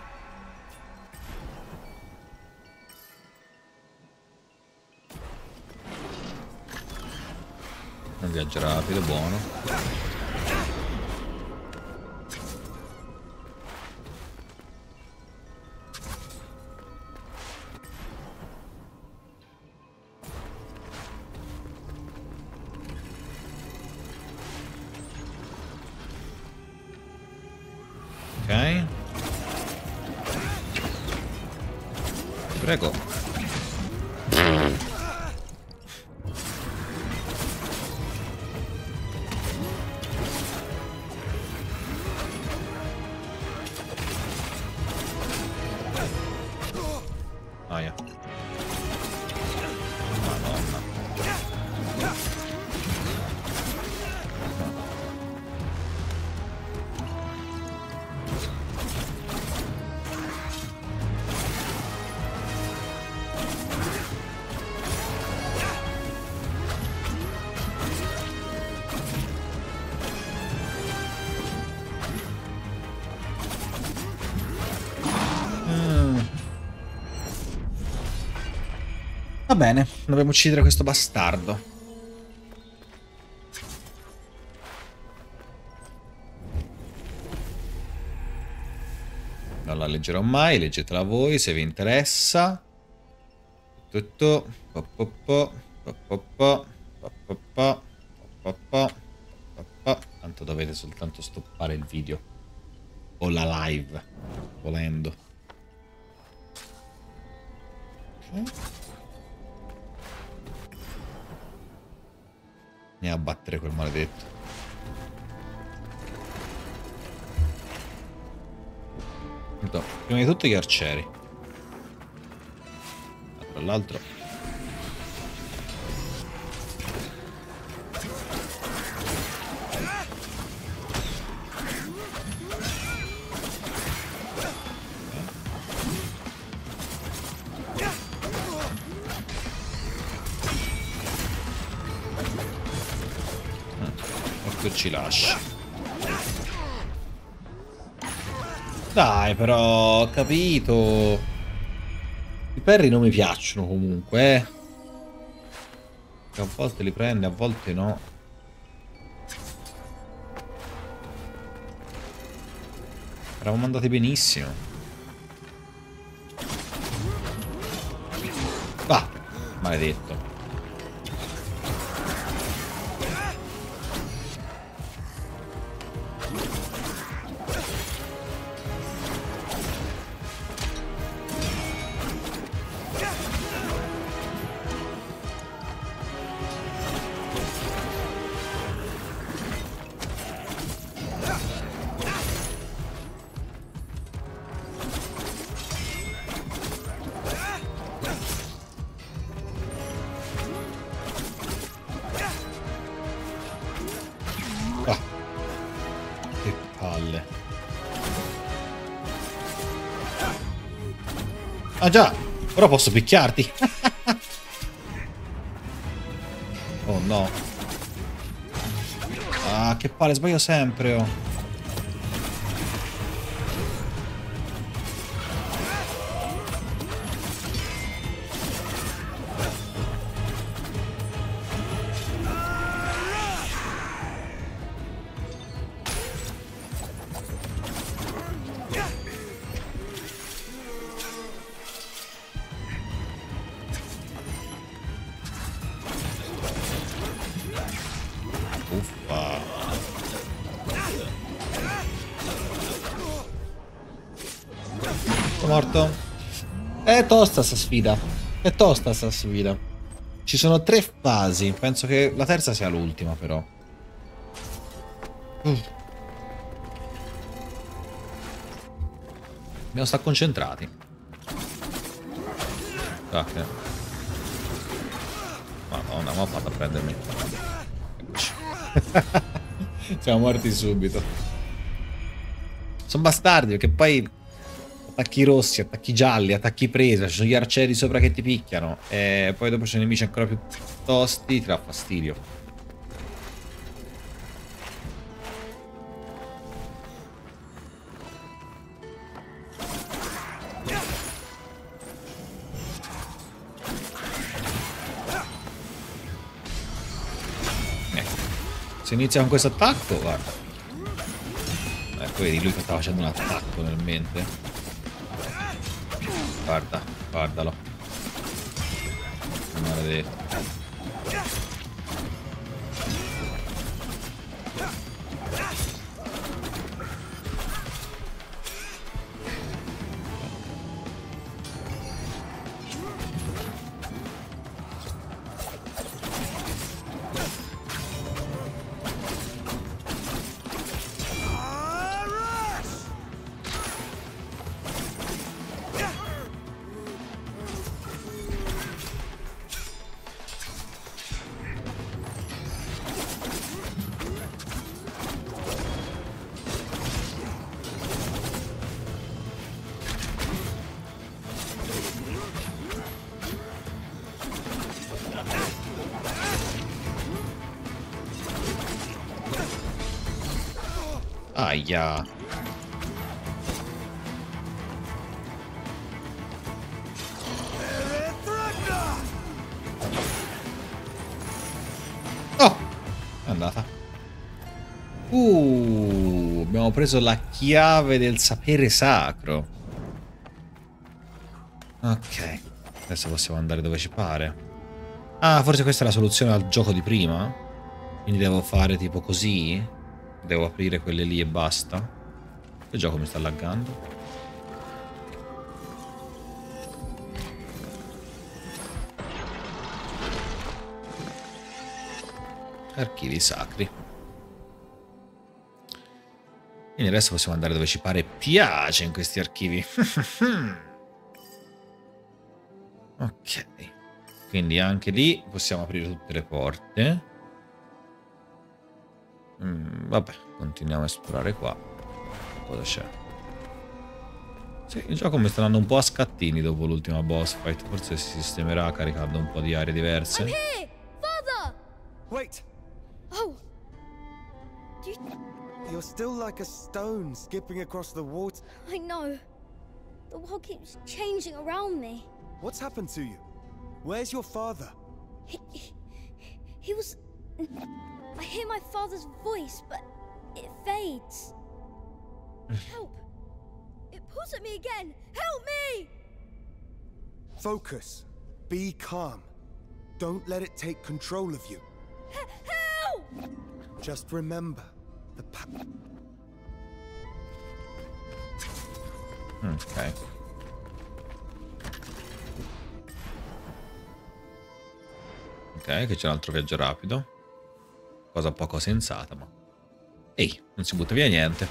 [SPEAKER 1] Un viaggio rapido, buono. Prego. Aia. Madonna. Va bene, dobbiamo uccidere questo bastardo. Non la leggerò mai, leggetela voi se vi interessa. Tutto. Po po po, po po po, po po po, po po po. Tanto dovete soltanto stoppare il video. O la live, volendo. Ok. E abbattere quel maledetto. No, prima di tutto gli arcieri. Tra l'altro ci lascia. Dai, però, ho capito. I perri non mi piacciono comunque, eh. Che a volte li prende, a volte no. Eravamo andati benissimo. Va, maledetto. Ah già, ora posso picchiarti. Oh no. Ah, che palle, sbaglio sempre, oh. Morto. È tosta sta sfida. È tosta sta sfida. Ci sono tre fasi. Penso che la terza sia l'ultima, però. Mm. Dobbiamo stare concentrati. Ah, che... Madonna, ma vado a prendermi. Eccoci. Siamo morti subito. Sono bastardi, perché poi attacchi rossi, attacchi gialli, attacchi presa, ci sono gli arcieri sopra che ti picchiano e poi dopo c'è nemici ancora più tosti, ti dà fastidio. Ecco. Se inizia con questo attacco, guarda. Ecco, vedi lui che sta facendo un attacco nel mente. Guarda, guardalo. Maledetto. Aia. Oh! È andata. Uh, abbiamo preso la chiave del sapere sacro. Ok. Adesso possiamo andare dove ci pare. Ah, forse questa è la soluzione al gioco di prima? Quindi devo fare tipo così? Devo aprire quelle lì e basta? Il gioco mi sta laggando. Archivi sacri. Quindi adesso possiamo andare dove ci pare e piace in questi archivi. Ok. Quindi anche lì possiamo aprire tutte le porte. Mm, vabbè, continuiamo a esplorare qua. Cosa c'è? Sì, il gioco mi sta andando un po' a scattini dopo l'ultima boss fight. Forse si sistemerà caricando un po' di aree diverse.
[SPEAKER 10] I'm here! Father!
[SPEAKER 6] Wait!
[SPEAKER 10] Oh! Do you...
[SPEAKER 6] You're still like a stone skipping across the water.
[SPEAKER 10] I know. The world keeps changing around me.
[SPEAKER 6] What's happened to you? Where's your father?
[SPEAKER 10] He, he, he was... I hear my father's voice, but it fades. Help! It pulls at me again! Help me!
[SPEAKER 6] Focus. Be calm. Don't let it take control of you.
[SPEAKER 10] H help!
[SPEAKER 6] Just remember the pa-
[SPEAKER 1] Ok. Ok, che c'è un altro viaggio rapido. Cosa poco sensata, ma... Ehi, non si butta via niente.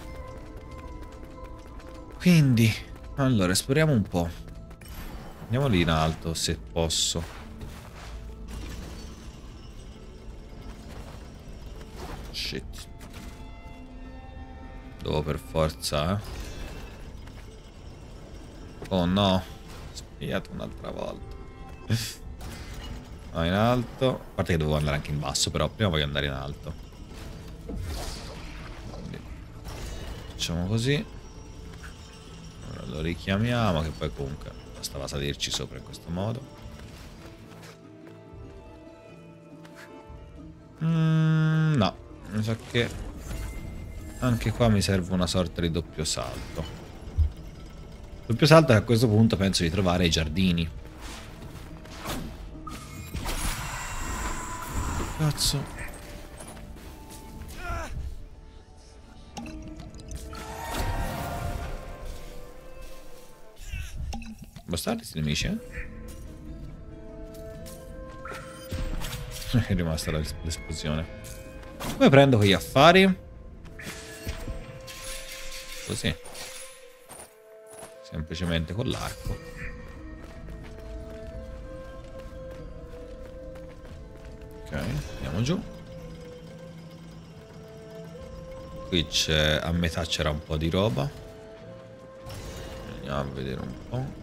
[SPEAKER 1] Quindi, allora, esploriamo un po'. Andiamo lì in alto, se posso. Shit. Devo per forza, eh. Oh no. Ho sbagliato un'altra volta. No, in alto. A parte che dovevo andare anche in basso, però prima voglio andare in alto. Quindi facciamo così. Ora lo richiamiamo, che poi comunque bastava salirci sopra in questo modo. Mm, no, mi sa che anche qua mi serve una sorta di doppio salto. Doppio salto, e a questo punto penso di trovare i giardini. Cazzo. Bastardi sti nemici, eh? È rimasta l'esplosione. Come prendo quegli affari? Così. Semplicemente con l'arco. Ok, andiamo giù. Qui c'è, a metà c'era un po' di roba. Andiamo a vedere un po'.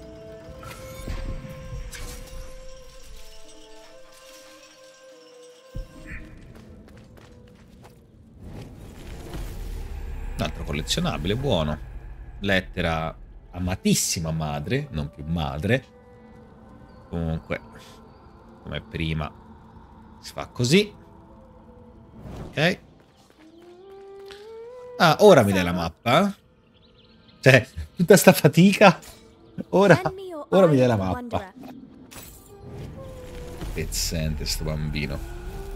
[SPEAKER 1] Un altro collezionabile, buono. Lettera amatissima madre, non più madre. Comunque, come prima, si fa così. Ok. Ah, ora mi dai la mappa? Cioè, tutta sta fatica. Ora, ora mi dai la mappa. Pezzente sto bambino.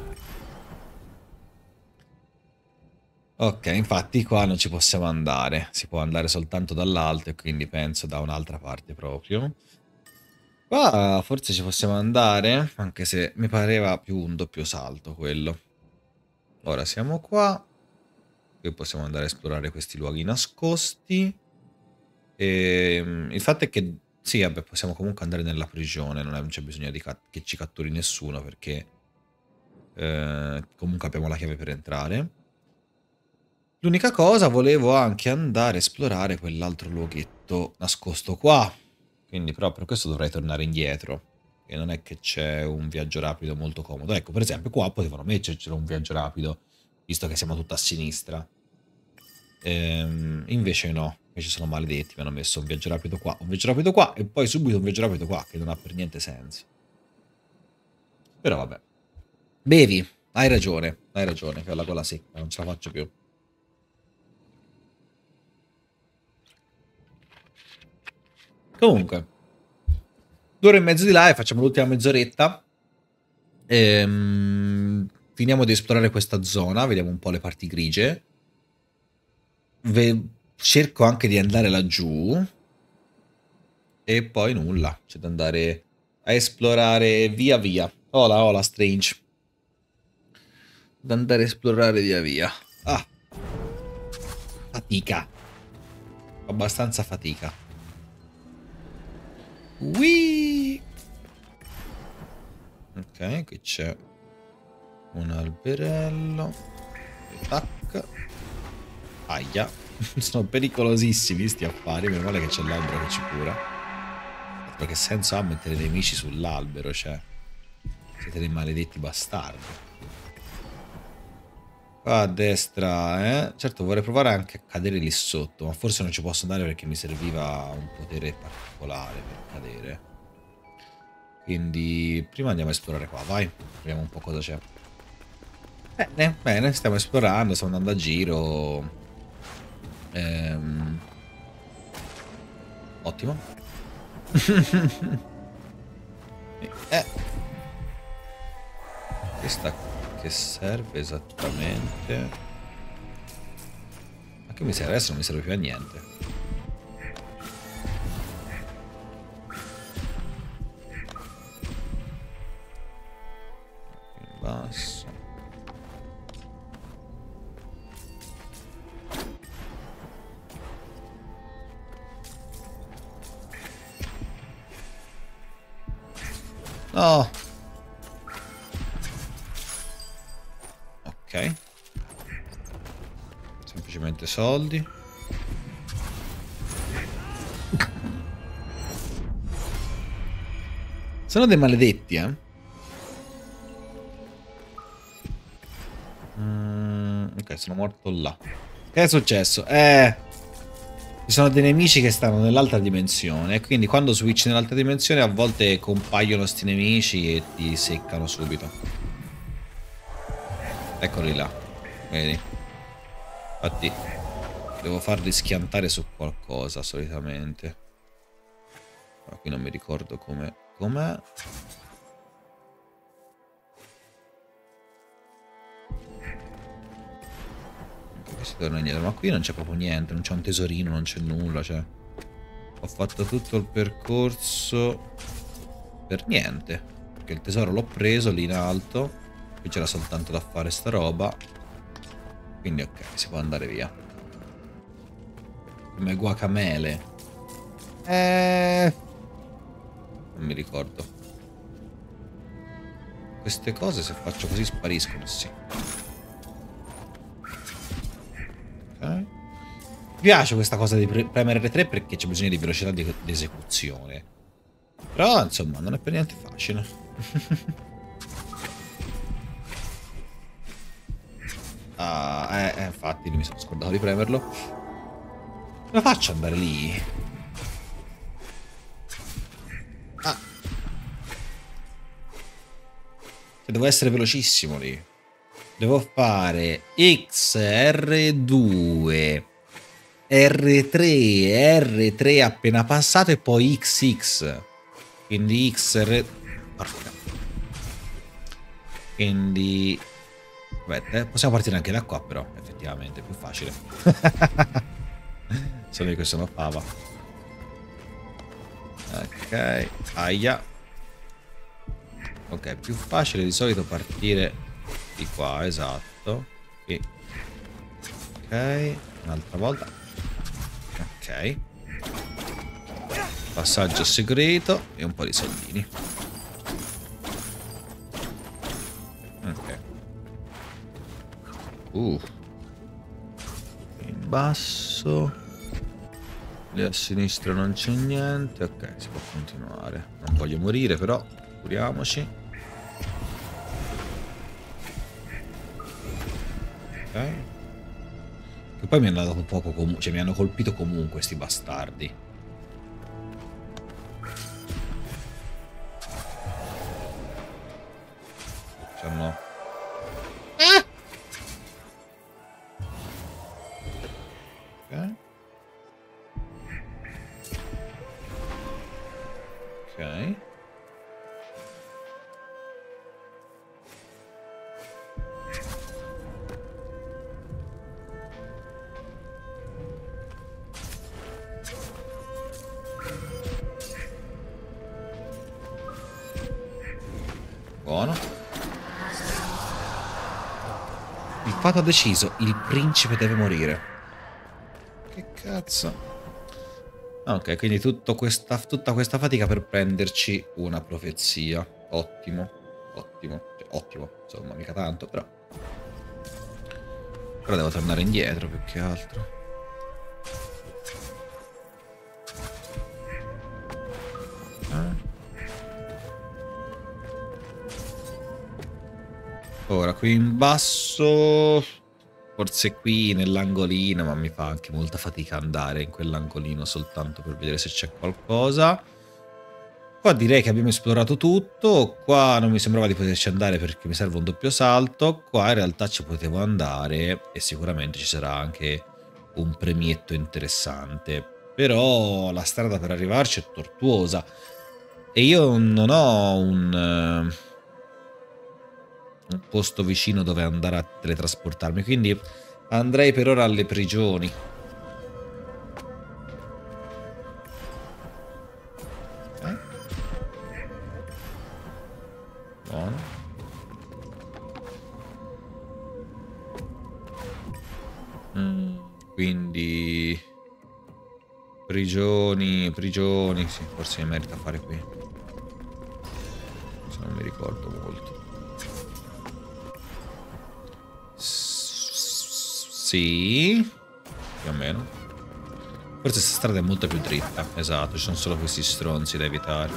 [SPEAKER 1] Ok, infatti qua non ci possiamo andare. Si può andare soltanto dall'alto e quindi penso da un'altra parte proprio. Qua forse ci possiamo andare, anche se mi pareva più un doppio salto quello. Ora siamo qua. Qui possiamo andare a esplorare questi luoghi nascosti. E il fatto è che, sì, vabbè, possiamo comunque andare nella prigione. Non c'è bisogno di che ci catturi nessuno, perché eh, comunque abbiamo la chiave per entrare. L'unica cosa, volevo anche andare a esplorare quell'altro luoghetto nascosto qua. Quindi però per questo dovrei tornare indietro. E non è che c'è un viaggio rapido molto comodo. Ecco, per esempio qua potevano metterci un viaggio rapido, visto che siamo tutto a sinistra. Ehm, invece no, che ci sono maledetti, mi hanno messo un viaggio rapido qua, un viaggio rapido qua e poi subito un viaggio rapido qua, che non ha per niente senso. Però vabbè. Bevi, hai ragione, hai ragione, che ho la gola secca, non ce la faccio più. Comunque, due ore e mezzo di live, facciamo l'ultima mezz'oretta. Ehm, finiamo di esplorare questa zona, vediamo un po' le parti grigie. Ve cerco anche di andare laggiù. E poi nulla, c'è da andare a esplorare via via. Hola, hola, Strange. Da andare a esplorare via via. Ah. Fatica. Abbastanza fatica. Whee! Ok, qui c'è un alberello. Tac. Aia. Sono pericolosissimi sti affari. Meno male che c'è l'albero che ci cura. Che senso ha mettere i nemici sull'albero? Cioè, siete dei maledetti bastardi. Qua a destra, eh? Certo, vorrei provare anche a cadere lì sotto, ma forse non ci posso andare perché mi serviva un potere particolare per cadere. Quindi prima andiamo a esplorare qua, vai. Vediamo un po' cosa c'è. Bene, bene, stiamo esplorando, stiamo andando a giro. Ehm... Ottimo. eh. Questa che serve esattamente? Ma che mi serve? Adesso non mi serve più a niente. In basso. No. Ok. Semplicemente soldi. Sono dei maledetti, eh. Mm, ok, sono morto là. Che è successo? Eh... Ci sono dei nemici che stanno nell'altra dimensione e quindi quando switch nell'altra dimensione a volte compaiono sti nemici e ti seccano subito. Eccoli là, vedi? Infatti devo farli schiantare su qualcosa solitamente. Ma qui non mi ricordo come com'è. Si torna indietro, ma qui non c'è proprio niente, non c'è un tesorino, non c'è nulla, cioè ho fatto tutto il percorso per niente, perché il tesoro l'ho preso lì in alto, qui c'era soltanto da fare sta roba, quindi ok, si può andare via come guacamele. Eh... non mi ricordo. Queste cose se faccio così spariscono, sì. Mi piace questa cosa di pre premere R tre perché c'è bisogno di velocità di, di esecuzione. Però insomma non è per niente facile. ah, eh, eh, infatti mi sono scordato di premerlo. Come faccio ad andare lì? Ah. Cioè, devo essere velocissimo lì. Devo fare X R due R tre R tre appena passato e poi X X, quindi X R. Porca. Quindi aspetta, possiamo partire anche da qua, però effettivamente è più facile. Solo che sono fava. Ok, aia. Ok, è più facile di solito partire di qua, esatto. Qui. Ok, un'altra volta. Ok. Passaggio segreto e un po' di soldini. Ok. Uh. In basso. Lì a sinistra non c'è niente. Ok, si può continuare. Non voglio morire, però curiamoci. Ok. Che poi mi hanno dato poco comunque, cioè mi hanno colpito comunque sti bastardi. Diciamo. Ah! Ok. Ok. Buono. Il fato ha deciso, il principe deve morire. Che cazzo? Ok, quindi tutto questa, tutta questa fatica per prenderci una profezia. Ottimo, ottimo, cioè, ottimo, insomma, mica tanto, però. Però devo tornare indietro più che altro. Eh. Ora, qui in basso, forse qui nell'angolino, ma mi fa anche molta fatica andare in quell'angolino soltanto per vedere se c'è qualcosa. Qua direi che abbiamo esplorato tutto, qua non mi sembrava di poterci andare perché mi serve un doppio salto, qua in realtà ci potevo andare e sicuramente ci sarà anche un premietto interessante, però la strada per arrivarci è tortuosa e io non ho un... un posto vicino dove andare a teletrasportarmi, quindi andrei per ora alle prigioni. Eh? Buono. Mm, quindi prigioni, prigioni, sì, forse mi merita fare qui. Se non mi ricordo molto. Sì, più o meno. Forse questa strada è molto più dritta. Esatto, ci sono solo questi stronzi da evitare.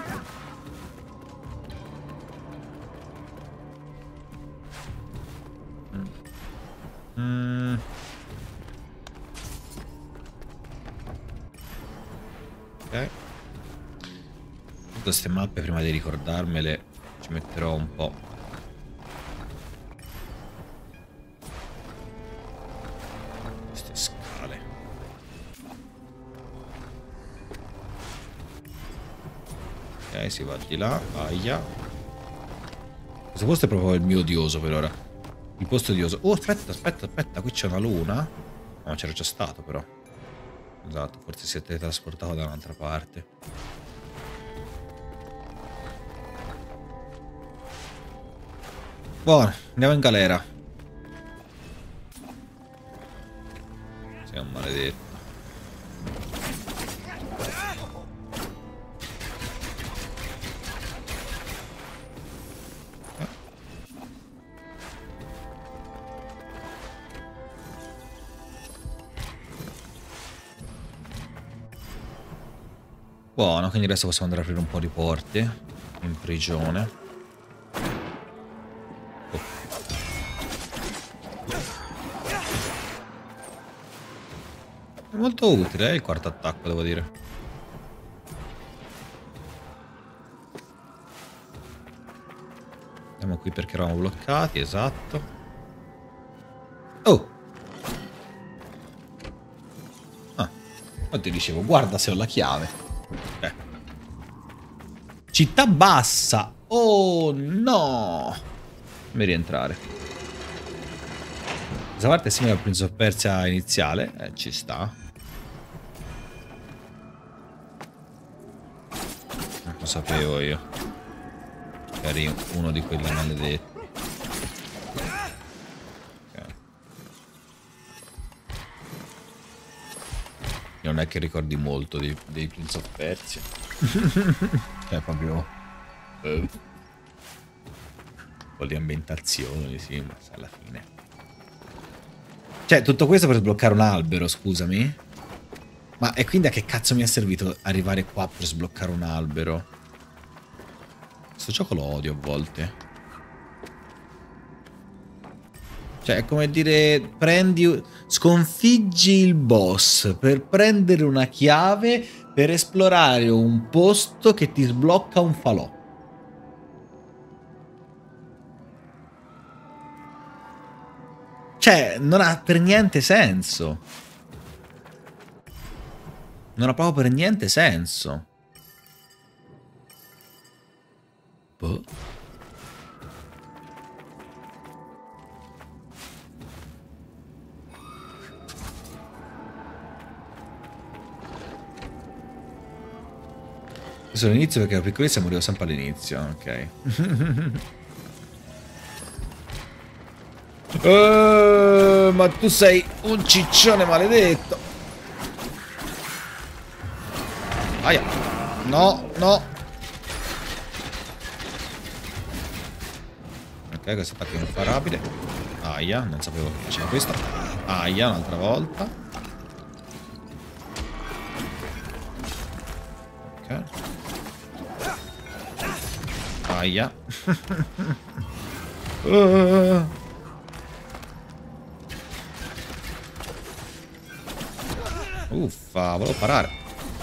[SPEAKER 1] Mm. Ok. Tutte queste mappe, prima di ricordarmele, ci metterò un po'. Ok, si va di là, aia. Questo posto è proprio il mio odioso per ora. Il posto odioso. Oh, aspetta, aspetta, aspetta, qui c'è una luna. No, c'era già stato però. Esatto, forse si è teletrasportato da un'altra parte. Buono, andiamo in galera. Sei un maledetto. Buono, quindi adesso possiamo andare ad aprire un po' di porte in prigione. Oh. È molto utile eh, il quarto attacco, devo dire. Andiamo qui perché eravamo bloccati, esatto. Oh! Ah, ma ti dicevo, guarda se ho la chiave. Eh. Città bassa. Oh no. Fammi rientrare. Questa parte è simile al Prince of Persia iniziale. Eh, ci sta. Non lo sapevo io. Eri uno di quelli maledetti. Non è che ricordi molto dei, dei Prince of Persia. Cioè proprio eh, un po' di ambientazioni, sì, ma alla fine. Cioè tutto questo per sbloccare un albero, scusami. Ma e quindi a che cazzo mi è servito arrivare qua per sbloccare un albero? Questo gioco lo odio a volte. Cioè, è come dire, prendi, sconfiggi il boss per prendere una chiave per esplorare un posto che ti sblocca un falò. Cioè, non ha per niente senso. Non ha proprio per niente senso. Boh. Questo è l'inizio perché ero piccolissimo e morivo sempre all'inizio, ok. uh, ma tu sei un ciccione maledetto. Aia. No, no. Ok, questo attacco è imparabile. Aia, non sapevo che faceva questo. Aia, un'altra volta. Ok. Aia. uh. Uffa, volevo parare.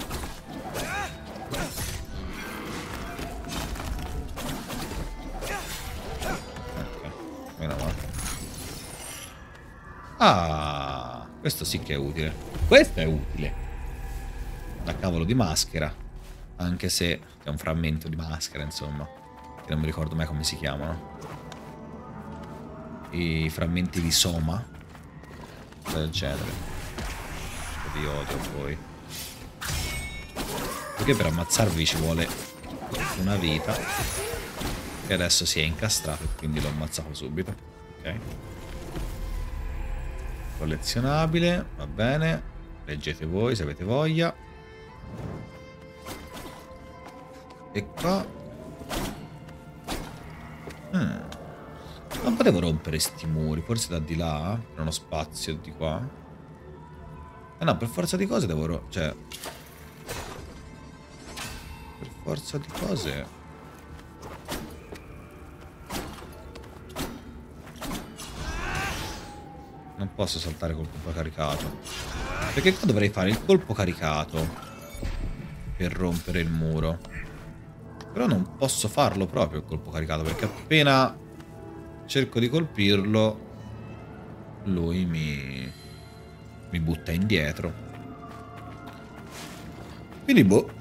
[SPEAKER 1] Ah, questo sì che è utile. Questo è utile. La cavolo di maschera. Anche se è un frammento di maschera, insomma. Che non mi ricordo mai come si chiamano. I frammenti di soma. Del genere. Di odio poi. Perché per ammazzarvi ci vuole una vita. E adesso si è incastrato e quindi l'ho ammazzato subito. Ok. Collezionabile, va bene. Leggete voi se avete voglia. E qua hmm. Non potevo rompere sti muri. Forse da di là per uno spazio di qua. Eh no, per forza di cose devo ro cioè per forza di cose non posso saltare col colpo caricato. Perché qua dovrei fare il colpo caricato per rompere il muro. Però non posso farlo proprio il colpo caricato, perché appena cerco di colpirlo lui mi, mi butta indietro. Quindi boh.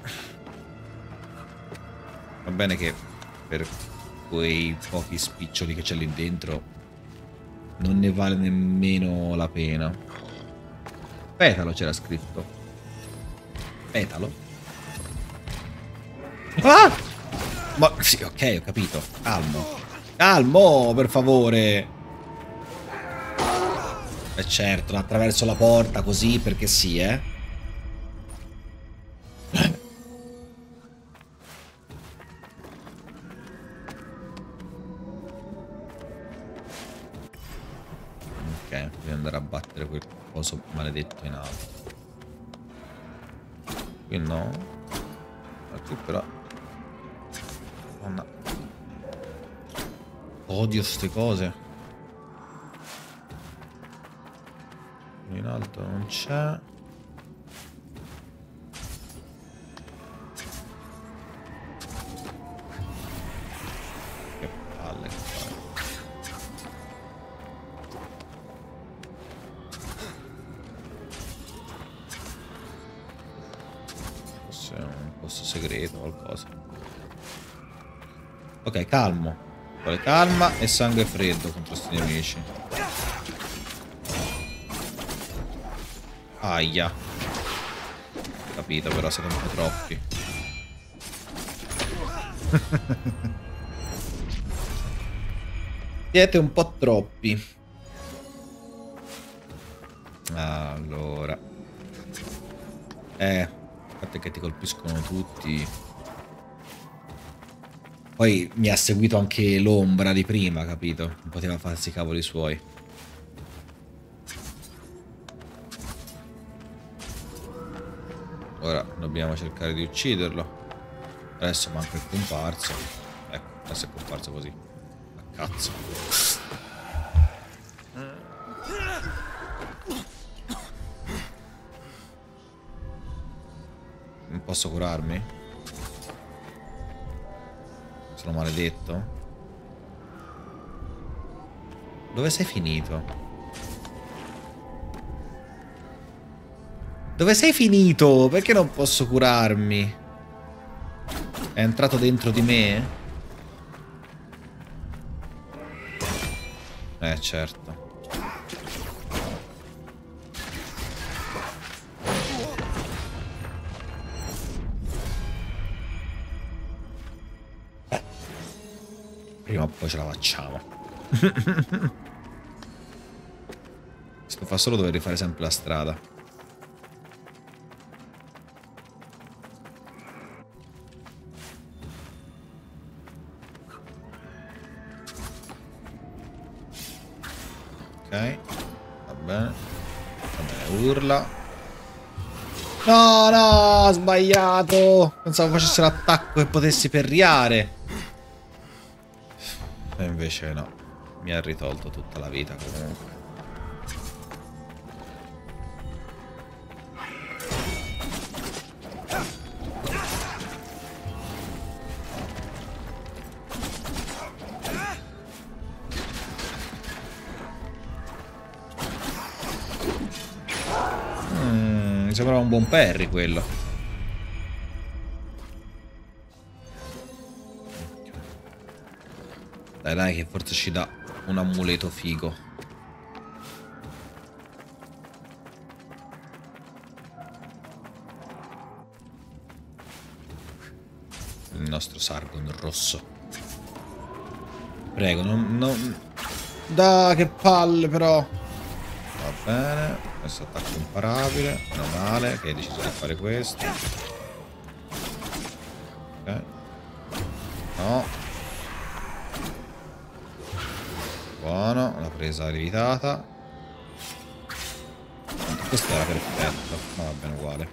[SPEAKER 1] Va bene che per quei pochi spiccioli che c'è lì dentro non ne vale nemmeno la pena. Petalo c'era scritto. Petalo? Ah! Ma sì, ok, ho capito. Calmo. Calmo, per favore. E certo, attraverso la porta così perché sì, eh. Ok, devo andare a battere quel coso maledetto in alto. Qui no. Ma qui però. Madonna. Odio ste cose. In alto non c'è. Che palle che fare. Forse è un posto segreto o qualcosa. Ok, calmo. Vuole calma e sangue freddo contro questi nemici. Aia. Capito, però siete un po' troppi. Siete un po' troppi. Allora. Eh, a parte che ti colpiscono tutti. Poi mi ha seguito anche l'ombra di prima, capito? Non poteva farsi i cavoli suoi. Ora dobbiamo cercare di ucciderlo. Adesso manca il comparso. Ecco, adesso è comparso così. A cazzo. posso curarmi? Sono maledetto? Dove sei finito? Dove sei finito? Perché non posso curarmi? È entrato dentro di me? Eh, certo. Prima o poi ce la facciamo. Si fa solo dover rifare sempre la strada. Ok, va bene. Va bene, urla. No, no, ho sbagliato. Pensavo facesse l'attacco e potessi perriare. E invece no. Mi ha ritolto tutta la vita comunque. Mi sembrava un buon parry quello. Dai dai che forse ci dà un amuleto figo. Il nostro Sargon rosso. Prego, non... non... Dai che palle però. Va bene. Questo attacco imparabile, non male, che hai deciso di fare questo. Ok. No. Buono, una presa lievitata. Questo era perfetto, ma va bene uguale.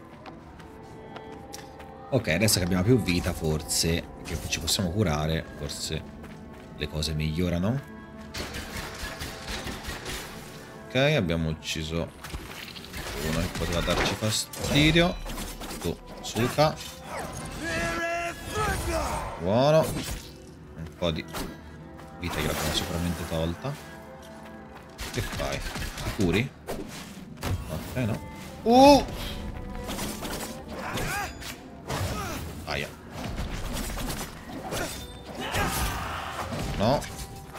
[SPEAKER 1] Ok, adesso che abbiamo più vita, forse, che ci possiamo curare, forse le cose migliorano. Ok, abbiamo ucciso uno che poteva darci fastidio. Tu, suca. Buono. Un po' di vita gliel'abbiamo sicuramente tolta. Che fai? Ti curi? Ok, no. Uh! Aia. No.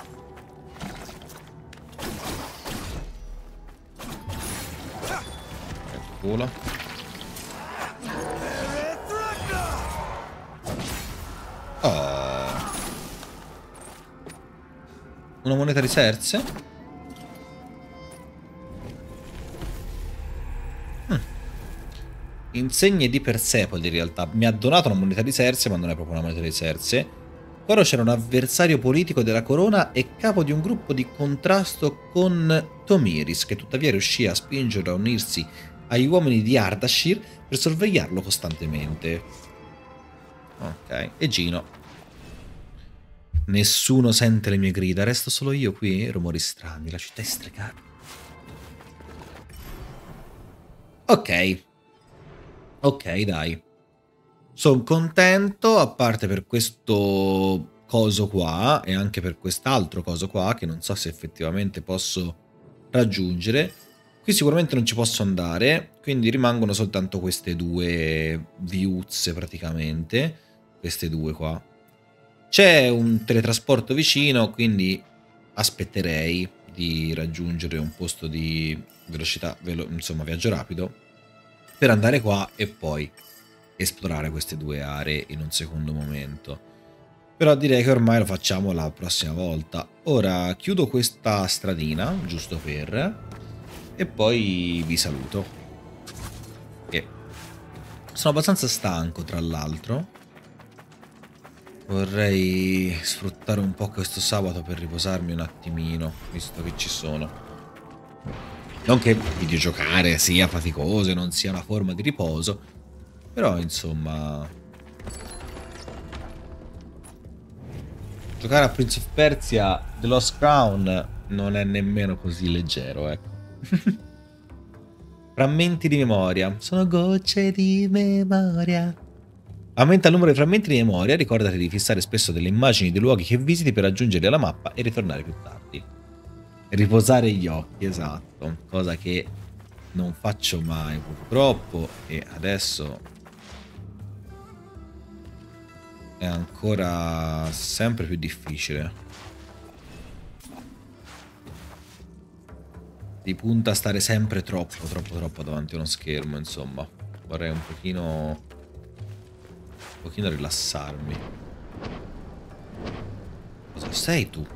[SPEAKER 1] Culo. Oh. Una moneta di Serse. hm. Insegne di Persepoli in realtà. Mi ha donato una moneta di Serse, ma non è proprio una moneta di Serse. Però c'era un avversario politico della corona e capo di un gruppo di contrasto con Tomiris, che tuttavia riuscì a spingerlo a unirsi agli uomini di Ardashir per sorvegliarlo costantemente. Ok, e Gino. Nessuno sente le mie grida, resto solo io qui, rumori strani, la città è stregata. Ok. Ok, dai. Sono contento, a parte per questo coso qua e anche per quest'altro coso qua, che non so se effettivamente posso raggiungere. Qui sicuramente non ci posso andare, quindi rimangono soltanto queste due viuzze praticamente, queste due qua. C'è un teletrasporto vicino, quindi aspetterei di raggiungere un posto di velocità, velo insomma viaggio rapido, per andare qua e poi esplorare queste due aree in un secondo momento. Però direi che ormai lo facciamo la prossima volta. Ora chiudo questa stradina, giusto per... e poi vi saluto. E sono abbastanza stanco, tra l'altro. Vorrei sfruttare un po' questo sabato per riposarmi un attimino, visto che ci sono. Non che videgiocare sia faticoso e non sia una forma di riposo, però insomma... giocare a Prince of Persia The Lost Crown non è nemmeno così leggero, ecco. Frammenti di memoria. Sono gocce di memoria. Aumenta il numero di frammenti di memoria, ricordati di fissare spesso delle immagini dei luoghi che visiti per aggiungerli alla mappa e ritornare più tardi. Riposare gli occhi, esatto, cosa che non faccio mai purtroppo e adesso è ancora sempre più difficile. Di punta a stare sempre troppo, troppo, troppo davanti a uno schermo, insomma. Vorrei un pochino... un pochino rilassarmi. Cosa sei tu?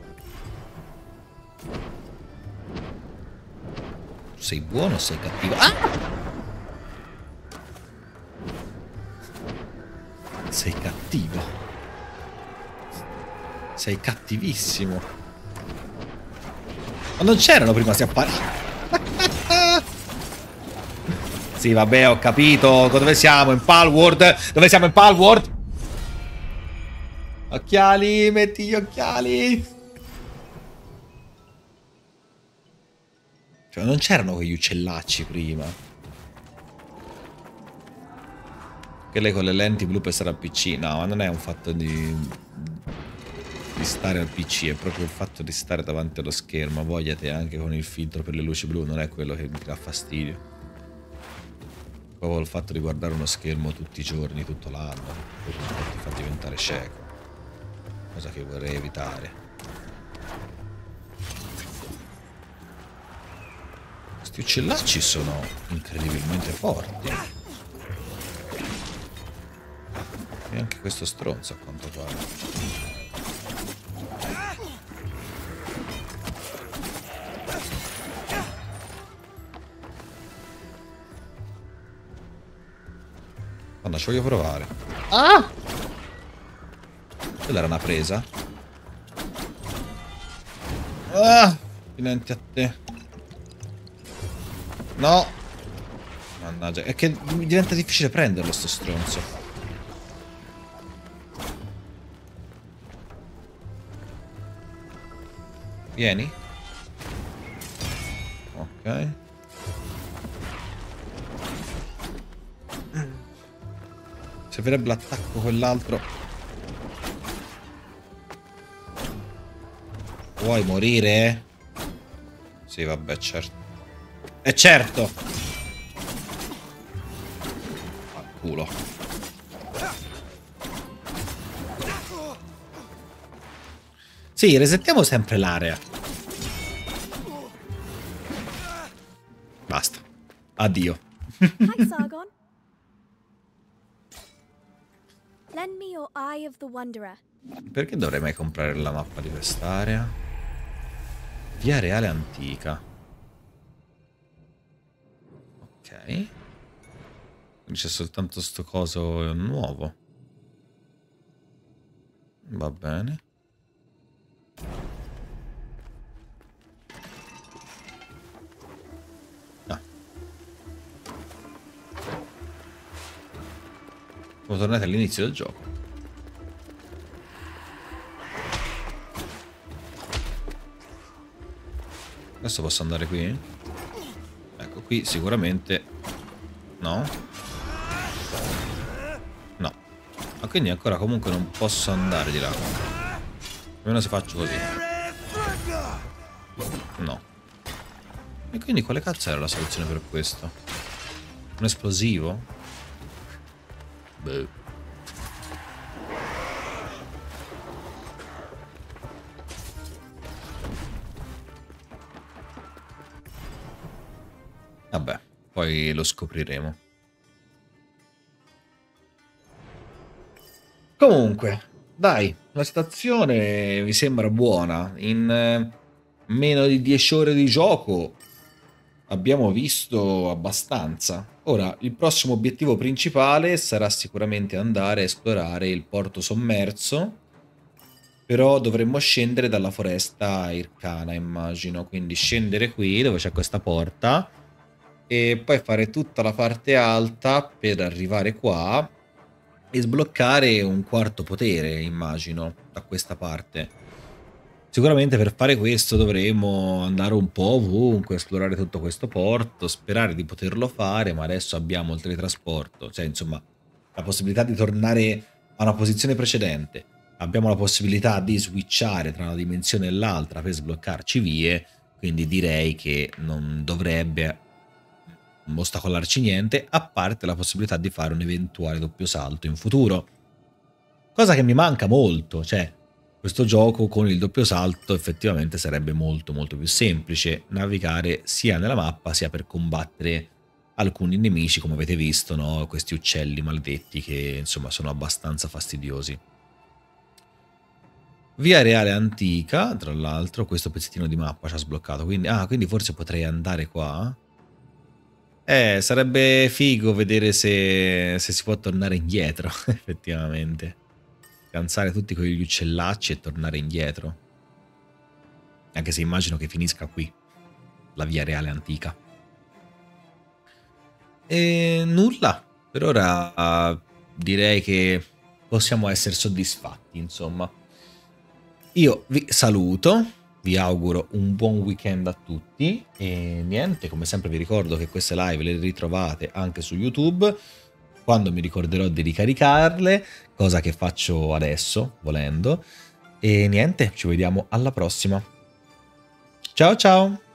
[SPEAKER 1] Sei buono o sei cattivo? Ah! Sei cattivo. Sei cattivissimo. Ma non c'erano prima si appare. Sì, vabbè, ho capito. Dove siamo? In Palworld? Dove siamo in Palworld? Occhiali, metti gli occhiali. Cioè, non c'erano quegli uccellacci prima. Che lei con le lenti blu per stare al P C. No, ma non è un fatto di... di stare al P C, è proprio il fatto di stare davanti allo schermo. Vogliate anche con il filtro per le luci blu, non è quello che mi dà fastidio. Proprio il fatto di guardare uno schermo tutti i giorni, tutto l'anno, ti fa diventare cieco. Cosa che vorrei evitare. Questi uccellacci sono incredibilmente forti. E anche questo stronzo a quanto pare. Guarda, ci voglio provare. Ah! Quella era una presa. Ah! Finenti a te. No! Mannaggia, è che diventa difficile prenderlo sto stronzo. Vieni. Ok. Servirebbe l'attacco quell'altro. Vuoi morire? Sì, vabbè, certo. E certo! Al culo. Sì, resettiamo sempre l'area. Basta. Addio.
[SPEAKER 10] Hi, Sargon. Lend me your Eye of the Wanderer.
[SPEAKER 1] Perché dovrei mai comprare la mappa di quest'area? Via Reale Antica. Ok. Quindi c'è soltanto sto coso nuovo. Va bene. Ah. Siamo tornati all'inizio del gioco. Adesso posso andare qui? Ecco, qui sicuramente no. No. Ma quindi ancora comunque non posso andare di là. Almeno se faccio così. No. E quindi quale cazzo era la soluzione per questo? Un esplosivo? Beh. Vabbè, poi lo scopriremo. Comunque, dai, la situazione mi sembra buona. In eh, meno di dieci ore di gioco abbiamo visto abbastanza. Ora, il prossimo obiettivo principale sarà sicuramente andare a esplorare il porto sommerso. Però dovremmo scendere dalla foresta Irkana, immagino. Quindi scendere qui, dove c'è questa porta. E poi fare tutta la parte alta per arrivare qua e sbloccare un quarto potere, immagino, da questa parte. Sicuramente per fare questo dovremo andare un po' ovunque, esplorare tutto questo porto, sperare di poterlo fare, ma adesso abbiamo il teletrasporto, cioè insomma la possibilità di tornare a una posizione precedente, abbiamo la possibilità di switchare tra una dimensione e l'altra per sbloccarci vie, quindi direi che non dovrebbe ostacolarci niente, a parte la possibilità di fare un eventuale doppio salto in futuro. Cosa che mi manca molto, cioè questo gioco con il doppio salto effettivamente sarebbe molto molto più semplice navigare sia nella mappa sia per combattere alcuni nemici, come avete visto, no? Questi uccelli maledetti che insomma sono abbastanza fastidiosi. Via Reale Antica, tra l'altro, questo pezzettino di mappa ci ha sbloccato, quindi, ah, quindi forse potrei andare qua. Eh, sarebbe figo vedere se, se si può tornare indietro, effettivamente. Scansare tutti quegli uccellacci e tornare indietro. Anche se immagino che finisca qui, la Via Reale Antica. E nulla, per ora uh, direi che possiamo essere soddisfatti, insomma. Io vi saluto, vi auguro un buon weekend a tutti e niente, come sempre vi ricordo che queste live le ritrovate anche su YouTube quando mi ricorderò di ricaricarle, cosa che faccio adesso, volendo. E niente, ci vediamo alla prossima. Ciao ciao!